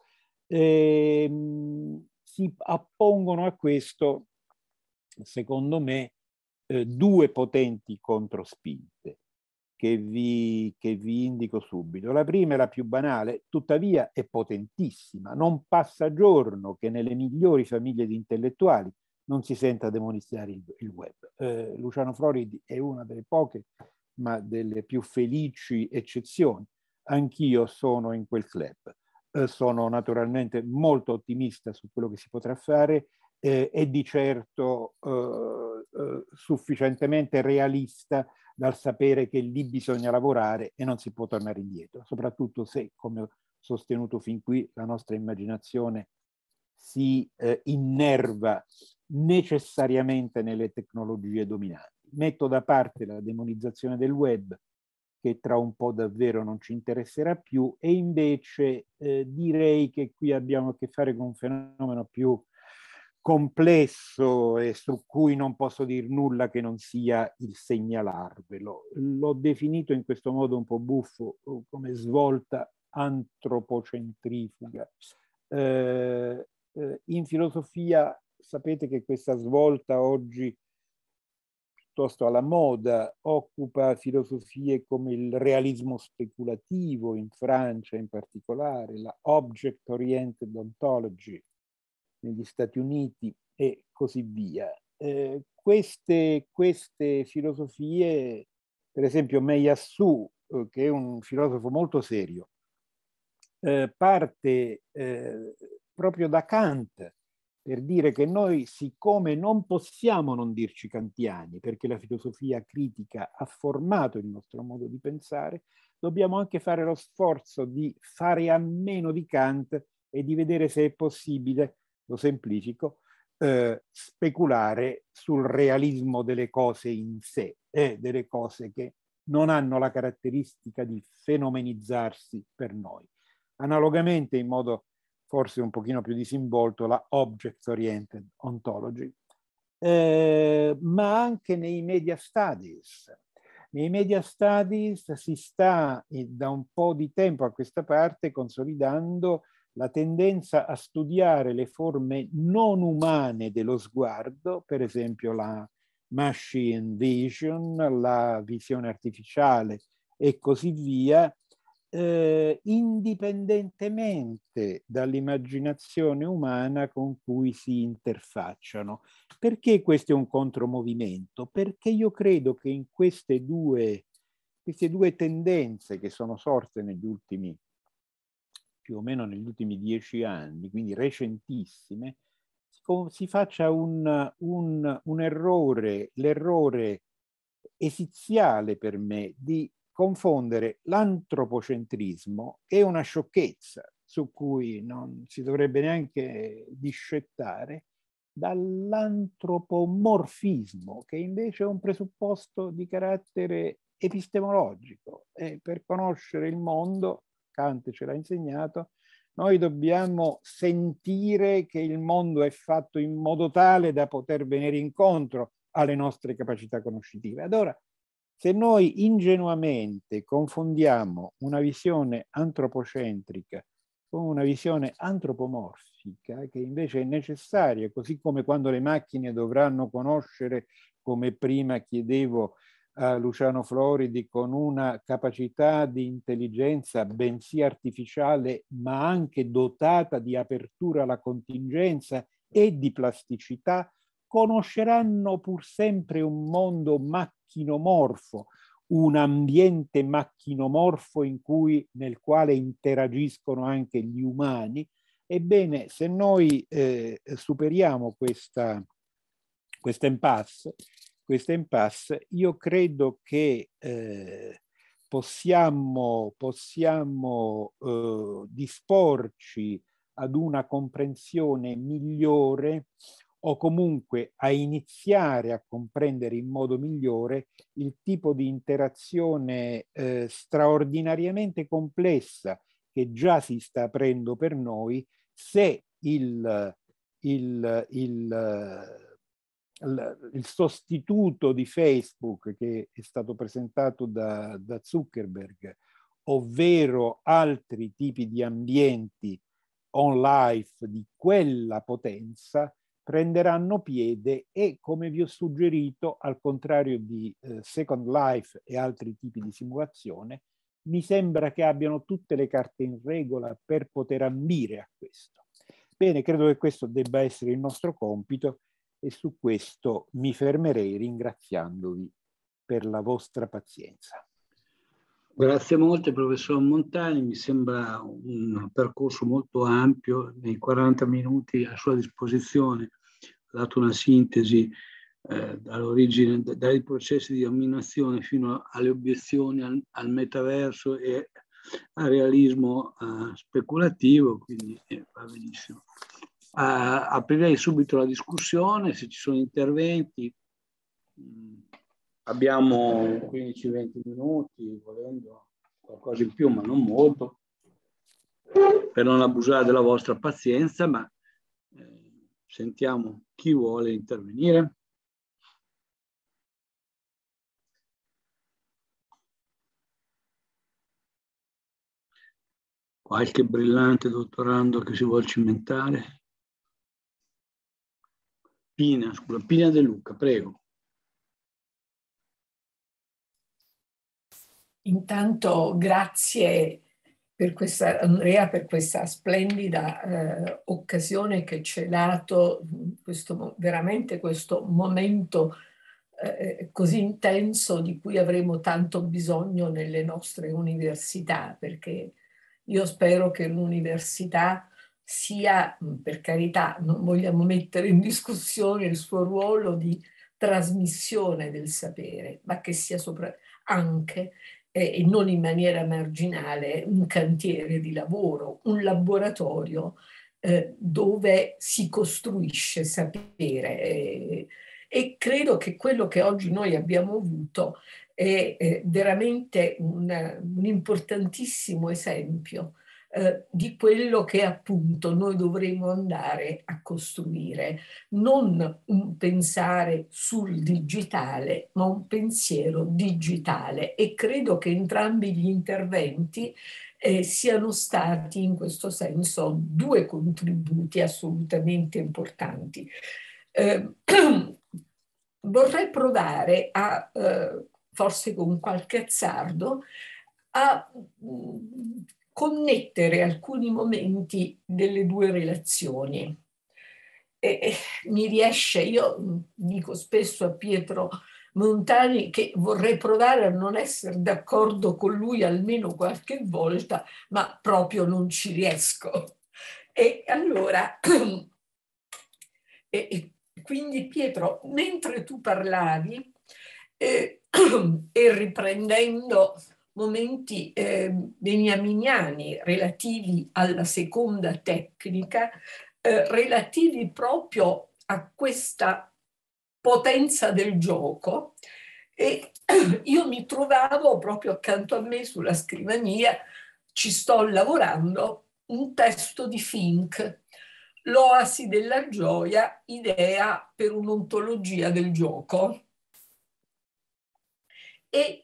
Ehm, si appongono a questo, secondo me, eh, due potenti controspinte che vi, che vi indico subito. La prima è la più banale, tuttavia è potentissima. Non passa giorno che nelle migliori famiglie di intellettuali non si senta demonizzare il, il web. Eh, Luciano Floridi è una delle poche, ma delle più felici eccezioni. Anch'io sono in quel club. Eh, sono naturalmente molto ottimista su quello che si potrà fare eh, è di certo eh, eh, sufficientemente realista dal sapere che lì bisogna lavorare e non si può tornare indietro, soprattutto se, come ho sostenuto fin qui, la nostra immaginazione si eh, innerva necessariamente nelle tecnologie dominanti. Metto da parte la demonizzazione del web, che tra un po' davvero non ci interesserà più, e invece eh, direi che qui abbiamo a che fare con un fenomeno più complesso e su cui non posso dire nulla che non sia il segnalarvelo. L'ho definito in questo modo un po' buffo come svolta antropocentrifuga. Eh, eh, in filosofia sapete che questa svolta oggi piuttosto alla moda occupa filosofie come il realismo speculativo in Francia in particolare, la object oriented ontology negli Stati Uniti e così via. Eh, queste, queste filosofie, per esempio Meillassoux, eh, che è un filosofo molto serio, eh, parte eh, proprio da Kant per dire che noi, siccome non possiamo non dirci kantiani, perché la filosofia critica ha formato il nostro modo di pensare, dobbiamo anche fare lo sforzo di fare a meno di Kant e di vedere se è possibile, lo semplifico, eh, speculare sul realismo delle cose in sé, e delle cose che non hanno la caratteristica di fenomenizzarsi per noi. Analogamente, in modo forse un pochino più disinvolto, la object oriented ontology, eh, ma anche nei media studies. Nei media studies si sta eh, da un po' di tempo a questa parte consolidando la tendenza a studiare le forme non umane dello sguardo, per esempio la machine vision, la visione artificiale e così via, eh, indipendentemente dall'immaginazione umana con cui si interfacciano. Perché questo è un contromovimento? Perché io credo che in queste due, queste due tendenze che sono sorte negli ultimi, più o meno negli ultimi dieci anni, quindi recentissime, si faccia un, un, un errore, l'errore esiziale per me di confondere l'antropocentrismo, che è una sciocchezza su cui non si dovrebbe neanche discettare, dall'antropomorfismo, che invece è un presupposto di carattere epistemologico. E per conoscere il mondo, Kant ce l'ha insegnato, noi dobbiamo sentire che il mondo è fatto in modo tale da poter venire incontro alle nostre capacità conoscitive. Allora, se noi ingenuamente confondiamo una visione antropocentrica con una visione antropomorfica, che invece è necessaria, così come quando le macchine dovranno conoscere, come prima chiedevo a Luciano Floridi, con una capacità di intelligenza bensì artificiale, ma anche dotata di apertura alla contingenza e di plasticità, conosceranno pur sempre un mondo macchinomorfo, un ambiente macchinomorfo in cui, nel quale interagiscono anche gli umani. Ebbene, se noi eh, superiamo questa, questa impasse, questa impasse, io credo che eh, possiamo, possiamo eh, disporci ad una comprensione migliore, o comunque a iniziare a comprendere in modo migliore il tipo di interazione eh, straordinariamente complessa che già si sta aprendo per noi, se il, il, il, il, il sostituto di Facebook che è stato presentato da, da Zuckerberg, ovvero altri tipi di ambienti on life di quella potenza, prenderanno piede e, come vi ho suggerito, al contrario di eh, Second Life e altri tipi di simulazione, mi sembra che abbiano tutte le carte in regola per poter ambire a questo. Bene, credo che questo debba essere il nostro compito e su questo mi fermerei ringraziandovi per la vostra pazienza. Grazie molte, professor Montani, mi sembra un percorso molto ampio, nei quaranta minuti a sua disposizione dato una sintesi eh, dall'origine, dai processi di dominazione fino alle obiezioni al, al metaverso e al realismo eh, speculativo, quindi eh, va benissimo. Uh, aprirei subito la discussione, se ci sono interventi. Mh, abbiamo quindici venti minuti, volendo qualcosa in più, ma non molto, per non abusare della vostra pazienza, ma eh, sentiamo chi vuole intervenire. Qualche brillante dottorando che si vuole cimentare? Pina, scusa, Pina De Luca, prego. Intanto grazie per questa, Andrea, per questa splendida eh, occasione che ci hai dato, questo, veramente questo momento eh, così intenso di cui avremo tanto bisogno nelle nostre università, perché io spero che l'università sia, per carità, non vogliamo mettere in discussione il suo ruolo di trasmissione del sapere, ma che sia sopra anche, eh, e non in maniera marginale, un cantiere di lavoro, un laboratorio eh, dove si costruisce sapere. E, e credo che quello che oggi noi abbiamo avuto è, è veramente un, un importantissimo esempio Eh, di quello che appunto noi dovremo andare a costruire, non un pensare sul digitale, ma un pensiero digitale, e credo che entrambi gli interventi eh, siano stati in questo senso due contributi assolutamente importanti. Eh, vorrei provare a, eh, forse con qualche azzardo, a mh, connettere alcuni momenti delle due relazioni. E, e mi riesce, io dico spesso a Pietro Montani che vorrei provare a non essere d'accordo con lui almeno qualche volta, ma proprio non ci riesco. E allora, e, e quindi Pietro, mentre tu parlavi eh, e riprendendo momenti eh, beniaminiani relativi alla seconda tecnica, eh, relativi proprio a questa potenza del gioco, e io mi trovavo proprio accanto a me sulla scrivania, ci sto lavorando, un testo di Fink, L'oasi della gioia, idea per un'ontologia del gioco. E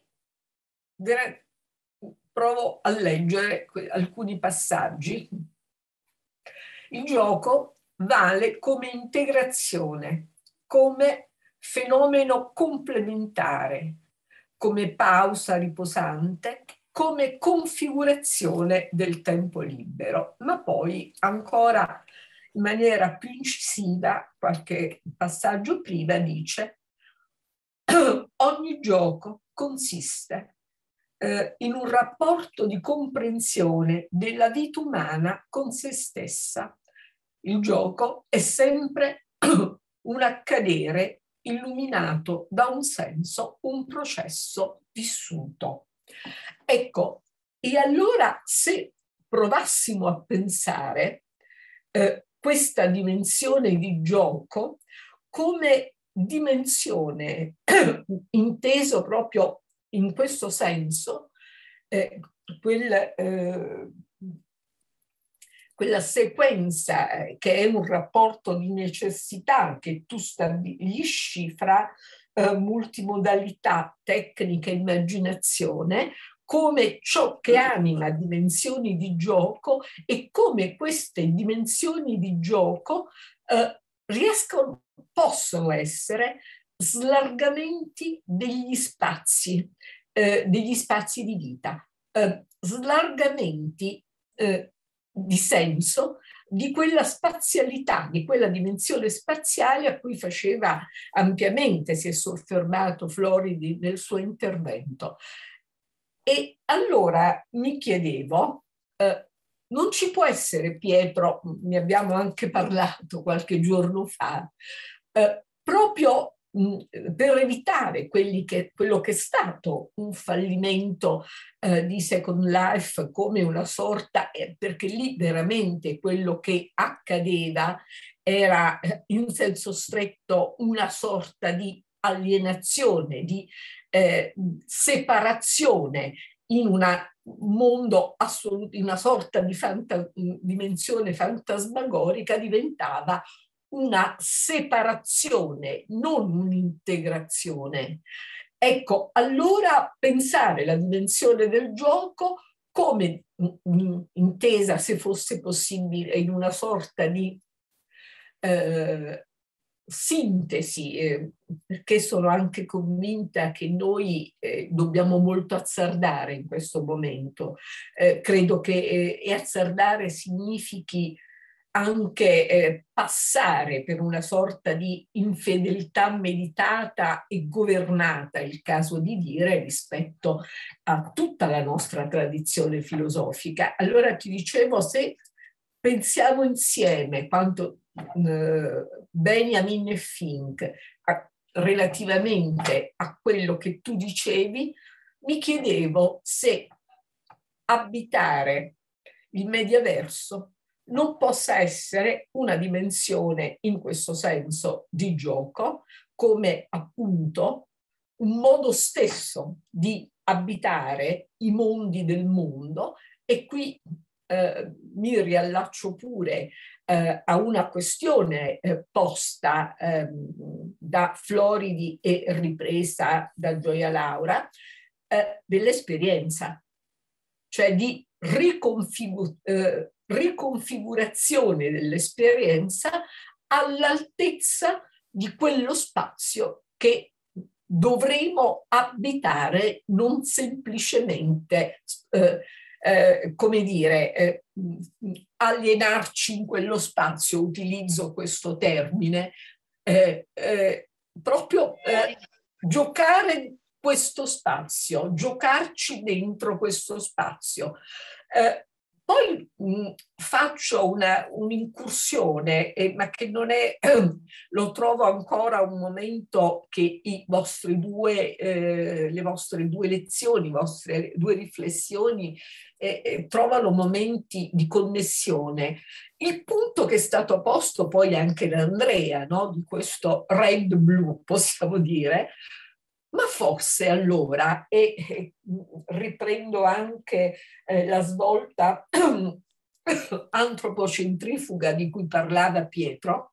provo a leggere alcuni passaggi. Il gioco vale come integrazione, come fenomeno complementare, come pausa riposante, come configurazione del tempo libero. Ma poi ancora in maniera più incisiva, qualche passaggio prima, dice: ogni gioco consiste eh, in un rapporto di comprensione della vita umana con se stessa. Il gioco è sempre un accadere illuminato da un senso, un processo vissuto. Ecco, e allora se provassimo a pensare eh, questa dimensione di gioco come dimensione inteso proprio in questo senso, eh, quel, eh, quella sequenza eh, che è un rapporto di necessità che tu stabilisci fra eh, multimodalità, tecnica e immaginazione, come ciò che anima dimensioni di gioco e come queste dimensioni di gioco eh, riescono, possono essere slargamenti degli spazi, eh, degli spazi di vita, eh, slargamenti eh, di senso di quella spazialità, di quella dimensione spaziale a cui faceva ampiamente, si è soffermato Floridi nel suo intervento. E allora mi chiedevo, eh, non ci può essere, Pietro, ne abbiamo anche parlato qualche giorno fa, eh, proprio per evitare quelli che, quello che è stato un fallimento eh, di Second Life come una sorta, eh, perché lì veramente quello che accadeva era eh, in senso stretto una sorta di alienazione, di eh, separazione in un mondo assoluto, in una sorta di fanta- dimensione fantasmagorica, diventava una separazione, non un'integrazione. Ecco, allora pensare la dimensione del gioco come intesa, se fosse possibile, in una sorta di eh, sintesi, eh, perché sono anche convinta che noi eh, dobbiamo molto azzardare in questo momento. Eh, credo che eh, e azzardare significhi anche eh, passare per una sorta di infedeltà meditata e governata, è il caso di dire, rispetto a tutta la nostra tradizione filosofica. Allora ti dicevo, se pensiamo insieme quanto eh, Benjamin e Fink a, relativamente a quello che tu dicevi, mi chiedevo se abitare il mediaverso non possa essere una dimensione in questo senso di gioco, come appunto un modo stesso di abitare i mondi del mondo. E qui eh, mi riallaccio pure eh, a una questione eh, posta eh, da Floridi e ripresa da Gioia Laura, eh, dell'esperienza, cioè di riconfigu- eh, riconfigurazione dell'esperienza all'altezza di quello spazio che dovremo abitare, non semplicemente, eh, eh, come dire, eh, alienarci in quello spazio, utilizzo questo termine, eh, eh, proprio eh, giocare questo spazio, giocarci dentro questo spazio. Eh, poi mh, faccio una, un'incursione, eh, ma che non è, eh, lo trovo ancora un momento che i vostri due, eh, le vostre due lezioni, le vostre due riflessioni eh, eh, trovano momenti di connessione. Il punto che è stato posto poi anche da Andrea, no? Di questo red-blu, possiamo dire, ma forse allora, e, e riprendo anche eh, la svolta antropocentrifuga di cui parlava Pietro,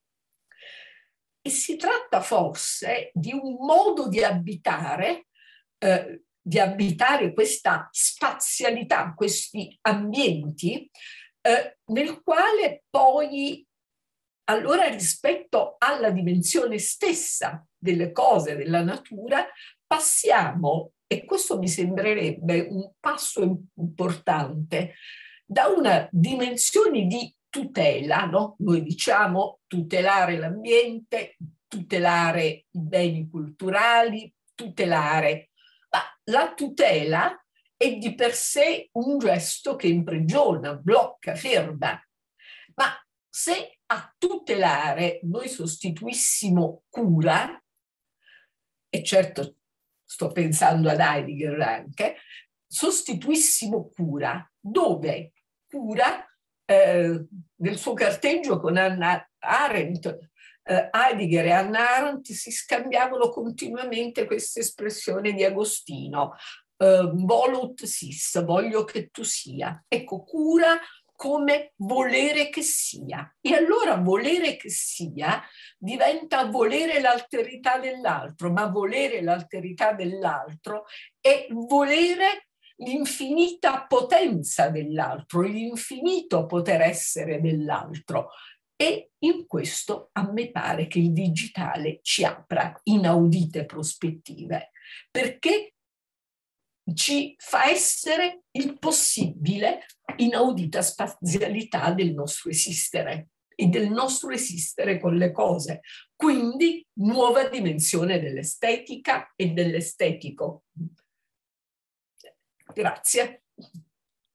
e si tratta forse di un modo di abitare, eh, di abitare questa spazialità, questi ambienti, eh, nel quale poi, allora, rispetto alla dimensione stessa delle cose, della natura, passiamo, e questo mi sembrerebbe un passo importante, da una dimensione di tutela, no? Noi diciamo tutelare l'ambiente, tutelare i beni culturali, tutelare, ma la tutela è di per sé un gesto che imprigiona, blocca, ferma. Ma se a tutelare noi sostituissimo cura, e certo sto pensando ad Heidegger anche, sostituissimo cura, dove cura, eh, nel suo carteggio con Hannah Arendt, eh, Heidegger e Hannah Arendt si scambiavano continuamente questa espressione di Agostino, eh, volut sis, voglio che tu sia. Ecco, cura come volere che sia. E allora volere che sia diventa volere l'alterità dell'altro, ma volere l'alterità dell'altro è volere l'infinita potenza dell'altro, l'infinito poter essere dell'altro. E in questo a me pare che il digitale ci apra inaudite prospettive, perché ci fa essere il possibile inaudita spazialità del nostro esistere e del nostro esistere con le cose. Quindi nuova dimensione dell'estetica e dell'estetico. Grazie.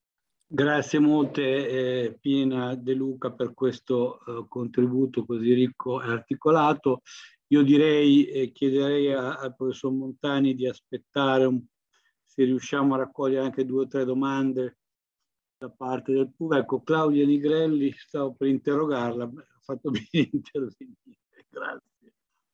Grazie molte eh, Pina De Luca per questo eh, contributo così ricco e articolato. Io direi e eh, chiederei a, al professor Montani di aspettare un, se riusciamo a raccogliere anche due o tre domande da parte del pubblico. Ecco, Claudia Nigrelli, stavo per interrogarla, ha fatto bene intervenire. Grazie.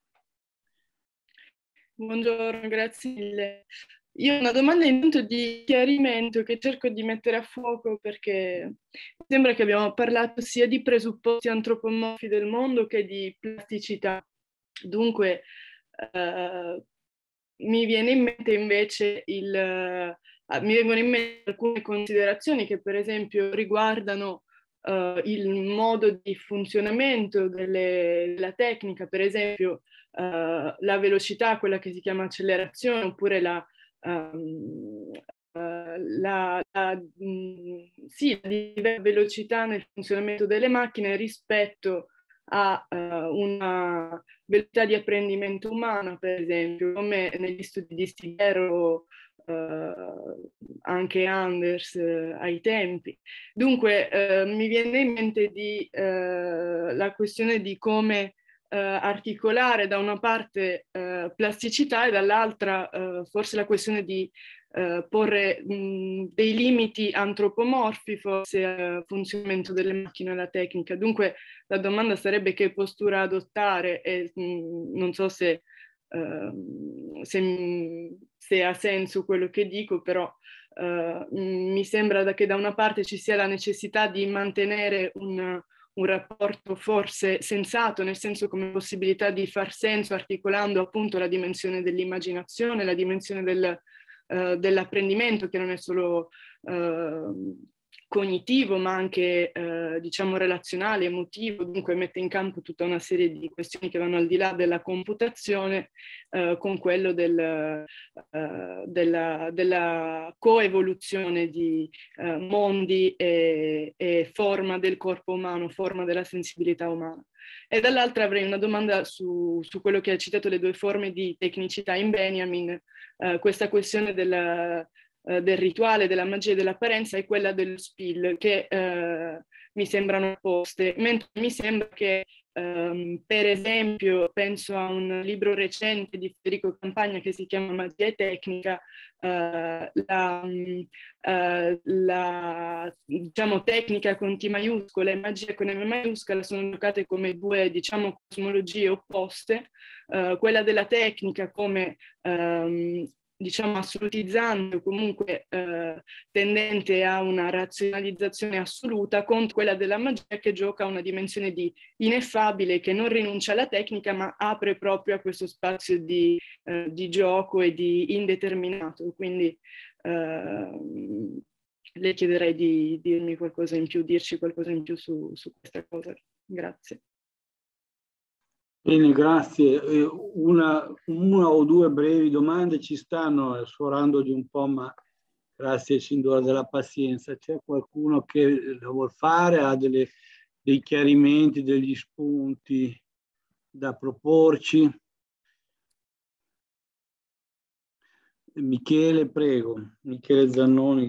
Buongiorno, grazie mille. Io ho una domanda intanto di chiarimento che cerco di mettere a fuoco, perché mi sembra che abbiamo parlato sia di presupposti antropomorfi del mondo che di plasticità. Dunque, eh, mi viene in mente invece il, eh, mi vengono in mente alcune considerazioni che per esempio riguardano eh, il modo di funzionamento delle, della tecnica, per esempio eh, la velocità, quella che si chiama accelerazione, oppure la Um, uh, la, la, mh, sì, la velocità nel funzionamento delle macchine rispetto a uh, una velocità di apprendimento umana, per esempio, come negli studi di Stigero, uh, anche Anders uh, ai tempi. Dunque uh, mi viene in mente di, uh, la questione di come Uh, articolare da una parte uh, plasticità e dall'altra uh, forse la questione di uh, porre mh, dei limiti antropomorfi forse al funzionamento delle macchine e alla tecnica. Dunque la domanda sarebbe che postura adottare e mh, non so se, uh, se, se ha senso quello che dico, però uh, mi sembra da che da una parte ci sia la necessità di mantenere un un rapporto forse sensato, nel senso come possibilità di far senso articolando appunto la dimensione dell'immaginazione, la dimensione del, uh, dell'apprendimento, che non è solo uh, cognitivo ma anche uh, diciamo relazionale, emotivo, dunque mette in campo tutta una serie di questioni che vanno al di là della computazione uh, con quello del, uh, della, della coevoluzione di uh, mondi e, e forma del corpo umano, forma della sensibilità umana. E dall'altra avrei una domanda su, su quello che ha citato, le due forme di tecnicità in Benjamin, uh, questa questione della del rituale, della magia e dell'apparenza e quella dello spill, che eh, mi sembrano opposte, mentre mi sembra che ehm, per esempio penso a un libro recente di Federico Campagna che si chiama Magia e Tecnica, eh, la, eh, la diciamo tecnica con T maiuscola e magia con M maiuscola sono giocate come due diciamo cosmologie opposte, eh, quella della tecnica come ehm, diciamo assolutizzante o comunque eh, tendente a una razionalizzazione assoluta, contro quella della magia che gioca una dimensione di ineffabile, che non rinuncia alla tecnica ma apre proprio a questo spazio di, eh, di gioco e di indeterminato. Quindi eh, le chiederei di dirmi qualcosa in più, dirci qualcosa in più su, su questa cosa. Grazie. Bene, grazie. Una, una o due brevi domande ci stanno, sforando di un po', ma grazie Cindora della pazienza. C'è qualcuno che la vuol fare, ha delle, dei chiarimenti, degli spunti da proporci? Michele, prego. Michele Zannoni.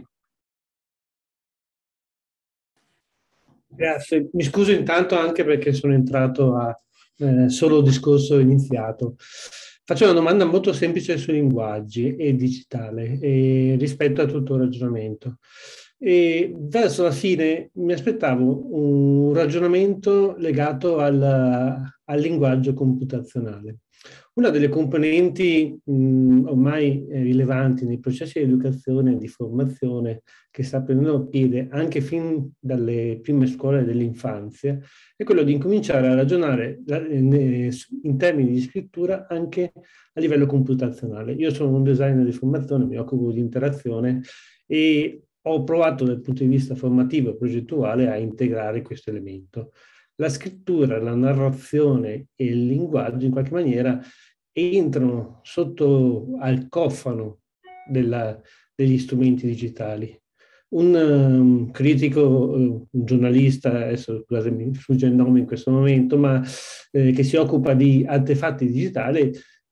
Grazie. Mi scuso intanto anche perché sono entrato a Eh, solo discorso iniziato. Faccio una domanda molto semplice sui linguaggi e digitale e rispetto a tutto il ragionamento. E verso la fine mi aspettavo un ragionamento legato al, al linguaggio computazionale. Una delle componenti mh, ormai rilevanti nei processi di educazione e di formazione che sta prendendo piede anche fin dalle prime scuole dell'infanzia è quello di incominciare a ragionare in termini di scrittura anche a livello computazionale. Io sono un designer di formazione, mi occupo di interazione e ho provato dal punto di vista formativo e progettuale a integrare questo elemento. La scrittura, la narrazione e il linguaggio in qualche maniera entrano sotto al cofano della, degli strumenti digitali. Un um, critico, uh, un giornalista, adesso scusate mi sfugge il nome in questo momento, ma eh, che si occupa di artefatti digitali,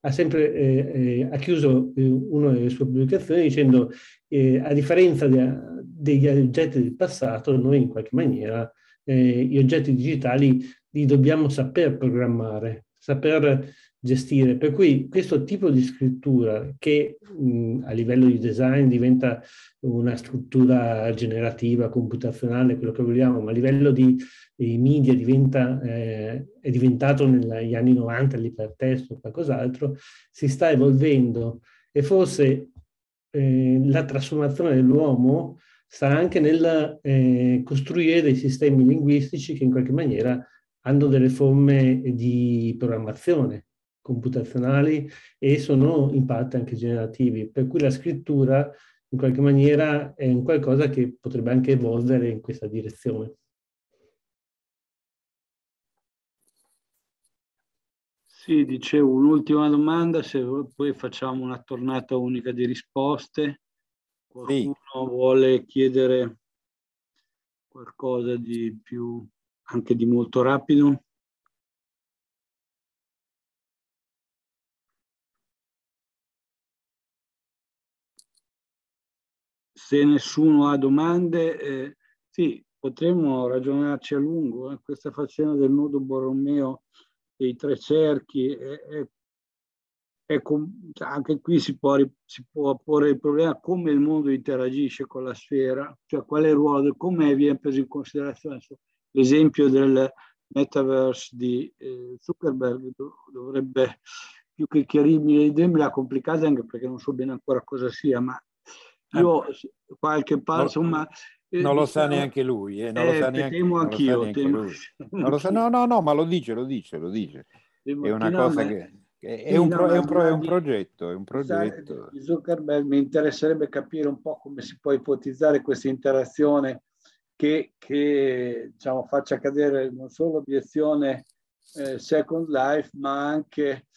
ha sempre eh, eh, ha chiuso eh, una delle sue pubblicazioni dicendo eh, a differenza de, degli oggetti del passato, noi in qualche maniera eh, gli oggetti digitali li dobbiamo saper programmare, saper gestire. Per cui questo tipo di scrittura che mh, a livello di design diventa una struttura generativa, computazionale, quello che vogliamo, ma a livello di, di media diventa, eh, è diventato negli anni novanta l'ipertesto o qualcos'altro, si sta evolvendo e forse eh, la trasformazione dell'uomo sta anche nel eh, costruire dei sistemi linguistici che in qualche maniera hanno delle forme di programmazione computazionali e sono in parte anche generativi, per cui la scrittura in qualche maniera è un qualcosa che potrebbe anche evolvere in questa direzione. Sì, dicevo, un'ultima domanda, se poi facciamo una tornata unica di risposte. Qualcuno sì. vuole chiedere qualcosa di più, anche di molto rapido? Se nessuno ha domande, eh, sì, potremmo ragionarci a lungo. Eh. Questa faccenda del nodo Borromeo e i tre cerchi, è, è, è com- anche qui si può, si può porre il problema come il mondo interagisce con la sfera, cioè qual è il ruolo, come viene preso in considerazione. L'esempio del metaverse di eh, Zuckerberg dovrebbe, più che chiarirmi le idee, me l'ha complicata anche perché non so bene ancora cosa sia, ma io qualche passo, insomma... Eh, non lo sa neanche lui, eh, non lo eh, sa neanche, temo non anch'io, lo sa neanche temo, lui. Non lo sa, no, no, no, ma lo dice, lo dice, lo dice. È una no, cosa ma, che... È, sì, un, no, pro, è, un, pro, è un di, progetto, è un progetto. Di Zuckerberg mi interesserebbe capire un po' come si può ipotizzare questa interazione che, che diciamo, faccia cadere non solo l'obiezione eh, Second Life, ma anche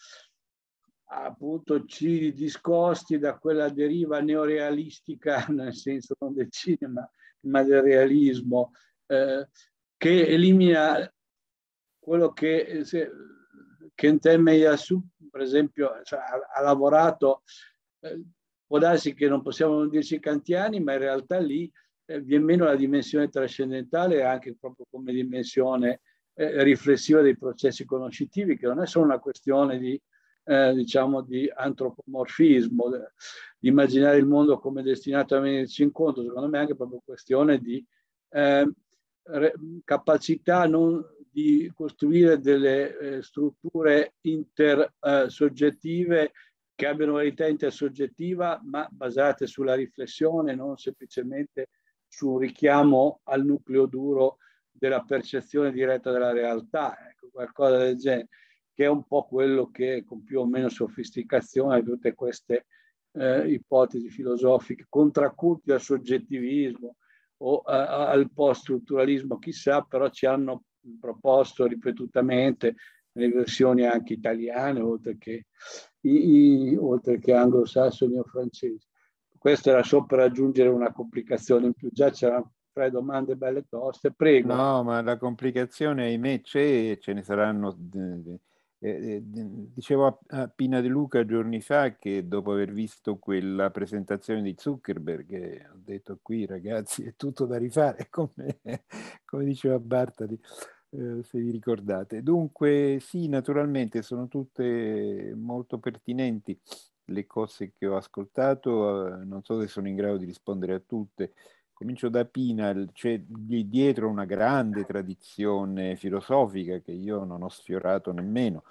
appunto ci discosti da quella deriva neorealistica, nel senso non del cinema, ma del realismo, eh, che elimina quello che, se, che Meyasu, per esempio, cioè, ha, ha lavorato, eh, può darsi che non possiamo non dirci kantiani, ma in realtà lì eh, viene meno la dimensione trascendentale anche proprio come dimensione eh, riflessiva dei processi conoscitivi, che non è solo una questione di Eh, diciamo di antropomorfismo, di immaginare il mondo come destinato a venirci incontro, secondo me è anche proprio questione di eh, re, capacità non di costruire delle eh, strutture intersoggettive eh, che abbiano verità intersoggettiva, ma basate sulla riflessione, non semplicemente su un richiamo al nucleo duro della percezione diretta della realtà, ecco, qualcosa del genere, che è un po' quello che con più o meno sofisticazione tutte queste eh, ipotesi filosofiche contracculti al soggettivismo o eh, al post-strutturalismo, chissà, però ci hanno proposto ripetutamente nelle versioni anche italiane, oltre che, i, i, oltre che anglosassoni o francesi. Questo era solo per aggiungere una complicazione in più, già c'erano tre domande belle toste, prego. No, ma la complicazione, ahimè, c'è e ce ne saranno... Eh, dicevo a, a Pina De Luca giorni fa che dopo aver visto quella presentazione di Zuckerberg eh, ho detto qui ragazzi è tutto da rifare come, come diceva Bartali, eh, se vi ricordate. Dunque sì, naturalmente sono tutte molto pertinenti le cose che ho ascoltato, eh, non so se sono in grado di rispondere a tutte. Comincio da Pina, c'è dietro una grande tradizione filosofica che io non ho sfiorato nemmeno,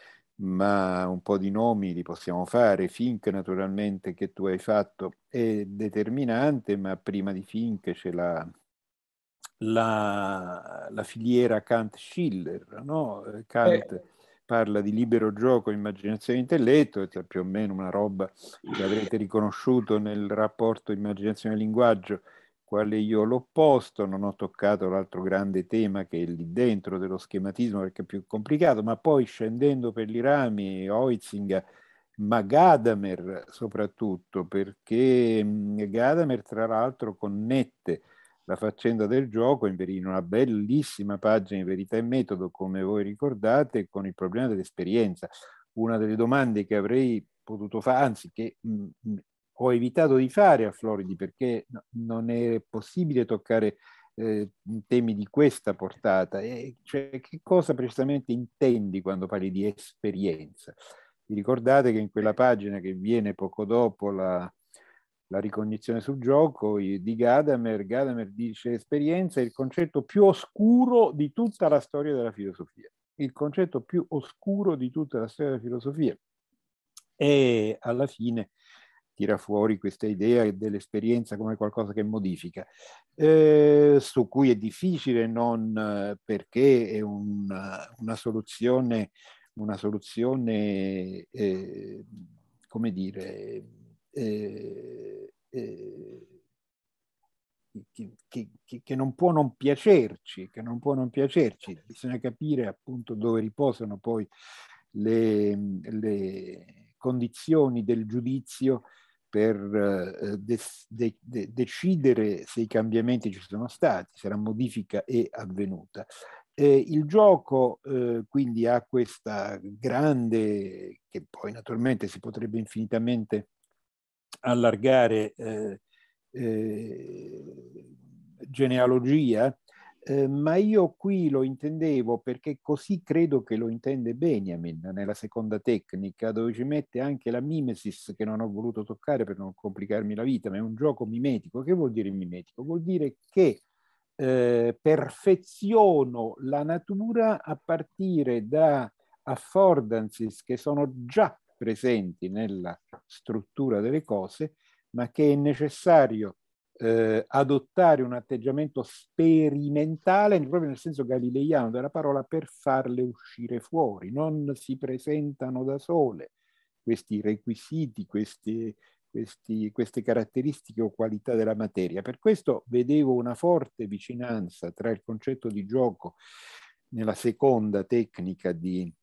ma un po' di nomi li possiamo fare. Fink, naturalmente, che tu hai fatto, è determinante, ma prima di Fink c'è la, la, la filiera Kant-Schiller, no? Kant eh. parla di libero gioco, immaginazione e intelletto, è più o meno una roba che avrete riconosciuto nel rapporto immaginazione-linguaggio, quale io l'opposto. Non ho toccato l'altro grande tema che è lì dentro dello schematismo perché è più complicato, ma poi scendendo per i rami, Huizinga, ma Gadamer soprattutto, perché Gadamer tra l'altro connette la faccenda del gioco in una bellissima pagina in Verità e Metodo, come voi ricordate, con il problema dell'esperienza. una delle domande che avrei potuto fare, anzi che mh, mh, ho evitato di fare a Floridi, perché no, non è possibile toccare eh, temi di questa portata. E cioè, che cosa precisamente intendi quando parli di esperienza? Vi ricordate che in quella pagina che viene poco dopo la, la ricognizione sul gioco di Gadamer, Gadamer dice: esperienza è il concetto più oscuro di tutta la storia della filosofia. Il concetto più oscuro di tutta la storia della filosofia. E alla fine tira fuori questa idea dell'esperienza come qualcosa che modifica, eh, su cui è difficile, non perché è una, una soluzione, una soluzione eh, come dire, eh, eh, che, che, che non può non piacerci, che non può non piacerci. Bisogna capire appunto dove riposano poi le, le condizioni del giudizio per eh, de, de, de, decidere se i cambiamenti ci sono stati, se la modifica è avvenuta. Eh, il gioco eh, quindi ha questa grande, che poi naturalmente si potrebbe infinitamente allargare, eh, eh, genealogia, eh, ma io qui lo intendevo perché così credo che lo intende Benjamin nella seconda tecnica, dove ci mette anche la mimesis, che non ho voluto toccare per non complicarmi la vita, ma è un gioco mimetico. Che vuol dire mimetico? Vuol dire che eh, perfeziono la natura a partire da affordances che sono già presenti nella struttura delle cose, ma che è necessario eh, adottare un atteggiamento sperimentale, proprio nel senso galileiano della parola, per farle uscire fuori. Non si presentano da sole questi requisiti, questi, questi, queste caratteristiche o qualità della materia. Per questo vedevo una forte vicinanza tra il concetto di gioco nella seconda tecnica di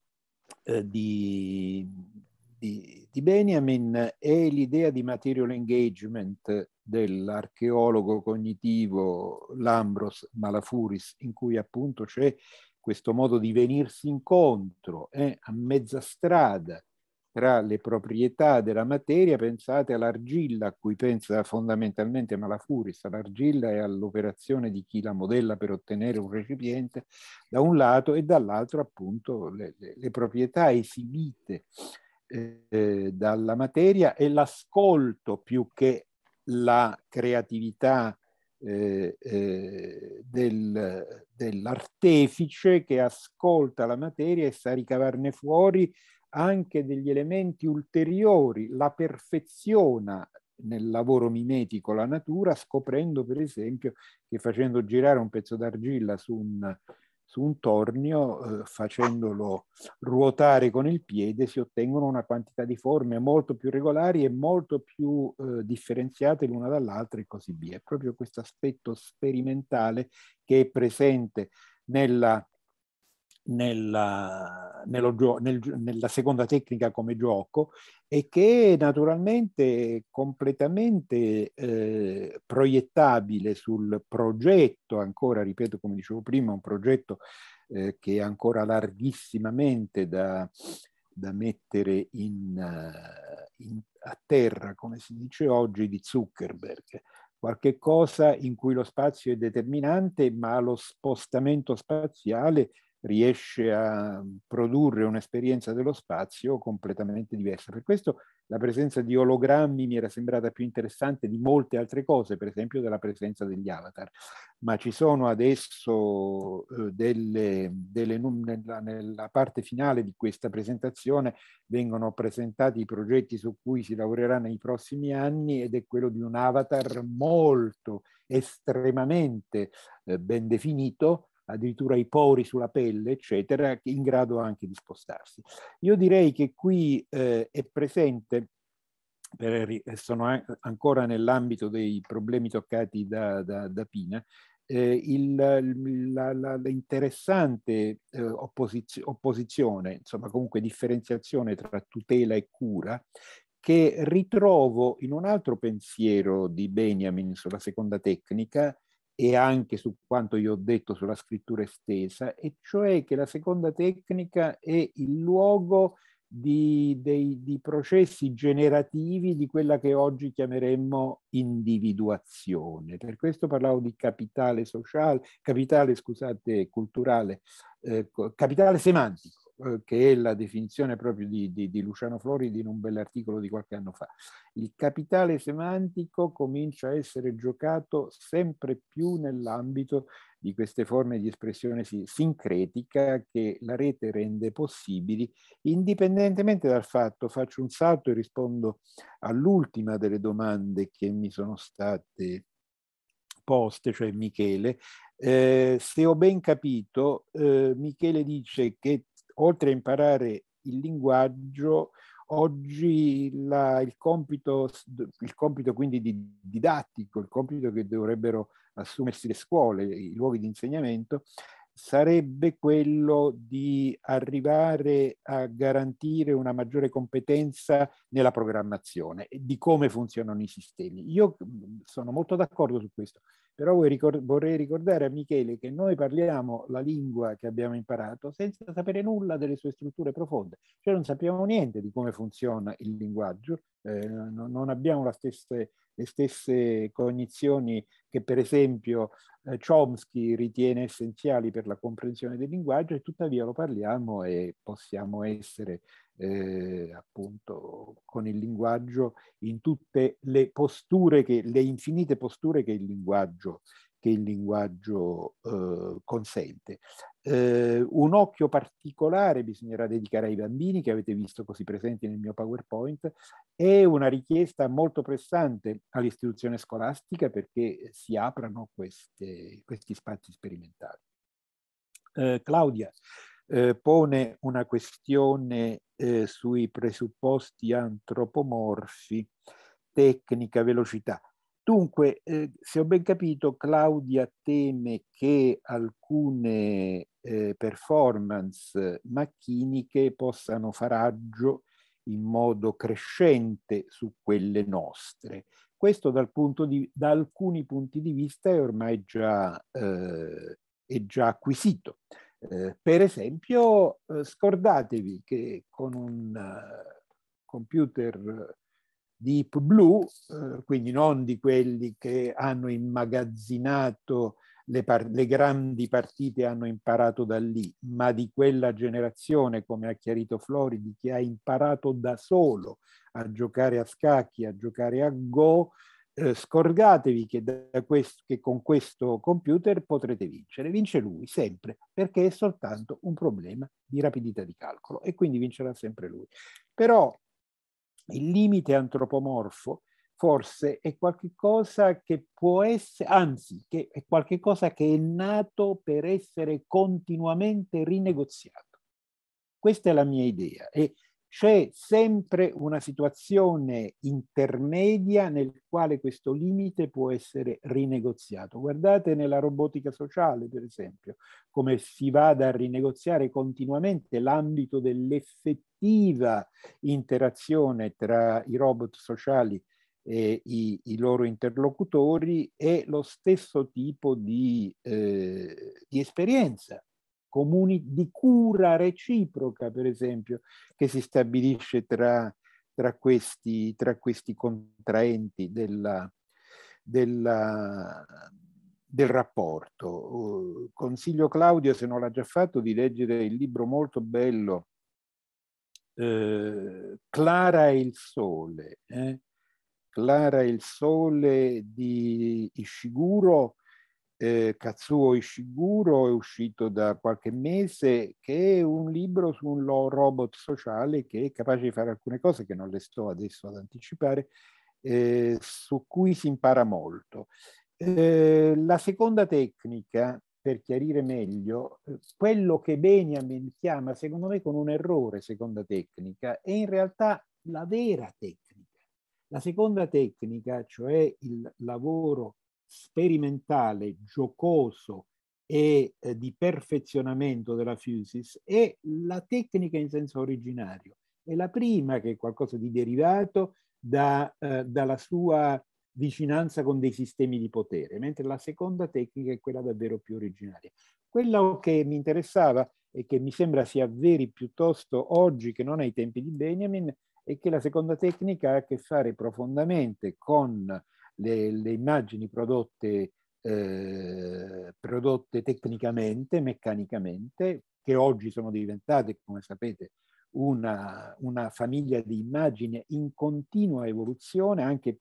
Eh, di, di, di Benjamin e l'idea di material engagement dell'archeologo cognitivo Lambros Malafuris, in cui appunto c'è questo modo di venirsi incontro eh, a mezza strada tra le proprietà della materia. Pensate all'argilla, a cui pensa fondamentalmente Malafuris, all'argilla e all'operazione di chi la modella per ottenere un recipiente da un lato, e dall'altro appunto le, le, le proprietà esibite eh, dalla materia e l'ascolto più che la creatività eh, eh, del, dell'artefice che ascolta la materia e sa ricavarne fuori anche degli elementi ulteriori, la perfeziona nel lavoro mimetico la natura, scoprendo per esempio che facendo girare un pezzo d'argilla su un, su un tornio, eh, facendolo ruotare con il piede, si ottengono una quantità di forme molto più regolari e molto più eh, differenziate l'una dall'altra e così via. È proprio questo aspetto sperimentale che è presente nella Nella, nello, nel, nella seconda tecnica come gioco, e che è naturalmente completamente eh, proiettabile sul progetto, ancora, ripeto, come dicevo prima, un progetto eh, che è ancora larghissimamente da, da mettere in, uh, in, a terra, come si dice oggi, di Zuckerberg. Qualche cosa in cui lo spazio è determinante, ma lo spostamento spaziale riesce a produrre un'esperienza dello spazio completamente diversa. Per questo la presenza di ologrammi mi era sembrata più interessante di molte altre cose, per esempio della presenza degli avatar. Ma ci sono adesso eh, delle, delle nella, nella parte finale di questa presentazione vengono presentati i progetti su cui si lavorerà nei prossimi anni, ed è quello di un avatar molto, estremamente eh, ben definito, addirittura i pori sulla pelle, eccetera, in grado anche di spostarsi. Io direi che qui eh, è presente, per, sono ancora nell'ambito dei problemi toccati da, da, da Pina, eh, il, la, la, la interessante eh, opposizio, opposizione, insomma comunque differenziazione tra tutela e cura, che ritrovo in un altro pensiero di Benjamin sulla seconda tecnica, e anche su quanto io ho detto sulla scrittura estesa, e cioè che la seconda tecnica è il luogo di, dei, di processi generativi di quella che oggi chiameremmo individuazione. Per questo parlavo di capitale sociale, capitale, scusate, culturale, eh, capitale semantico, che è la definizione proprio di, di, di Luciano Floridi in un bell'articolo di qualche anno fa. Il capitale semantico comincia a essere giocato sempre più nell'ambito di queste forme di espressione sincretica che la rete rende possibili, indipendentemente dal fatto, faccio un salto e rispondo all'ultima delle domande che mi sono state poste, cioè Michele. Eh, se ho ben capito, eh, Michele dice che oltre a imparare il linguaggio, oggi la, il, compito, il compito quindi di, didattico, il compito che dovrebbero assumersi le scuole, i luoghi di insegnamento, sarebbe quello di arrivare a garantire una maggiore competenza nella programmazione e di come funzionano i sistemi. Io sono molto d'accordo su questo, però vorrei ricordare a Michele che noi parliamo la lingua che abbiamo imparato senza sapere nulla delle sue strutture profonde, cioè non sappiamo niente di come funziona il linguaggio, eh, non abbiamo la stesse, le stesse cognizioni che per esempio eh, Chomsky ritiene essenziali per la comprensione del linguaggio, e tuttavia lo parliamo e possiamo essere eh, appunto con il linguaggio in tutte le posture, che, le infinite posture che il linguaggio, che il linguaggio eh, consente. Eh, un occhio particolare bisognerà dedicare ai bambini, che avete visto così presenti nel mio PowerPoint, è una richiesta molto pressante all'istituzione scolastica perché si aprano queste, questi spazi sperimentali. Eh, Claudia eh, pone una questione eh, sui presupposti antropomorfi, tecnica, velocità. Dunque, eh, se ho ben capito, Claudia teme che alcune eh, performance macchiniche possano far aggio in modo crescente su quelle nostre. Questo dal punto di, da alcuni punti di vista è ormai già, eh, è già acquisito. Eh, per esempio, eh, scordatevi che con un uh, computer Deep Blue, eh, quindi non di quelli che hanno immagazzinato le, le grandi partite, hanno imparato da lì, ma di quella generazione, come ha chiarito Floridi, che ha imparato da solo a giocare a scacchi, a giocare a Go, eh, scordatevi che, da questo, che con questo computer potrete vincere. Vince lui sempre, perché è soltanto un problema di rapidità di calcolo e quindi vincerà sempre lui. Però il limite antropomorfo forse è qualcosa che può essere, anzi, che è qualcosa che è nato per essere continuamente rinegoziato. Questa è la mia idea. E c'è sempre una situazione intermedia nel quale questo limite può essere rinegoziato. Guardate nella robotica sociale, per esempio, come si vada a rinegoziare continuamente l'ambito dell'effettiva interazione tra i robot sociali e i, i loro interlocutori, e lo stesso tipo di, eh, di esperienza comuni di cura reciproca, per esempio, che si stabilisce tra, tra, questi, tra questi contraenti della, della, del rapporto. Consiglio Claudio, se non l'ha già fatto, di leggere il libro molto bello eh, Clara e il Sole. Eh? Clara e il Sole di Ishiguro, Eh, Kazuo Ishiguro, è uscito da qualche mese, che è un libro su un robot sociale che è capace di fare alcune cose che non le sto adesso ad anticipare, eh, su cui si impara molto. Eh, la seconda tecnica, per chiarire meglio, eh, quello che Benjamin chiama, secondo me con un errore, seconda tecnica, è in realtà la vera tecnica. La seconda tecnica, cioè il lavoro sperimentale, giocoso e eh, di perfezionamento della Fusus, è la tecnica in senso originario. È la prima, che è qualcosa di derivato da, eh, dalla sua vicinanza con dei sistemi di potere, mentre la seconda tecnica è quella davvero più originaria. Quello che mi interessava e che mi sembra si avveri piuttosto oggi che non ai tempi di Benjamin, è che la seconda tecnica ha a che fare profondamente con le, le immagini prodotte, eh, prodotte tecnicamente, meccanicamente, che oggi sono diventate, come sapete, una, una famiglia di immagini in continua evoluzione, anche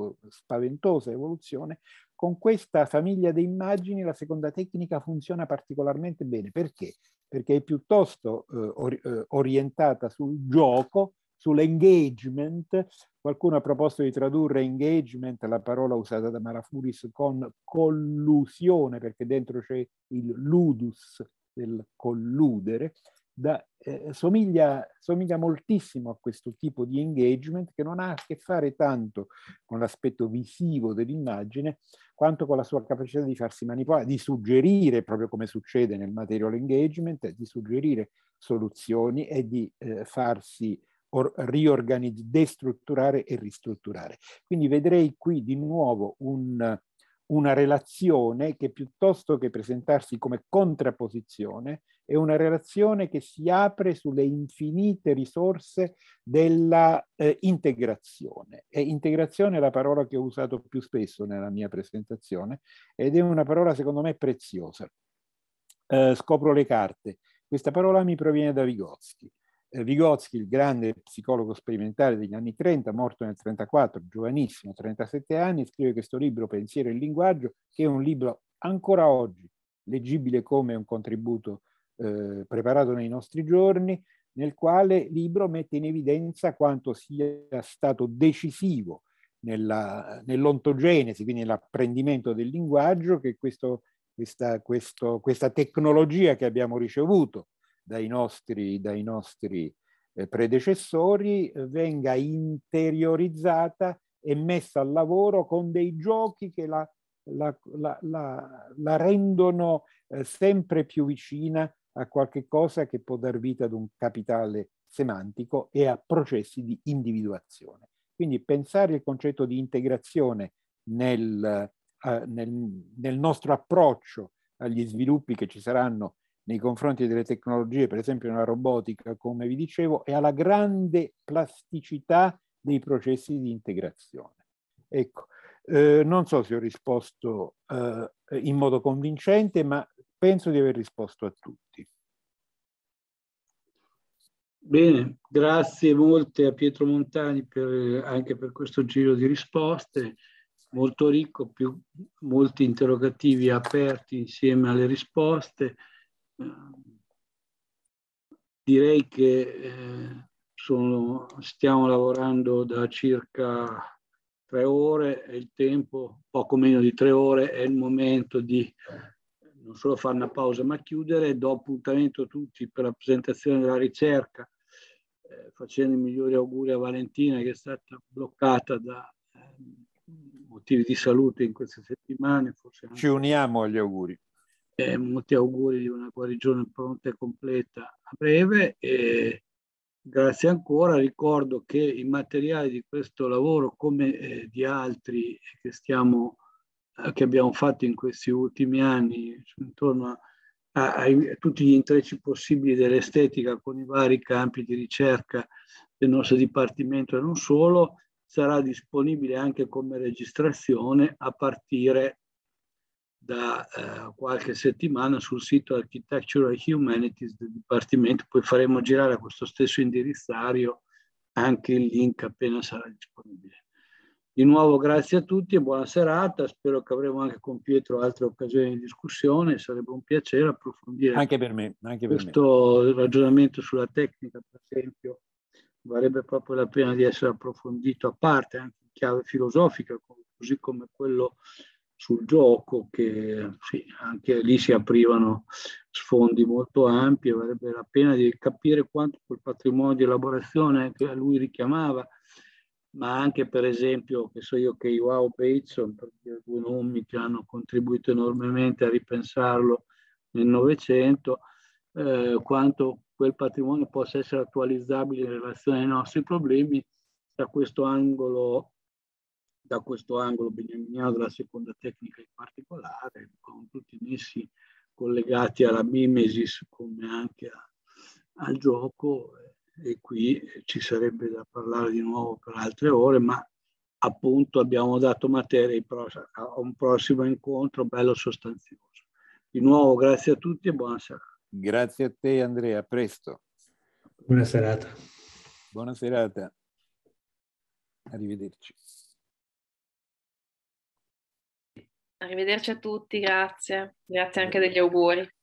spaventosa evoluzione. Con questa famiglia di immagini la seconda tecnica funziona particolarmente bene. Perché? Perché è piuttosto eh, or, eh, orientata sul gioco, sull'engagement. Qualcuno ha proposto di tradurre engagement, la parola usata da Marafuris, con collusione, perché dentro c'è il ludus del colludere. Da, eh, somiglia, somiglia moltissimo a questo tipo di engagement, che non ha a che fare tanto con l'aspetto visivo dell'immagine quanto con la sua capacità di farsi manipolare, di suggerire, proprio come succede nel material engagement, di suggerire soluzioni e di eh, farsi riorganizzare, destrutturare e ristrutturare. Quindi vedrei qui di nuovo un, una relazione che, piuttosto che presentarsi come contrapposizione, è una relazione che si apre sulle infinite risorse della eh, integrazione. E integrazione è la parola che ho usato più spesso nella mia presentazione ed è una parola secondo me preziosa. Eh, scopro le carte. Questa parola mi proviene da Vygotsky. Eh, Vygotsky, il grande psicologo sperimentale degli anni trenta, morto nel trentaquattro, giovanissimo, trentasette anni, scrive questo libro Pensiero e linguaggio, che è un libro ancora oggi leggibile come un contributo eh, preparato nei nostri giorni, nel quale libro mette in evidenza quanto sia stato decisivo nella, nell'ontogenesi, quindi nell'apprendimento del linguaggio, che questo, questa, questo, questa tecnologia che abbiamo ricevuto dai nostri, dai nostri eh, predecessori eh, venga interiorizzata e messa al lavoro con dei giochi che la, la, la, la, la rendono eh, sempre più vicina a qualche cosa che può dar vita ad un capitale semantico e a processi di individuazione. Quindi pensare il concetto di integrazione nel, eh, nel, nel nostro approccio agli sviluppi che ci saranno nei confronti delle tecnologie, per esempio nella robotica, come vi dicevo, e alla grande plasticità dei processi di integrazione. Ecco, eh, non so se ho risposto eh, in modo convincente, ma penso di aver risposto a tutti. Bene, grazie molte a Pietro Montani per, anche per questo giro di risposte, molto ricco, più, molti interrogativi aperti insieme alle risposte. Direi che eh, sono, stiamo lavorando da circa tre ore e il tempo, poco meno di tre ore, è il momento di non solo fare una pausa ma chiudere. Do appuntamento a tutti per la presentazione della ricerca, eh, facendo i migliori auguri a Valentina, che è stata bloccata da eh, motivi di salute in queste settimane. Forse anche... Ci uniamo agli auguri. Eh, molti auguri di una guarigione pronta e completa a breve. E grazie ancora. Ricordo che i materiali di questo lavoro, come eh, di altri che, stiamo, eh, che abbiamo fatto in questi ultimi anni, intorno a, a, a, a tutti gli intrecci possibili dell'estetica con i vari campi di ricerca del nostro dipartimento e non solo, sarà disponibile anche come registrazione a partire da eh, qualche settimana sul sito Architectural Humanities del Dipartimento. Poi faremo girare a questo stesso indirizzario anche il link appena sarà disponibile. Di nuovo grazie a tutti e buona serata. Spero che avremo anche con Pietro altre occasioni di discussione. Sarebbe un piacere approfondire anche per me, anche per questo me. ragionamento sulla tecnica, per esempio. Varrebbe proprio la pena di essere approfondito, a parte anche in chiave filosofica, così come quello sul gioco, che sì, anche lì si aprivano sfondi molto ampi e varrebbe la pena di capire quanto quel patrimonio di elaborazione che lui richiamava, ma anche per esempio, che so io, che Joao Bateson, per dire due nomi che hanno contribuito enormemente a ripensarlo nel Novecento, eh, quanto quel patrimonio possa essere attualizzabile in relazione ai nostri problemi da questo angolo da questo angolo beniaminiano della seconda tecnica in particolare, con tutti i nessi collegati alla mimesis come anche a, al gioco, e qui ci sarebbe da parlare di nuovo per altre ore, ma appunto abbiamo dato materia a un prossimo incontro bello sostanzioso. Di nuovo grazie a tutti e buona serata. Grazie a te Andrea, a presto. Buona serata. Buona serata. Arrivederci. Arrivederci a tutti, grazie. Grazie anche degli auguri.